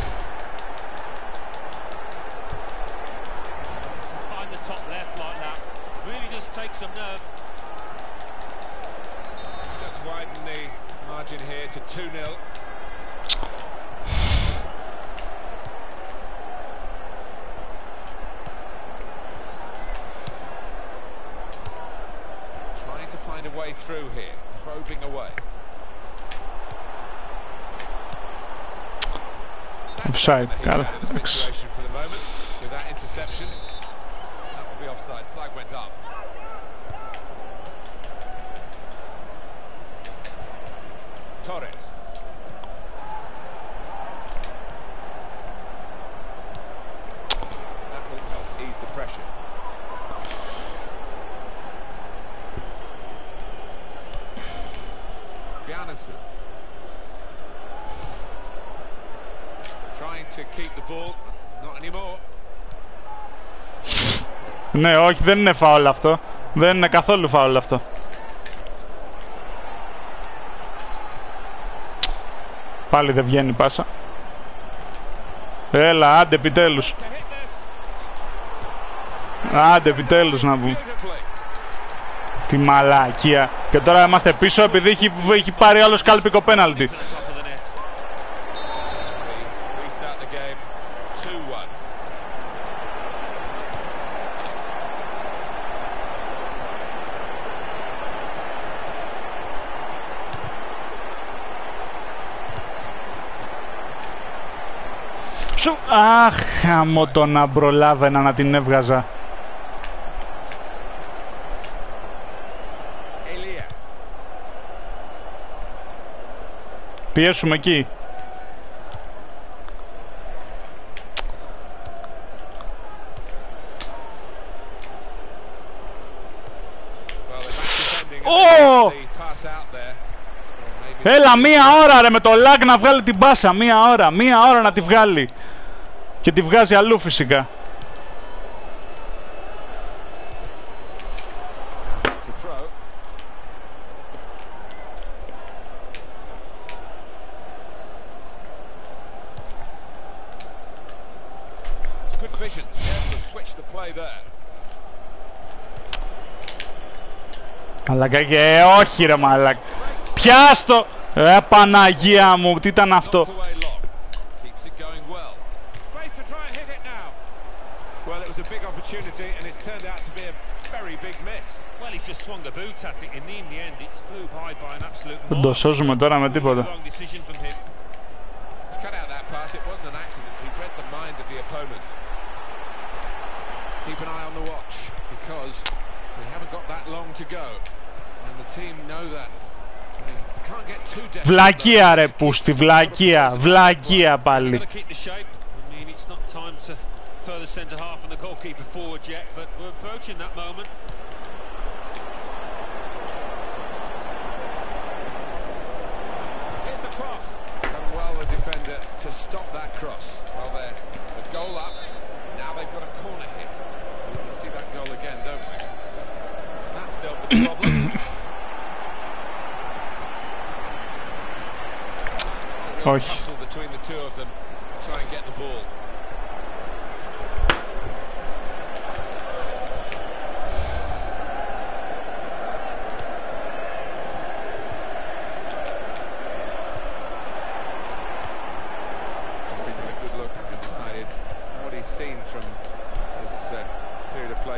Trying to find a way through here, probing away. Offside, καλά. Ναι, όχι, δεν είναι φάουλ αυτό. Δεν είναι καθόλου φάουλ αυτό. Πάλι δεν βγαίνει πάσα. Έλα, άντε επιτέλους. Άντε επιτέλους να πούμε. Τι μαλακία. Και τώρα είμαστε πίσω επειδή έχει πάρει άλλος κάλπικο πέναλτι. Αχ, χαμώ το να προλάβαινα να την έβγαζα. Πιέσουμε εκεί. Έλα, μία ώρα ρε με το lag να βγάλει την πάσα. Μία ώρα να τη βγάλει. Και τη βγάζει αλλού φυσικά. Μαλάκα, όχι ρε μαλάκα. Πιάστο! Παναγία μου, τι ήταν αυτό. Δεν το σώζουμε τώρα με τίποτα. Βλακεία ρε πούστη, βλακεία, βλακεία πάλι. Όχι.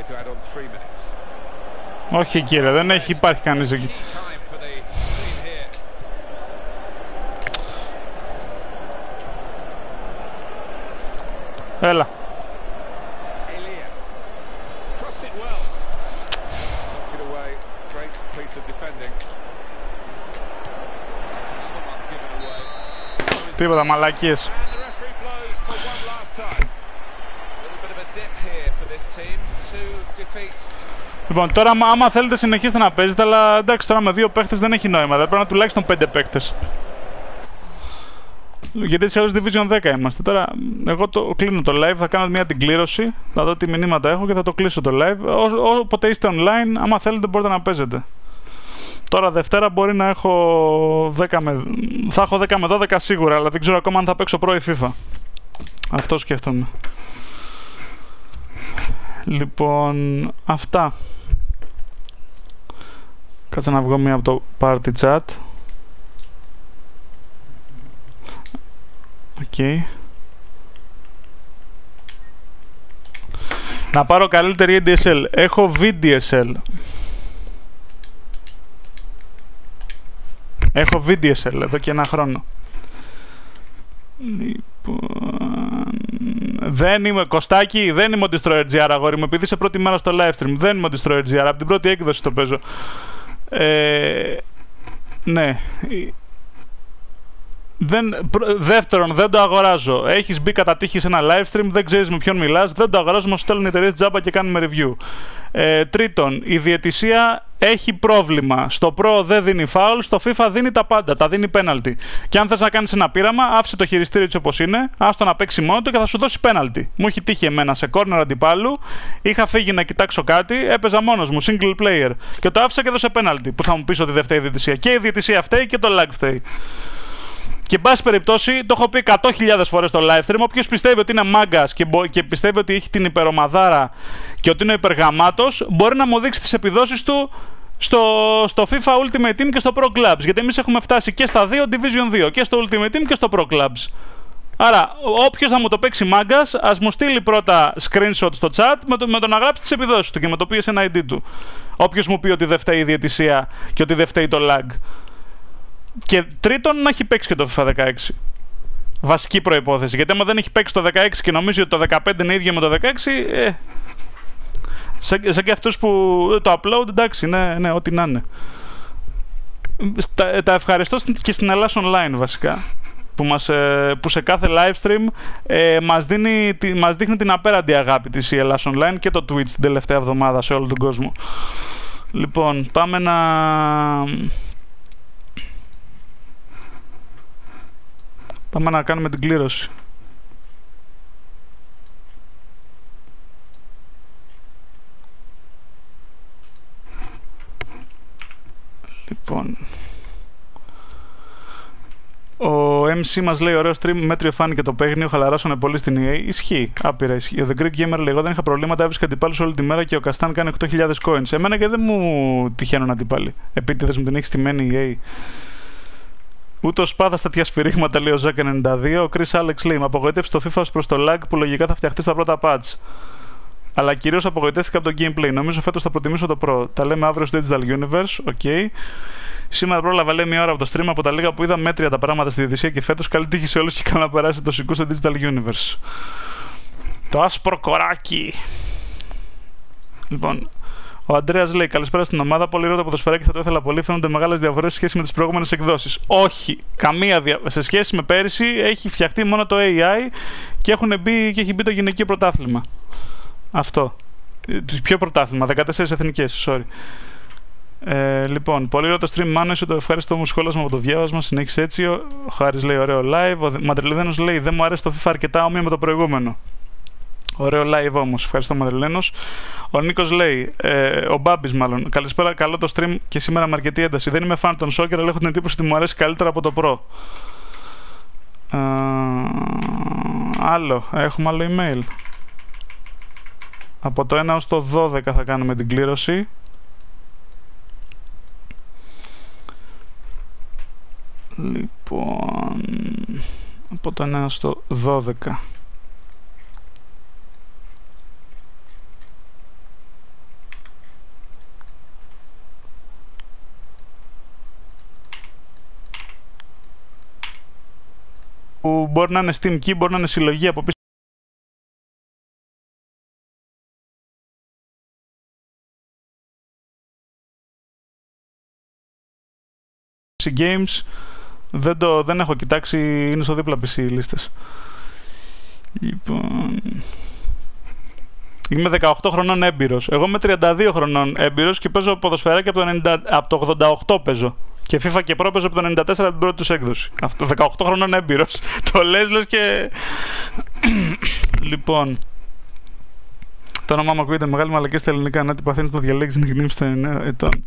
to add on 3 minutes. Όχι κύριε, δεν έχει, υπάρχει κανείς εκεί. Έλα. Τίποτα, μαλακίες. Λοιπόν, τώρα άμα θέλετε συνεχίστε να παίζετε, αλλά εντάξει, τώρα με 2 παίχτες δεν έχει νόημα. Δεν πρέπει να τουλάχιστον 5 παίχτες. Γιατί έτσι άλλως Division 10 είμαστε. Τώρα, εγώ το κλείνω το live, θα κάνω μια την κλήρωση, θα δω τι μηνύματα έχω και θα το κλείσω το live. Όποτε είστε online, άμα θέλετε μπορείτε να παίζετε. Τώρα Δευτέρα μπορεί να έχω 10 με... θα έχω 10 με 12 σίγουρα, αλλά δεν ξέρω ακόμα αν θα παίξω πρώη FIFA. Αυτό σκέφτομαι. Λοιπόν, αυτά. Κάτσε να βγω μία από το party chat. Okay. Να πάρω καλύτερη ADSL. Έχω VDSL. Έχω VDSL εδώ και 1 χρόνο. Λοιπόν... Δεν είμαι Κωστάκι, δεν είμαι ο DestroyerGR αγόρι μου, επειδή είσαι πρώτη μέρα στο live stream. Δεν είμαι ο DestroyerGR, από την πρώτη έκδοση το παίζω. Ναι. Δεύτερον, δεν το αγοράζω. Έχεις μπει κατά τύχη σε ένα live stream, δεν ξέρεις με ποιον μιλάς, δεν το αγοράζω, μας στέλνουν οι εταιρείες τζάμπα και κάνουμε review. Τρίτον, η διαιτησία έχει πρόβλημα. Στο Pro δεν δίνει foul, στο FIFA δίνει τα πάντα, τα δίνει penalty. Και αν θες να κάνεις ένα πείραμα, άφησε το χειριστήριο έτσι όπως είναι, άστο να παίξει μόνο του και θα σου δώσει penalty. Μου έχει τύχει εμένα σε corner αντιπάλου, είχα φύγει να κοιτάξω κάτι, έπαιζα μόνος μου, single player. Και το άφησα και έδωσε penalty. Που θα μου πεις ότι δεν φταίει η διαιτησία. Και η διαιτησία φταίει και το lag φταίει. Και εν πάση περιπτώσει, το έχω πει 100.000 φορές στο live stream. Όποιος πιστεύει ότι είναι μάγκας και πιστεύει ότι έχει την υπερομαδάρα και ότι είναι υπεργαμάτος, μπορεί να μου δείξει τις επιδόσεις του στο FIFA Ultimate Team και στο Pro Clubs. Γιατί εμείς έχουμε φτάσει και στα 2 Division 2, και στο Ultimate Team και στο Pro Clubs. Άρα, όποιος θα μου το παίξει μάγκας, ας μου στείλει πρώτα screenshot στο chat με το να γράψει τις επιδόσεις του και με το PSN ID του. Όποιος μου πει ότι δεν φταίει η διαιτησία και ότι δεν φταίει το lag. Και τρίτον, να έχει παίξει και το FIFA 16. Βασική προϋπόθεση. Γιατί άμα δεν έχει παίξει το 16 και νομίζει ότι το 15 είναι ίδιο με το 16, σαν και αυτούς που το upload, εντάξει, ναι, ό,τι να είναι. Τα ευχαριστώ και στην Ελλάς Online βασικά, που σε κάθε live stream μας δείχνει την απέραντη αγάπη της η Ελλάς Online και το Twitch την τελευταία εβδομάδα σε όλο τον κόσμο. Λοιπόν, πάμε να κάνουμε την κλήρωση. Λοιπόν, ο MC μας λέει ωραίο stream, μέτριο φάνηκε το παίγνιο, χαλαρώσανε πολύ στην EA. Ισχύει, άπειρα ισχύει. Ο The Greek Gamer λέει, εγώ δεν είχα προβλήματα, έβρισκα αντιπάλους όλη τη μέρα και ο Καστάν κάνει 8.000 coins. Εμένα και δεν μου τυχαίνουν αντιπάλοι, επίτηδες μου την έχει στημένη η EA. Ούτε ο Σπάθας τέτοια σφυρίγματα, λέει ο Ζακ 92. Ο Chris Alex λέει: με απογοήτευσε το FIFA προς το lag που λογικά θα φτιαχτεί στα πρώτα patch. Αλλά κυρίως απογοητεύτηκα από το gameplay. Νομίζω φέτος θα προτιμήσω το Pro. Τα λέμε αύριο στο Digital Universe. Okay. Σήμερα πρόλαβα, λέει, 1 ώρα από το stream. Από τα λίγα που είδα, μέτρια τα πράγματα στη διαιτησία και φέτος καλή τύχη σε όλους και καλά να περάσει το σικού στο Digital Universe. Το άσπρο κοράκι. Λοιπόν. Ο Αντρέας λέει: καλησπέρα στην ομάδα. Πολύ ωραίο το ποδοσφαιράκι, θα το ήθελα πολύ. Φαίνονται μεγάλες διαφορές σε σχέση με τις προηγούμενες εκδόσεις. Όχι, καμία διαφορά. Σε σχέση με πέρυσι έχει φτιαχτεί μόνο το AI και έχει μπει το γυναικείο πρωτάθλημα. Αυτό. Ποιο πρωτάθλημα, 14 εθνικές, sorry. Λοιπόν, πολύ ωραίο το stream, Μάνο. Είσαι το ευχαριστώ μου σχόλασμα από το διάβασμα. Συνέχισε έτσι. Ο Χάρης λέει: ωραίο live. Ο Μαντρελίδενος λέει: δεν μου αρέσει το FIFA αρκετά όμοιο με το προηγούμενο. Ωραίο live όμως. Ευχαριστώ, Μαντρελένος. Ο Νίκος λέει, ο Μπάμπης μάλλον, καλησπέρα, καλό το stream και σήμερα με αρκετή ένταση. Δεν είμαι φαν των soccer, αλλά έχω την εντύπωση ότι μου αρέσει καλύτερα από το Pro. Έχουμε άλλο email. Από το 1 ως το 12 θα κάνουμε την κλήρωση. Λοιπόν, από το 1 ως το 12. μπορεί να είναι Steam Key, μπορεί να είναι συλλογή από πίσω games. Δεν έχω κοιτάξει, είναι στο δίπλα PC οι λίστες. Λοιπόν, είμαι 18 χρονών έμπειρος. Εγώ είμαι 32 χρονών έμπειρος και παίζω ποδοσφαιράκι από το 88 παίζω. Και FIFA και Pro παίζω από το 94 από την πρώτη τους έκδοση. Αυτό, 18 χρονών έμπειρος. Το λες και... Λοιπόν, το όνομά μου ακούγεται μεγάλη μαλακή στα ελληνικά. Να την παθαίνεις να διαλέξεις να γεννήσεις στα 9 ετών.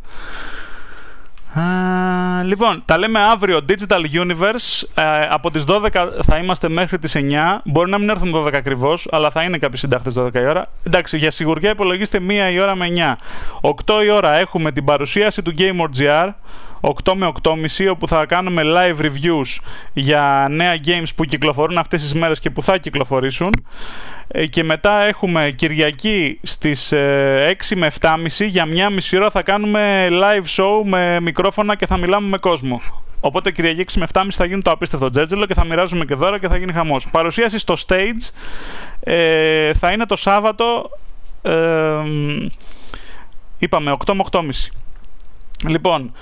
Λοιπόν, τα λέμε αύριο Digital Universe. Από τις 12 θα είμαστε μέχρι τις 9. Μπορεί να μην έρθουν 12 ακριβώς, αλλά θα είναι κάποιοι συντάχτες 12 η ώρα. Εντάξει, για σιγουριά υπολογίστε 1 η ώρα με 9. 8 η ώρα έχουμε την παρουσίαση του Gamer.gr, 8 με 8.30, όπου θα κάνουμε live reviews για νέα games που κυκλοφορούν αυτές τις μέρες και που θα κυκλοφορήσουν. Και μετά έχουμε Κυριακή στις 6 με 7.30, για 1,5 ώρα θα κάνουμε live show με μικρόφωνα και θα μιλάμε με κόσμο. Οπότε Κυριακή 6 με 7.30 θα γίνει το απίστευτο τζέτζελο και θα μοιράζουμε και δώρα και θα γίνει χαμός. Παρουσίαση στο stage θα είναι το Σάββατο, είπαμε 8 με 8.30. Λοιπόν,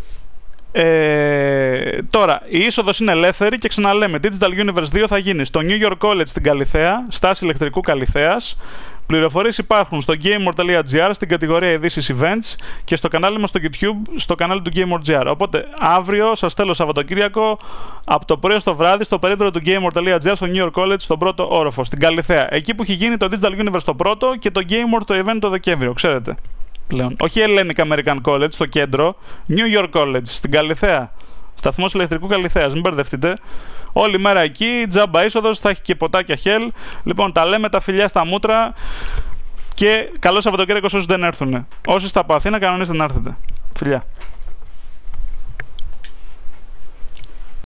τώρα η είσοδος είναι ελεύθερη και ξαναλέμε Digital Universe 2 θα γίνει στο New York College στην Καλιθέα, στάση ηλεκτρικού Καλιθέας. Πληροφορίες υπάρχουν στο gamer.gr στην κατηγορία ειδήσεις events και στο κανάλι μας στο YouTube, στο κανάλι του Gamer.gr. Οπότε αύριο σας στέλνω Σαββατοκύριακο από το πρωί στο βράδυ στο περίπτερο του Gamer.gr στο New York College στον πρώτο όροφο, στην Καλιθέα. Εκεί που έχει γίνει το Digital Universe το πρώτο και το Gamer το event το Δεκέμβριο, ξέρετε. Πλέον. Όχι Hellenic American College στο κέντρο, New York College στην Καλιθέα. Σταθμός ηλεκτρικού Καλιθέας, μην μπερδευτείτε. Όλη μέρα εκεί, τζάμπα είσοδος, θα έχει και ποτάκια χέλ. Λοιπόν, τα λέμε, τα φιλιά στα μούτρα και καλό Σαββατοκύριακο όσους δεν έρθουν. Όσοι στα από Αθήνα, κανονίστε να έρθετε. Φιλιά.